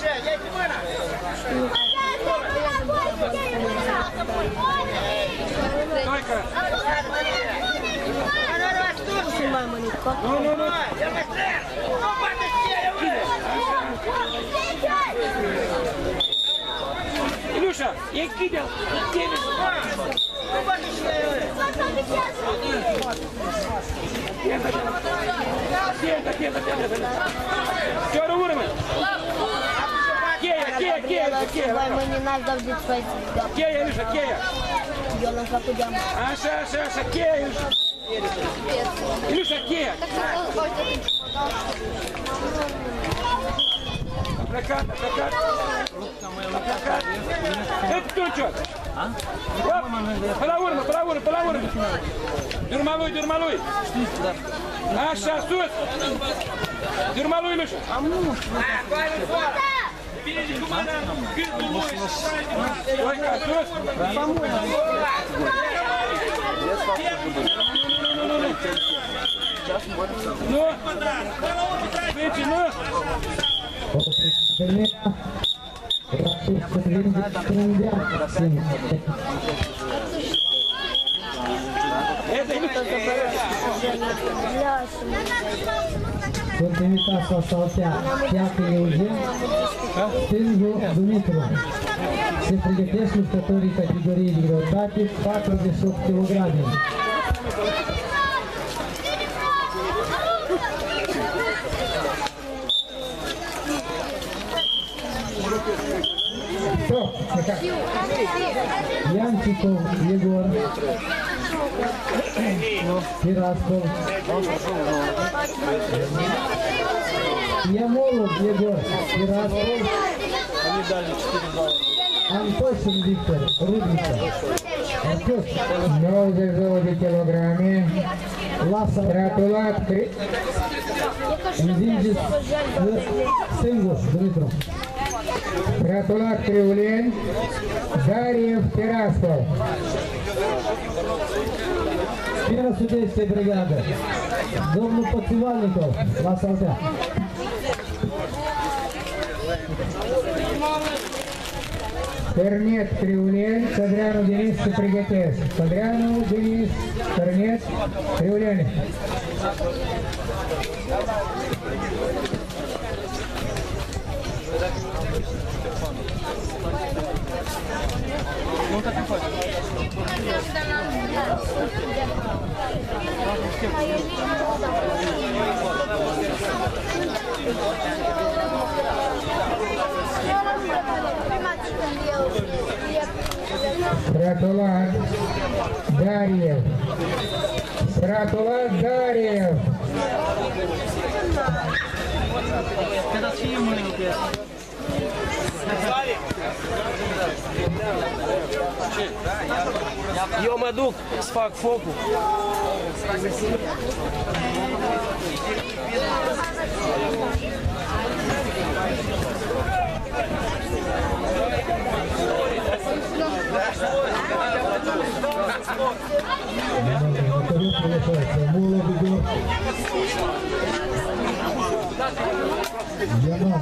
Și mai mănică. Nu, nu, nu. Илюша, я кидал. Тихо, тихо, тихо. Все, уровень. Кея, Кея, Кея, Кея. Vai mâine n-aș dau de ți-ai să-ți Кея, Илюша, Кея. Eu l-am făcut de-am. Așa, așa, așa, Кея, Илюша. Илюша, Кея. Плакат, плакат. Плакат. Это кто что? Pe la urmă, pe la urmă, pe la urmă! Durma lui, durma lui! Așa, sus! Durma lui, Lușa! Am nu! Oica, sus! Nu! Veci, nu! Sunt invitați la saltea Teacă Eugen, Stângu Dumitru. Se pregătesc luptătorii categoriei de greutate patruzeci și opt kilograme. Янчиков Егор, Тирасков, Ямолов Егор, Тирасков, Антошин Виктор, Рудница, nouăzeci și două de kilograme, Tratulat învinge Stângu Dumitru. Tratulat Triulin, Dariev Tiraskov. Первая судейская бригада. Domnul Pățivalnicov, la saltea. Корнет Кривулен, Кадряну Денис Соприготес. Кадряну Денис, Корнет Кривулен. Stratulad Dariev. Stratulad Dariev. Когда съем мы его пьем. Eu mă duc să fac focul. Янана.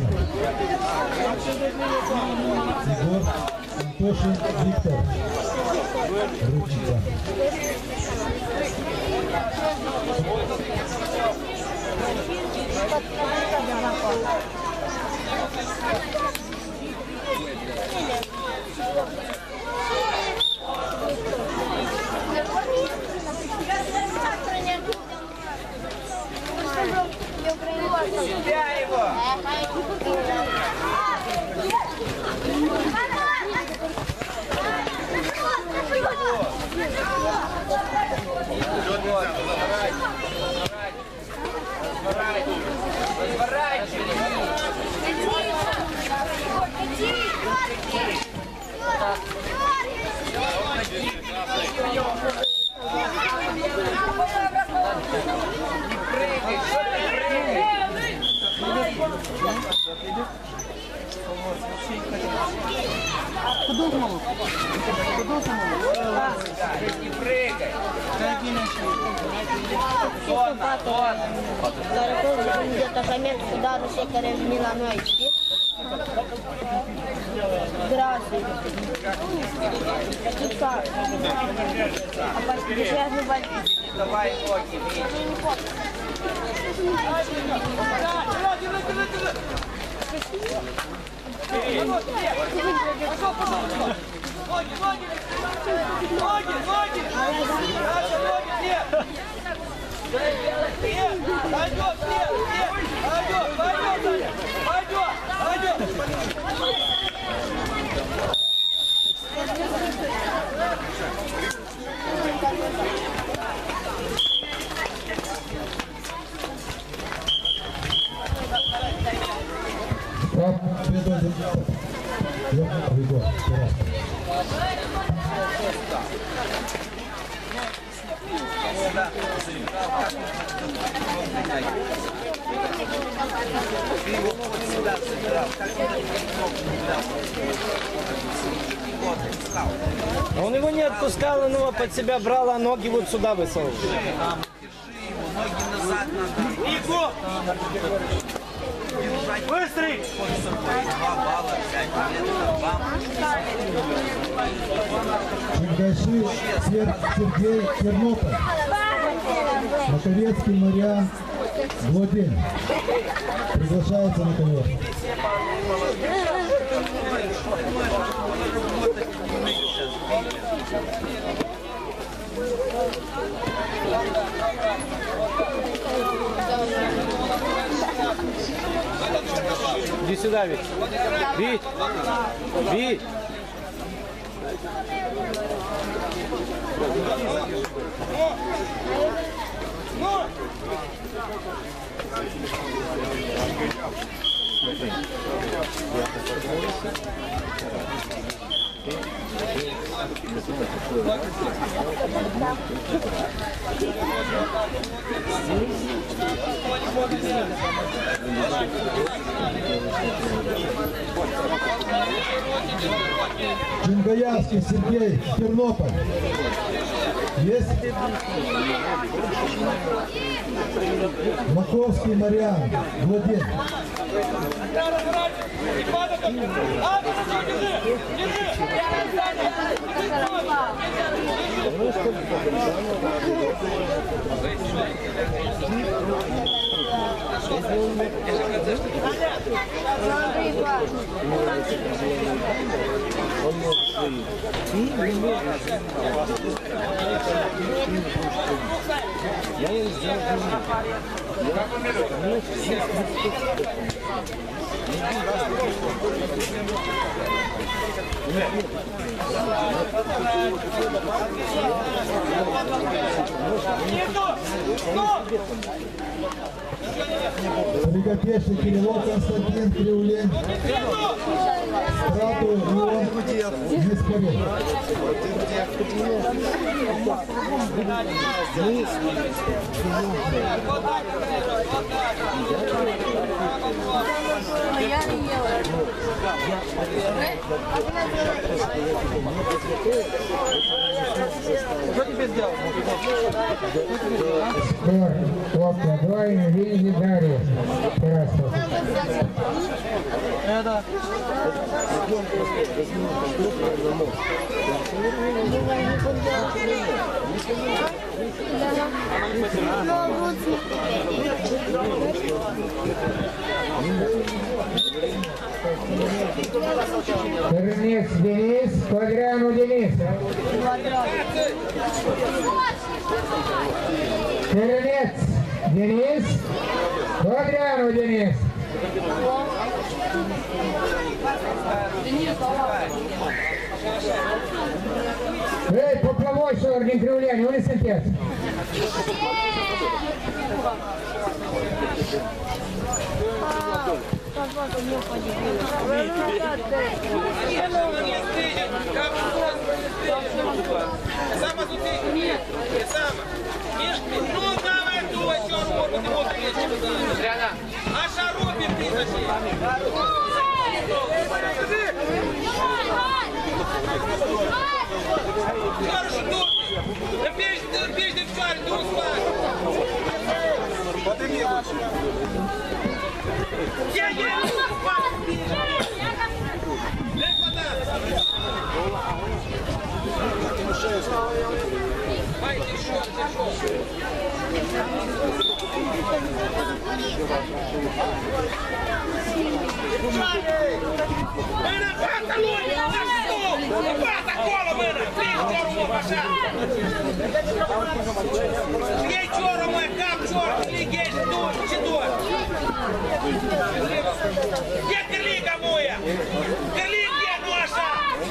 Егор, Антошин, Виктор. Ручница. Себя его! По-доброму. По-доброму. Не прыгай. Dar acolo de atașament cu darul cei care vin la noi, știi? Grazie. Știi că apoi de ce nu va fi? Давай ноги, Он его не отпускал, он его под себя брал, а ноги вот сюда высовывал. Иго! Быстрый! Чергаши Сергей Тернополь. Маковецкий Мариан Владимир. Приглашается на ковер. Иди сюда, Вить. Вить! Вить! Чингаявский Сергей Тернополь. Есть? Маковский Мариан Владимир. Приготовься Кириллов Константин Кривлень. Страту Ион Неспоред. Что тебе сделал? Скоро. Опа, двойно, видите, Дарья. Тарасов. Это. Чернец Денис, Квадрану Денис. Чернец Денис, Квадрану Денис. Эй, поплавой шорник Кривляне, улица отец. Аша робит, ты Подними лучше. Я, я, Mână, bata lui! Bata acolo, mână! Prinde ciorul, mă, așa! Iei ciorul, mă, cap ciorul, lighești, tu, ce dor? Ia cârliga, moia! Cârlig, ia, nu așa!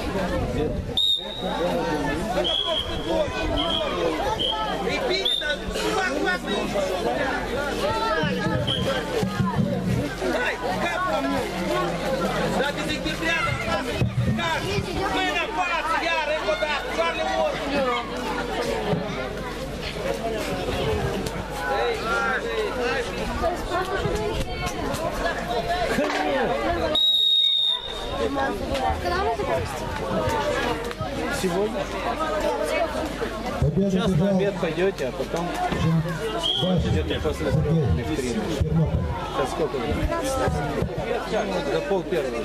E bine, dar fac, fac, Hai, capul! Dar dezechilibrează, mâna în față, iar, încă o dată, soarele mor! Ei, hai, hai! Сегодня? Победу Сейчас на бежал обед пойдете, а потом идете после викторины. Сейчас сколько? До пол первого.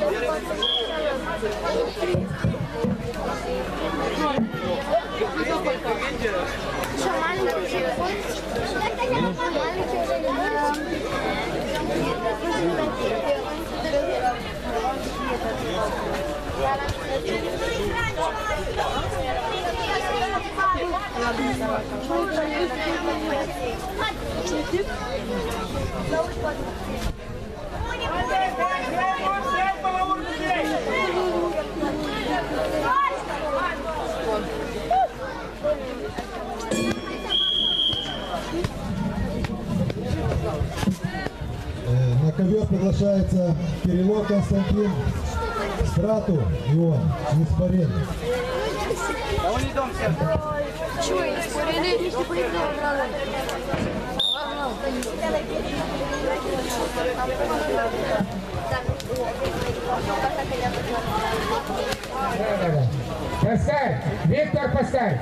На ковер приглашается Кириллов Константин, Страту Ион Неспоред. А он не дом всех. Чего, Неспоред? Паскаль, Виктор Паскаль.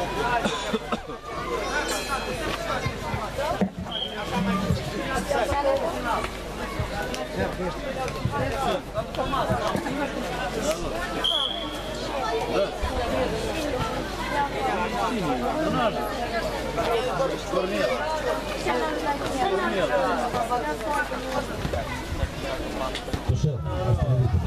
Душа, остановите.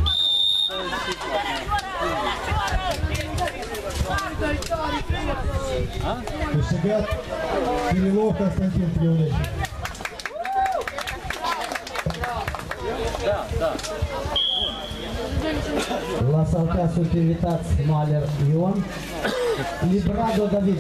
Кушегат, Кириллов Константин Кривлень. Да, да. La saltea sunt invitați Maler Ion, Librado David.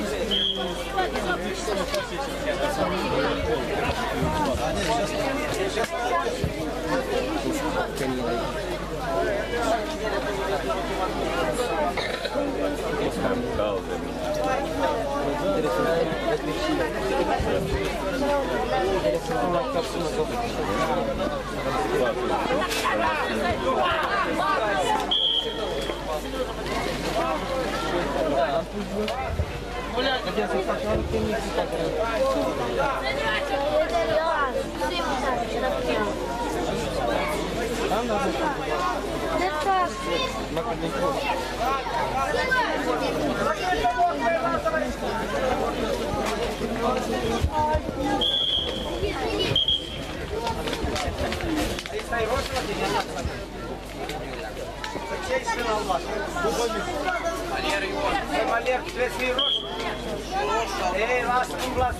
Валер, trebuie să fii roșu. Ei, lasă, nu-mi lasă.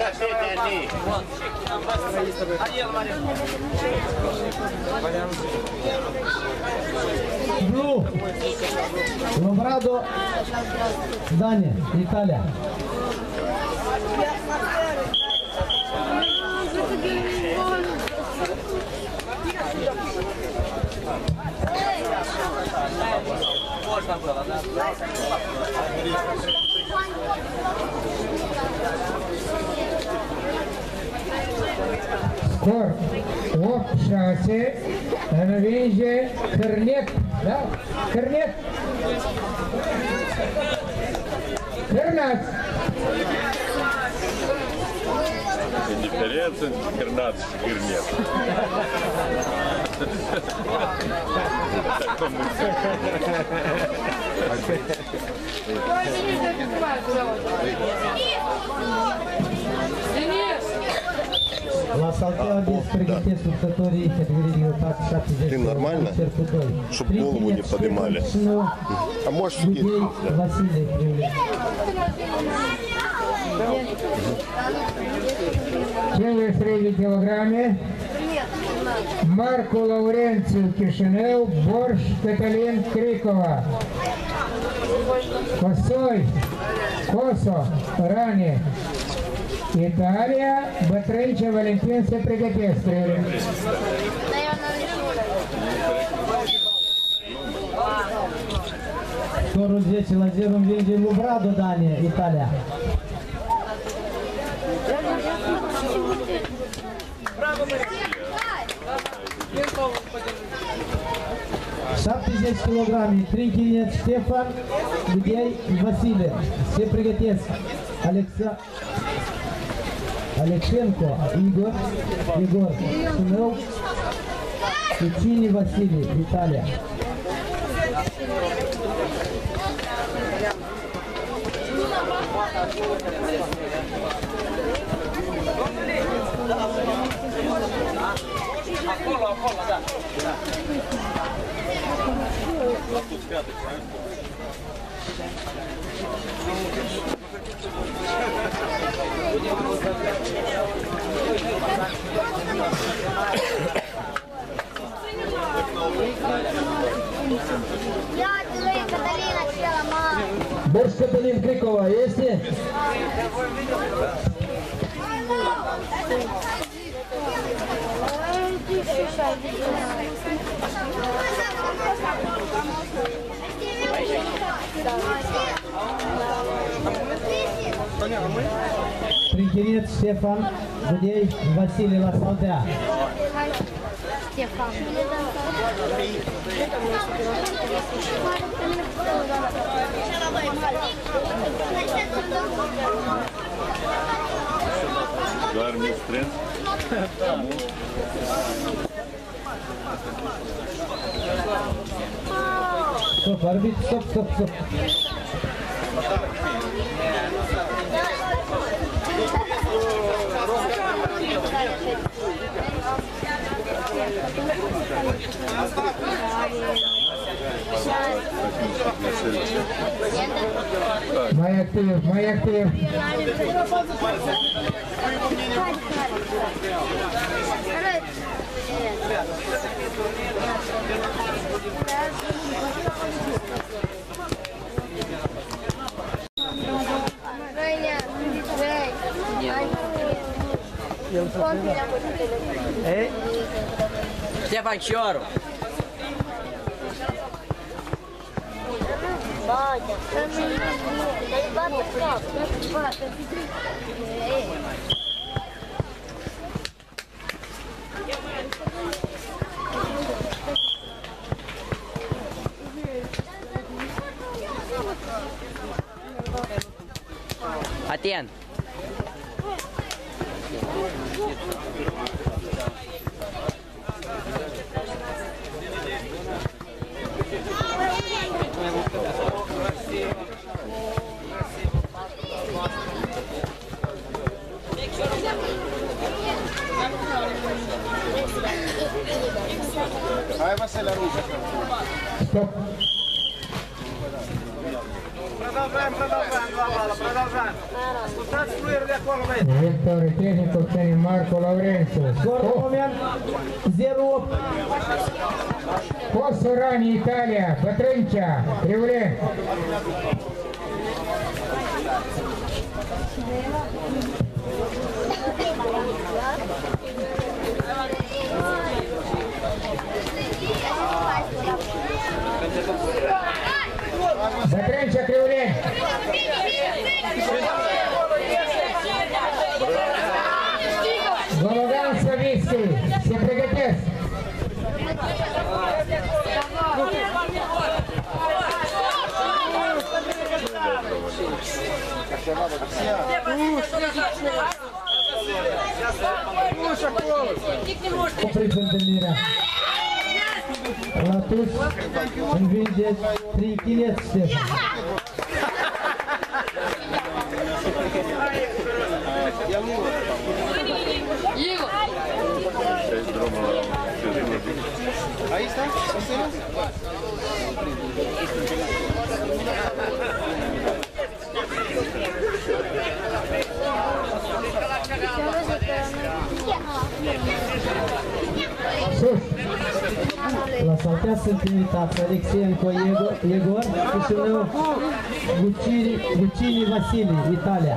Adiel, Valeria. Blu, Lombrado, Dania, Italia. Scor opt șase, învinge Cârnet, da? Cârnet! Cârnaț! Diferență între Cârnaț și Cârnet. La Saltea Одесс pregătesc luptătorii categorii de greutate șaptezeci Ты нормально? Чтоб голову не поднимали. А можешь скинуть? Василий привлек. Cele trei kilograme, Marco Laurențiu, Chișinău, Borș, Cătălin, Cricova. Cosoi, Coso, Rane, Italia, Bătrâncea, Valentin se pregătesc. Scorul zece la zero învinge Lubrado, Dania, Italia. șaptezeci kilograme, Trinchinet Ștefan, Gudei Vasile. Se pregătesc Alexa, Alexenco Igor, Igor Sunău, Cucini Vasile, Italia. Acolo, acolo, da. Борщ Каталин Крикова este? Trinchinet Ștefan, Gudei Vasile la Saltea. Ștefan. Doar mi strâns. Stop, arbitru, stop, stop, stop. Mai activ, mai activ. Ștefan Cioru. Atent! Hai, Vasile, ruža. Stop. Продолжаем, продолжаем, два балла, продолжаем. Спускаться флюер для корма. Viitorul tehnicul Ceni Marco Laurențiu. Scorul moment zero opt. Cosorani, Italia, Pătrâncea, Triulen. Pătrâncea, Triulen. Gologan Savitski, se pregătesc. Opriți întâlnirea. Latus învinge Trichinet Ștefan. Aí está, Sus! La saltea sunt invitați Alexeenco Igor, Igor, Chișinău, Gucini, Gucini Vasile, Italia.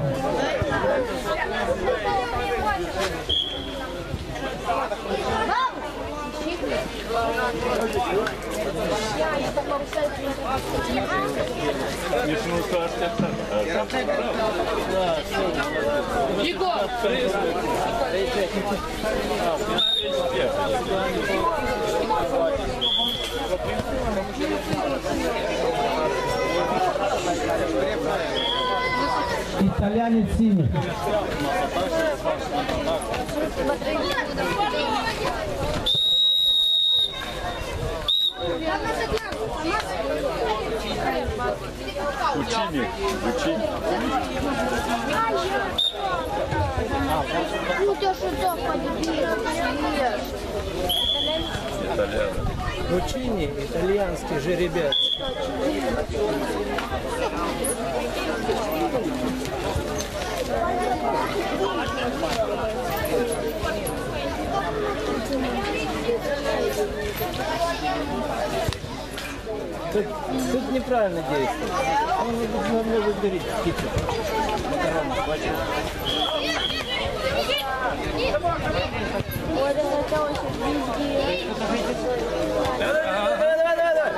Nici nu s-a așteptat. Igor! Italiani ține. Gucini, Gucini. Ну ты что дома не ешь? Итальяно. Гучини, итальянский жеребец. Тут, тут неправильно действует. Он может дарить птицу. Ой, да хотелось везде. Давай, давай, давай, давай.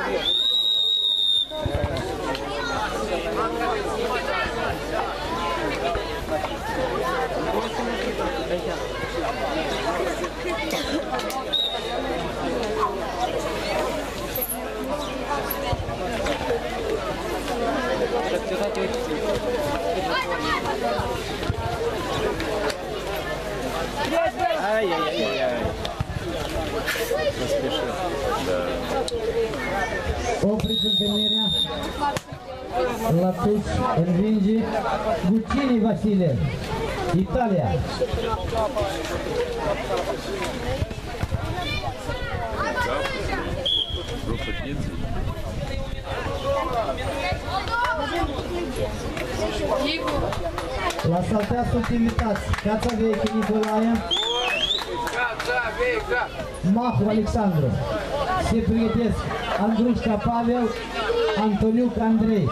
Ай-яй-яй-яй. Поспешил. Opriți întâlnirea. Latus învinge Gucini Vasile, Italia. Группа пиццы. La saltea sunt invitați Cața Veche Nicolae, Mahu Alexandru. Se pregătesc Andrușca Pavel, Antoniuc Andrei.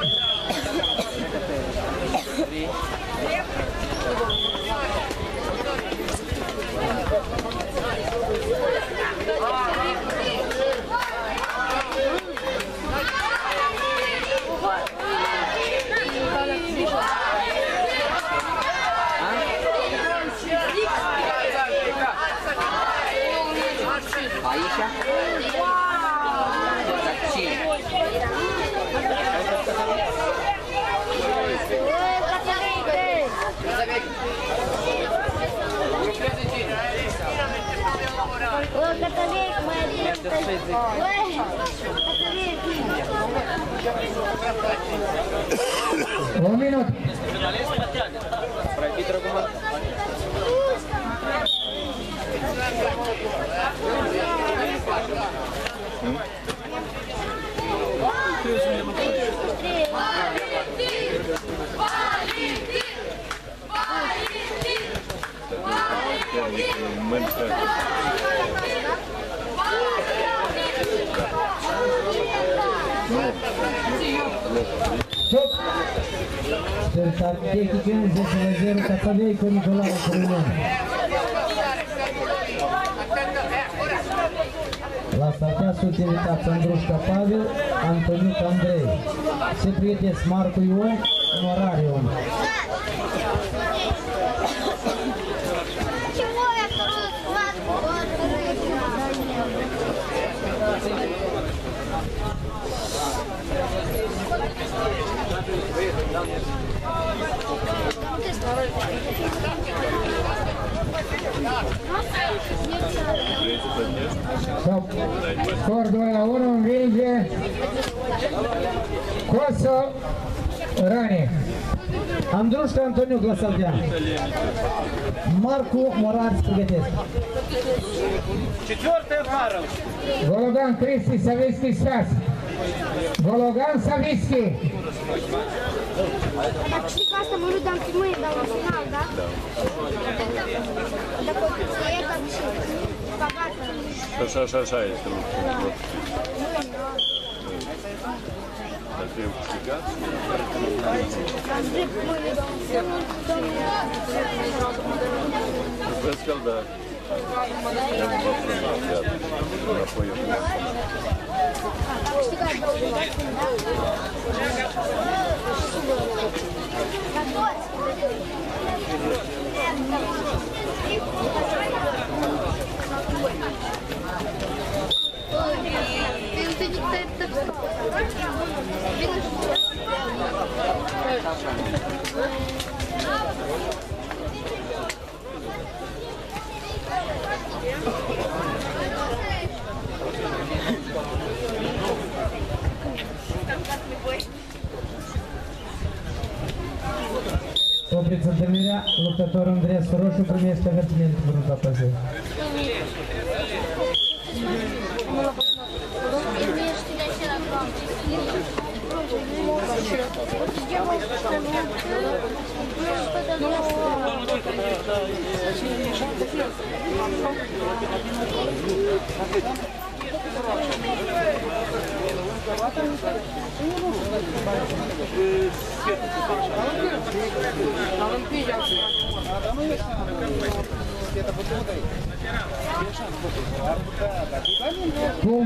Aici? Dar cine? Ô, Catalic, mai adianta. Ué, Catalic. Un minut. Stop! Certat tehnică zece la zero Catalic cu Nicolae Corunean. La startea sunt invitați Andrușca Pavel, Antoniuc Andrei. Se pregătesc Marcu Ion, Morar Ion. Scor doi la unu, învinge Coso Rani. Andrușca Antoniuc la saltea. Marcu Morar se pregătesc. Четвертая пара. Gologan Cristi Savitski Stas. Gologan Savitski. Dacă știi că asta mă rudam mâine, dar la final, da? Dacă o să iei ca și pagată. Așa, așa, așa este. Dar trebuie câștigat? Am drept mâine, Vezi că-l da. Я не вопрос, я напою. Opriți întâlnirea, luptătorul Andreea Soroșu primește avertiment în ruta pe zi. Bun.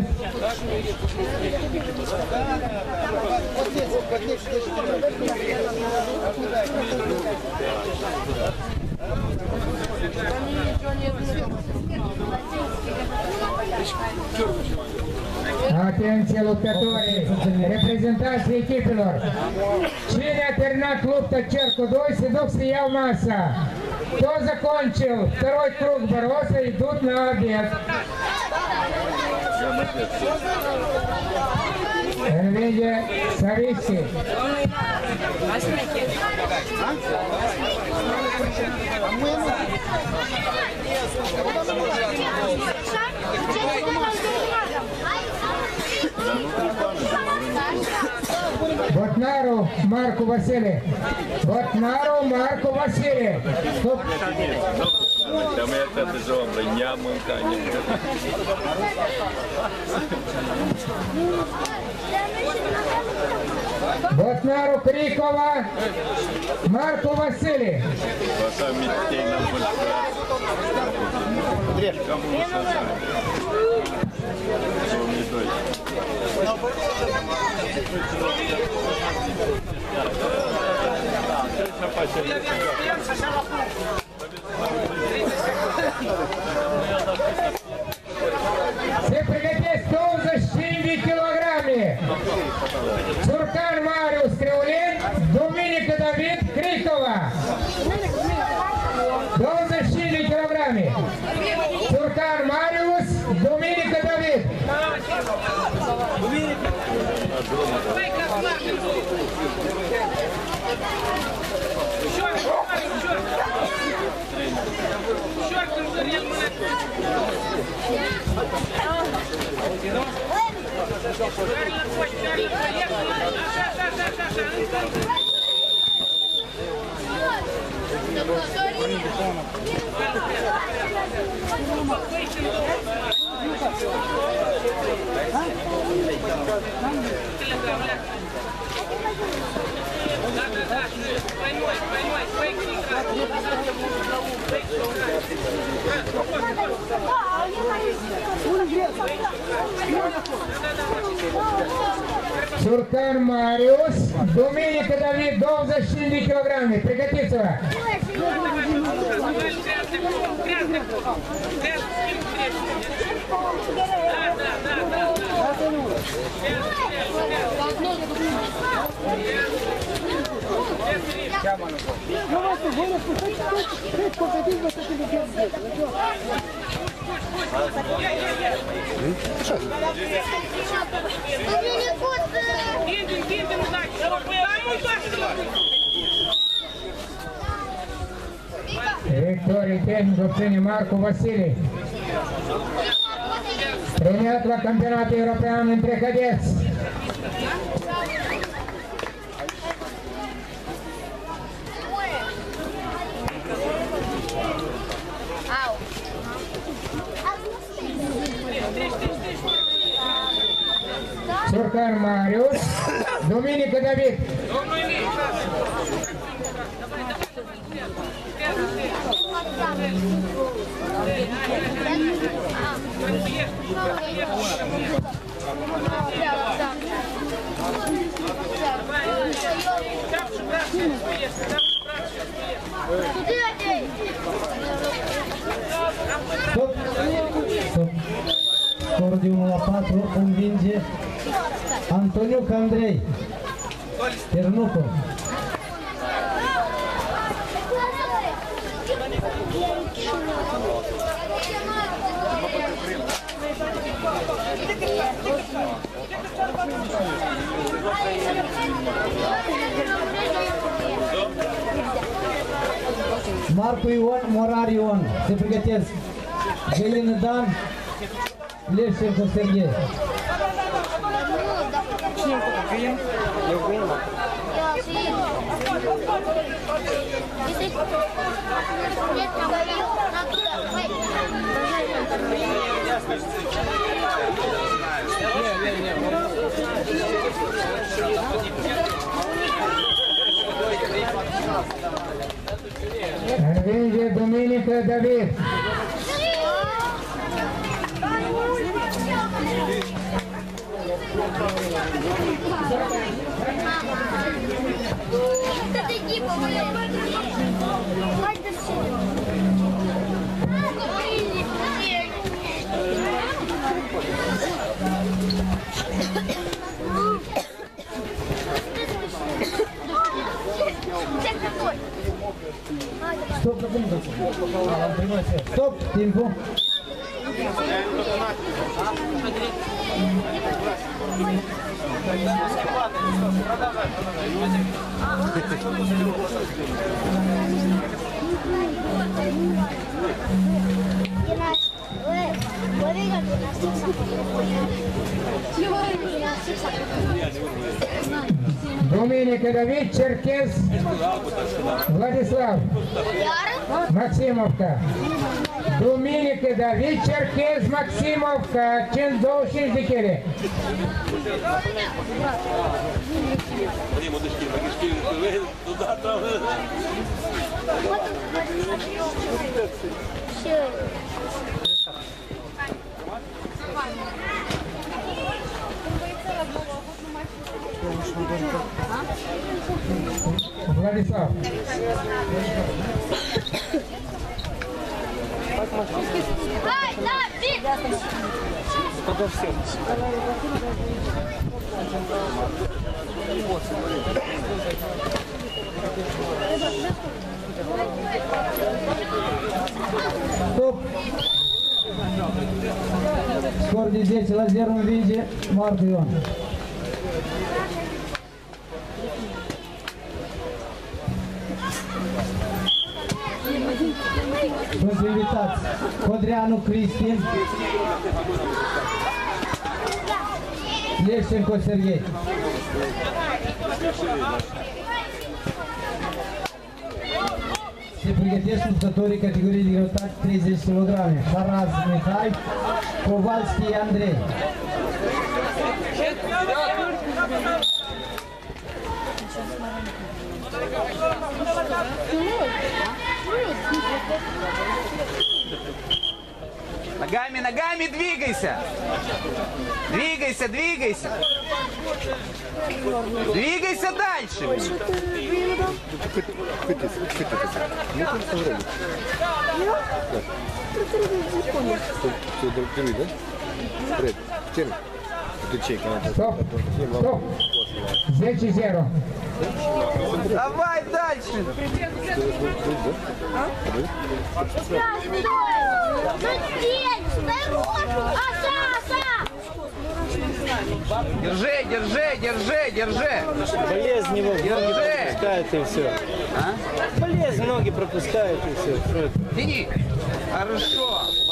Atenție luptătorii, reprezentanții echipelor. Cine a terminat lupta cercul doi se duc să iau masa. Кто закончил второй круг бороться, идут на обед. Энвидия Савицкий. Ботнару Марку Василий. Ботнару Марку Василий. Стоп. Там это тяжело, не мынка, не Ботнару Крикова, Марку Василий. Все приготовились, стол за четыре килограмме. Суркан Мариус Кривулин, Доминика Давид Крикова. Стол за четыре килограмме. Суркан Мариус, Доминика Давид. Суркан Мариус, Доминика Давид, дом за четыре килограмма. Приготовиться. Виктория Техник в цене Марку Василий. Принят в кампионате Европеан Интриходец. Суркан Мариус, Доминика Давид. Stop. Stop. Scorul de unu la patru învinge Antoniuc Andrei Ternuco. Marcu Ion, Morar Ion, se pregătesc. Gelina Dan, Leșenco Serghei. Cine cu Eugen? Eugen, mă. Învinge Dominică David. Stop, stop, timpul. Dominică David, Cerchez, Vladislav, Maximovka. Duminică David Cerchez Maximovca, douăzeci și cinci de kg. Vladislav. Hai, David! Подожди. Стоп! Scor de zece la zero învinge Marcu Ion. Sunt invitați Codreanu Cristin, Leșenco Serghei. Se pregătesc luptătorii categoriei de greutate treizeci de kilograme. Haraz Mihai, Kovalski Andrei. Ногами, ногами двигайся. Двигайся, двигайся. Двигайся дальше. Стоп, стоп. zece zero. Давай дальше. Держи, держи, держи, держи. Болезнь его ноги пропускает и все. А? Болезнь ноги пропускает и все. Тяни. Хорошо.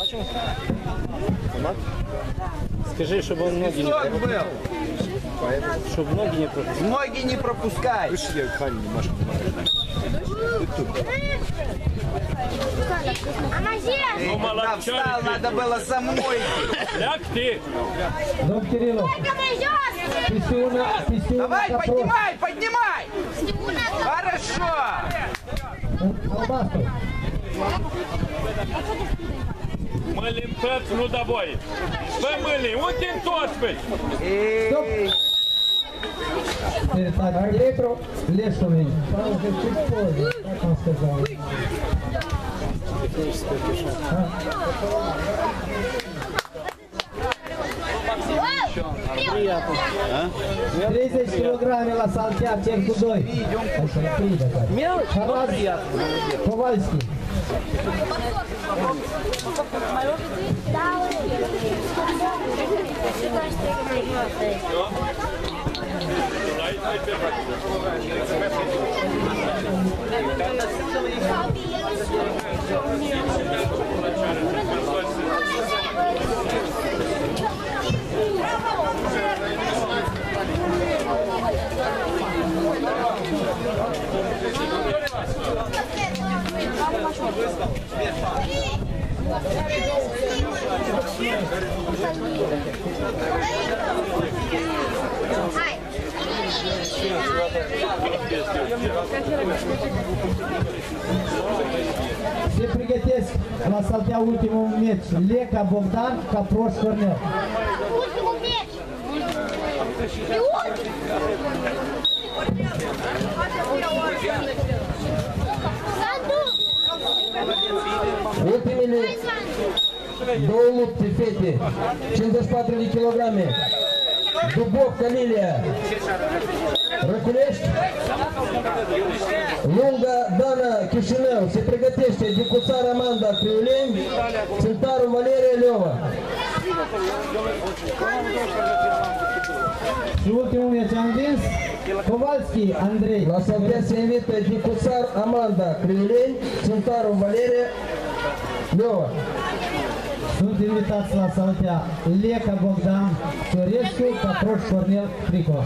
Скажи, чтобы он ноги не пропускал. Чтобы ноги не пропускал. Ноги не пропускай. Эй, когда встал, надо было самой. Ляг ты. Дом Кириллов. Давай, поднимай, поднимай. Хорошо. Албастов. Mălim tăți, nu da voi. Bă, mălim, unde întorci, băi? Stop! Arbitru Лешовый. Пауза чуть позже, как он сказал. тридцать килограмм la saltea, cer cu doi. Haraz Kovalski. Se pregătesc la saltea ultimul meci Leca Bogdan, Caproș Cornel. Ultimul meci! Ultimele două lupte fete, cincizeci și patru de kilograme. Dubovca Lilia, Răculești, Lunga Dana Chișinău, se pregătește Dicuțar Amanda Criuleni, Țântarul Valeria Leova. Și ultimul meci am vins Kovalski Andrei. La saltea se invită Dicuțar Amanda Criuleni, Țântarul Valeria Leova. Sunt invitați la saltea Leca Bogdan Ciorescu, Caproș Cornel Trico.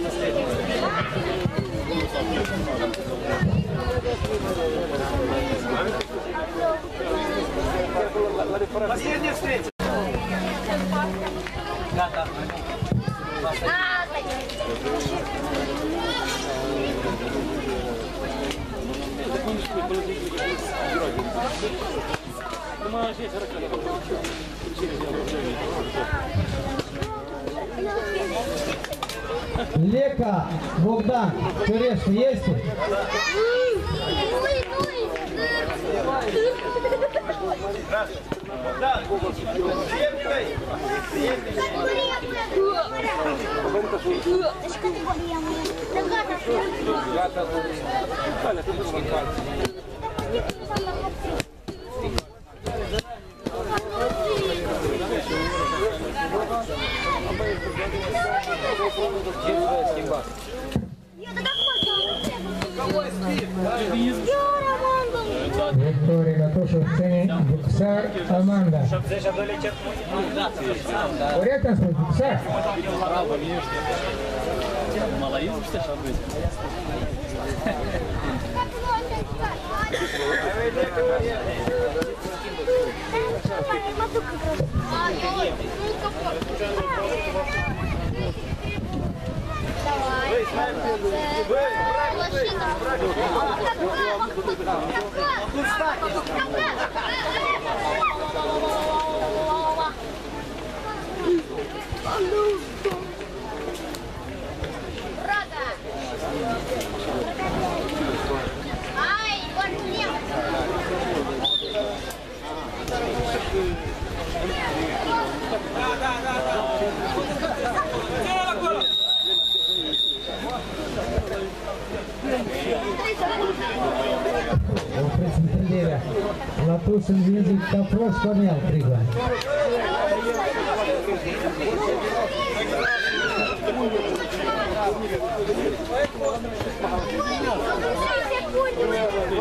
Последняя встреча. Гата. Лека, Богдан, Черешка, есть? Богдан, съемливай. Виктория Гатушев в сцене, боксер Аманда. Порядок, боксер. Opriți întâlnirea. La pus în vinzi ca prost Cornel, Trigla. Secunde!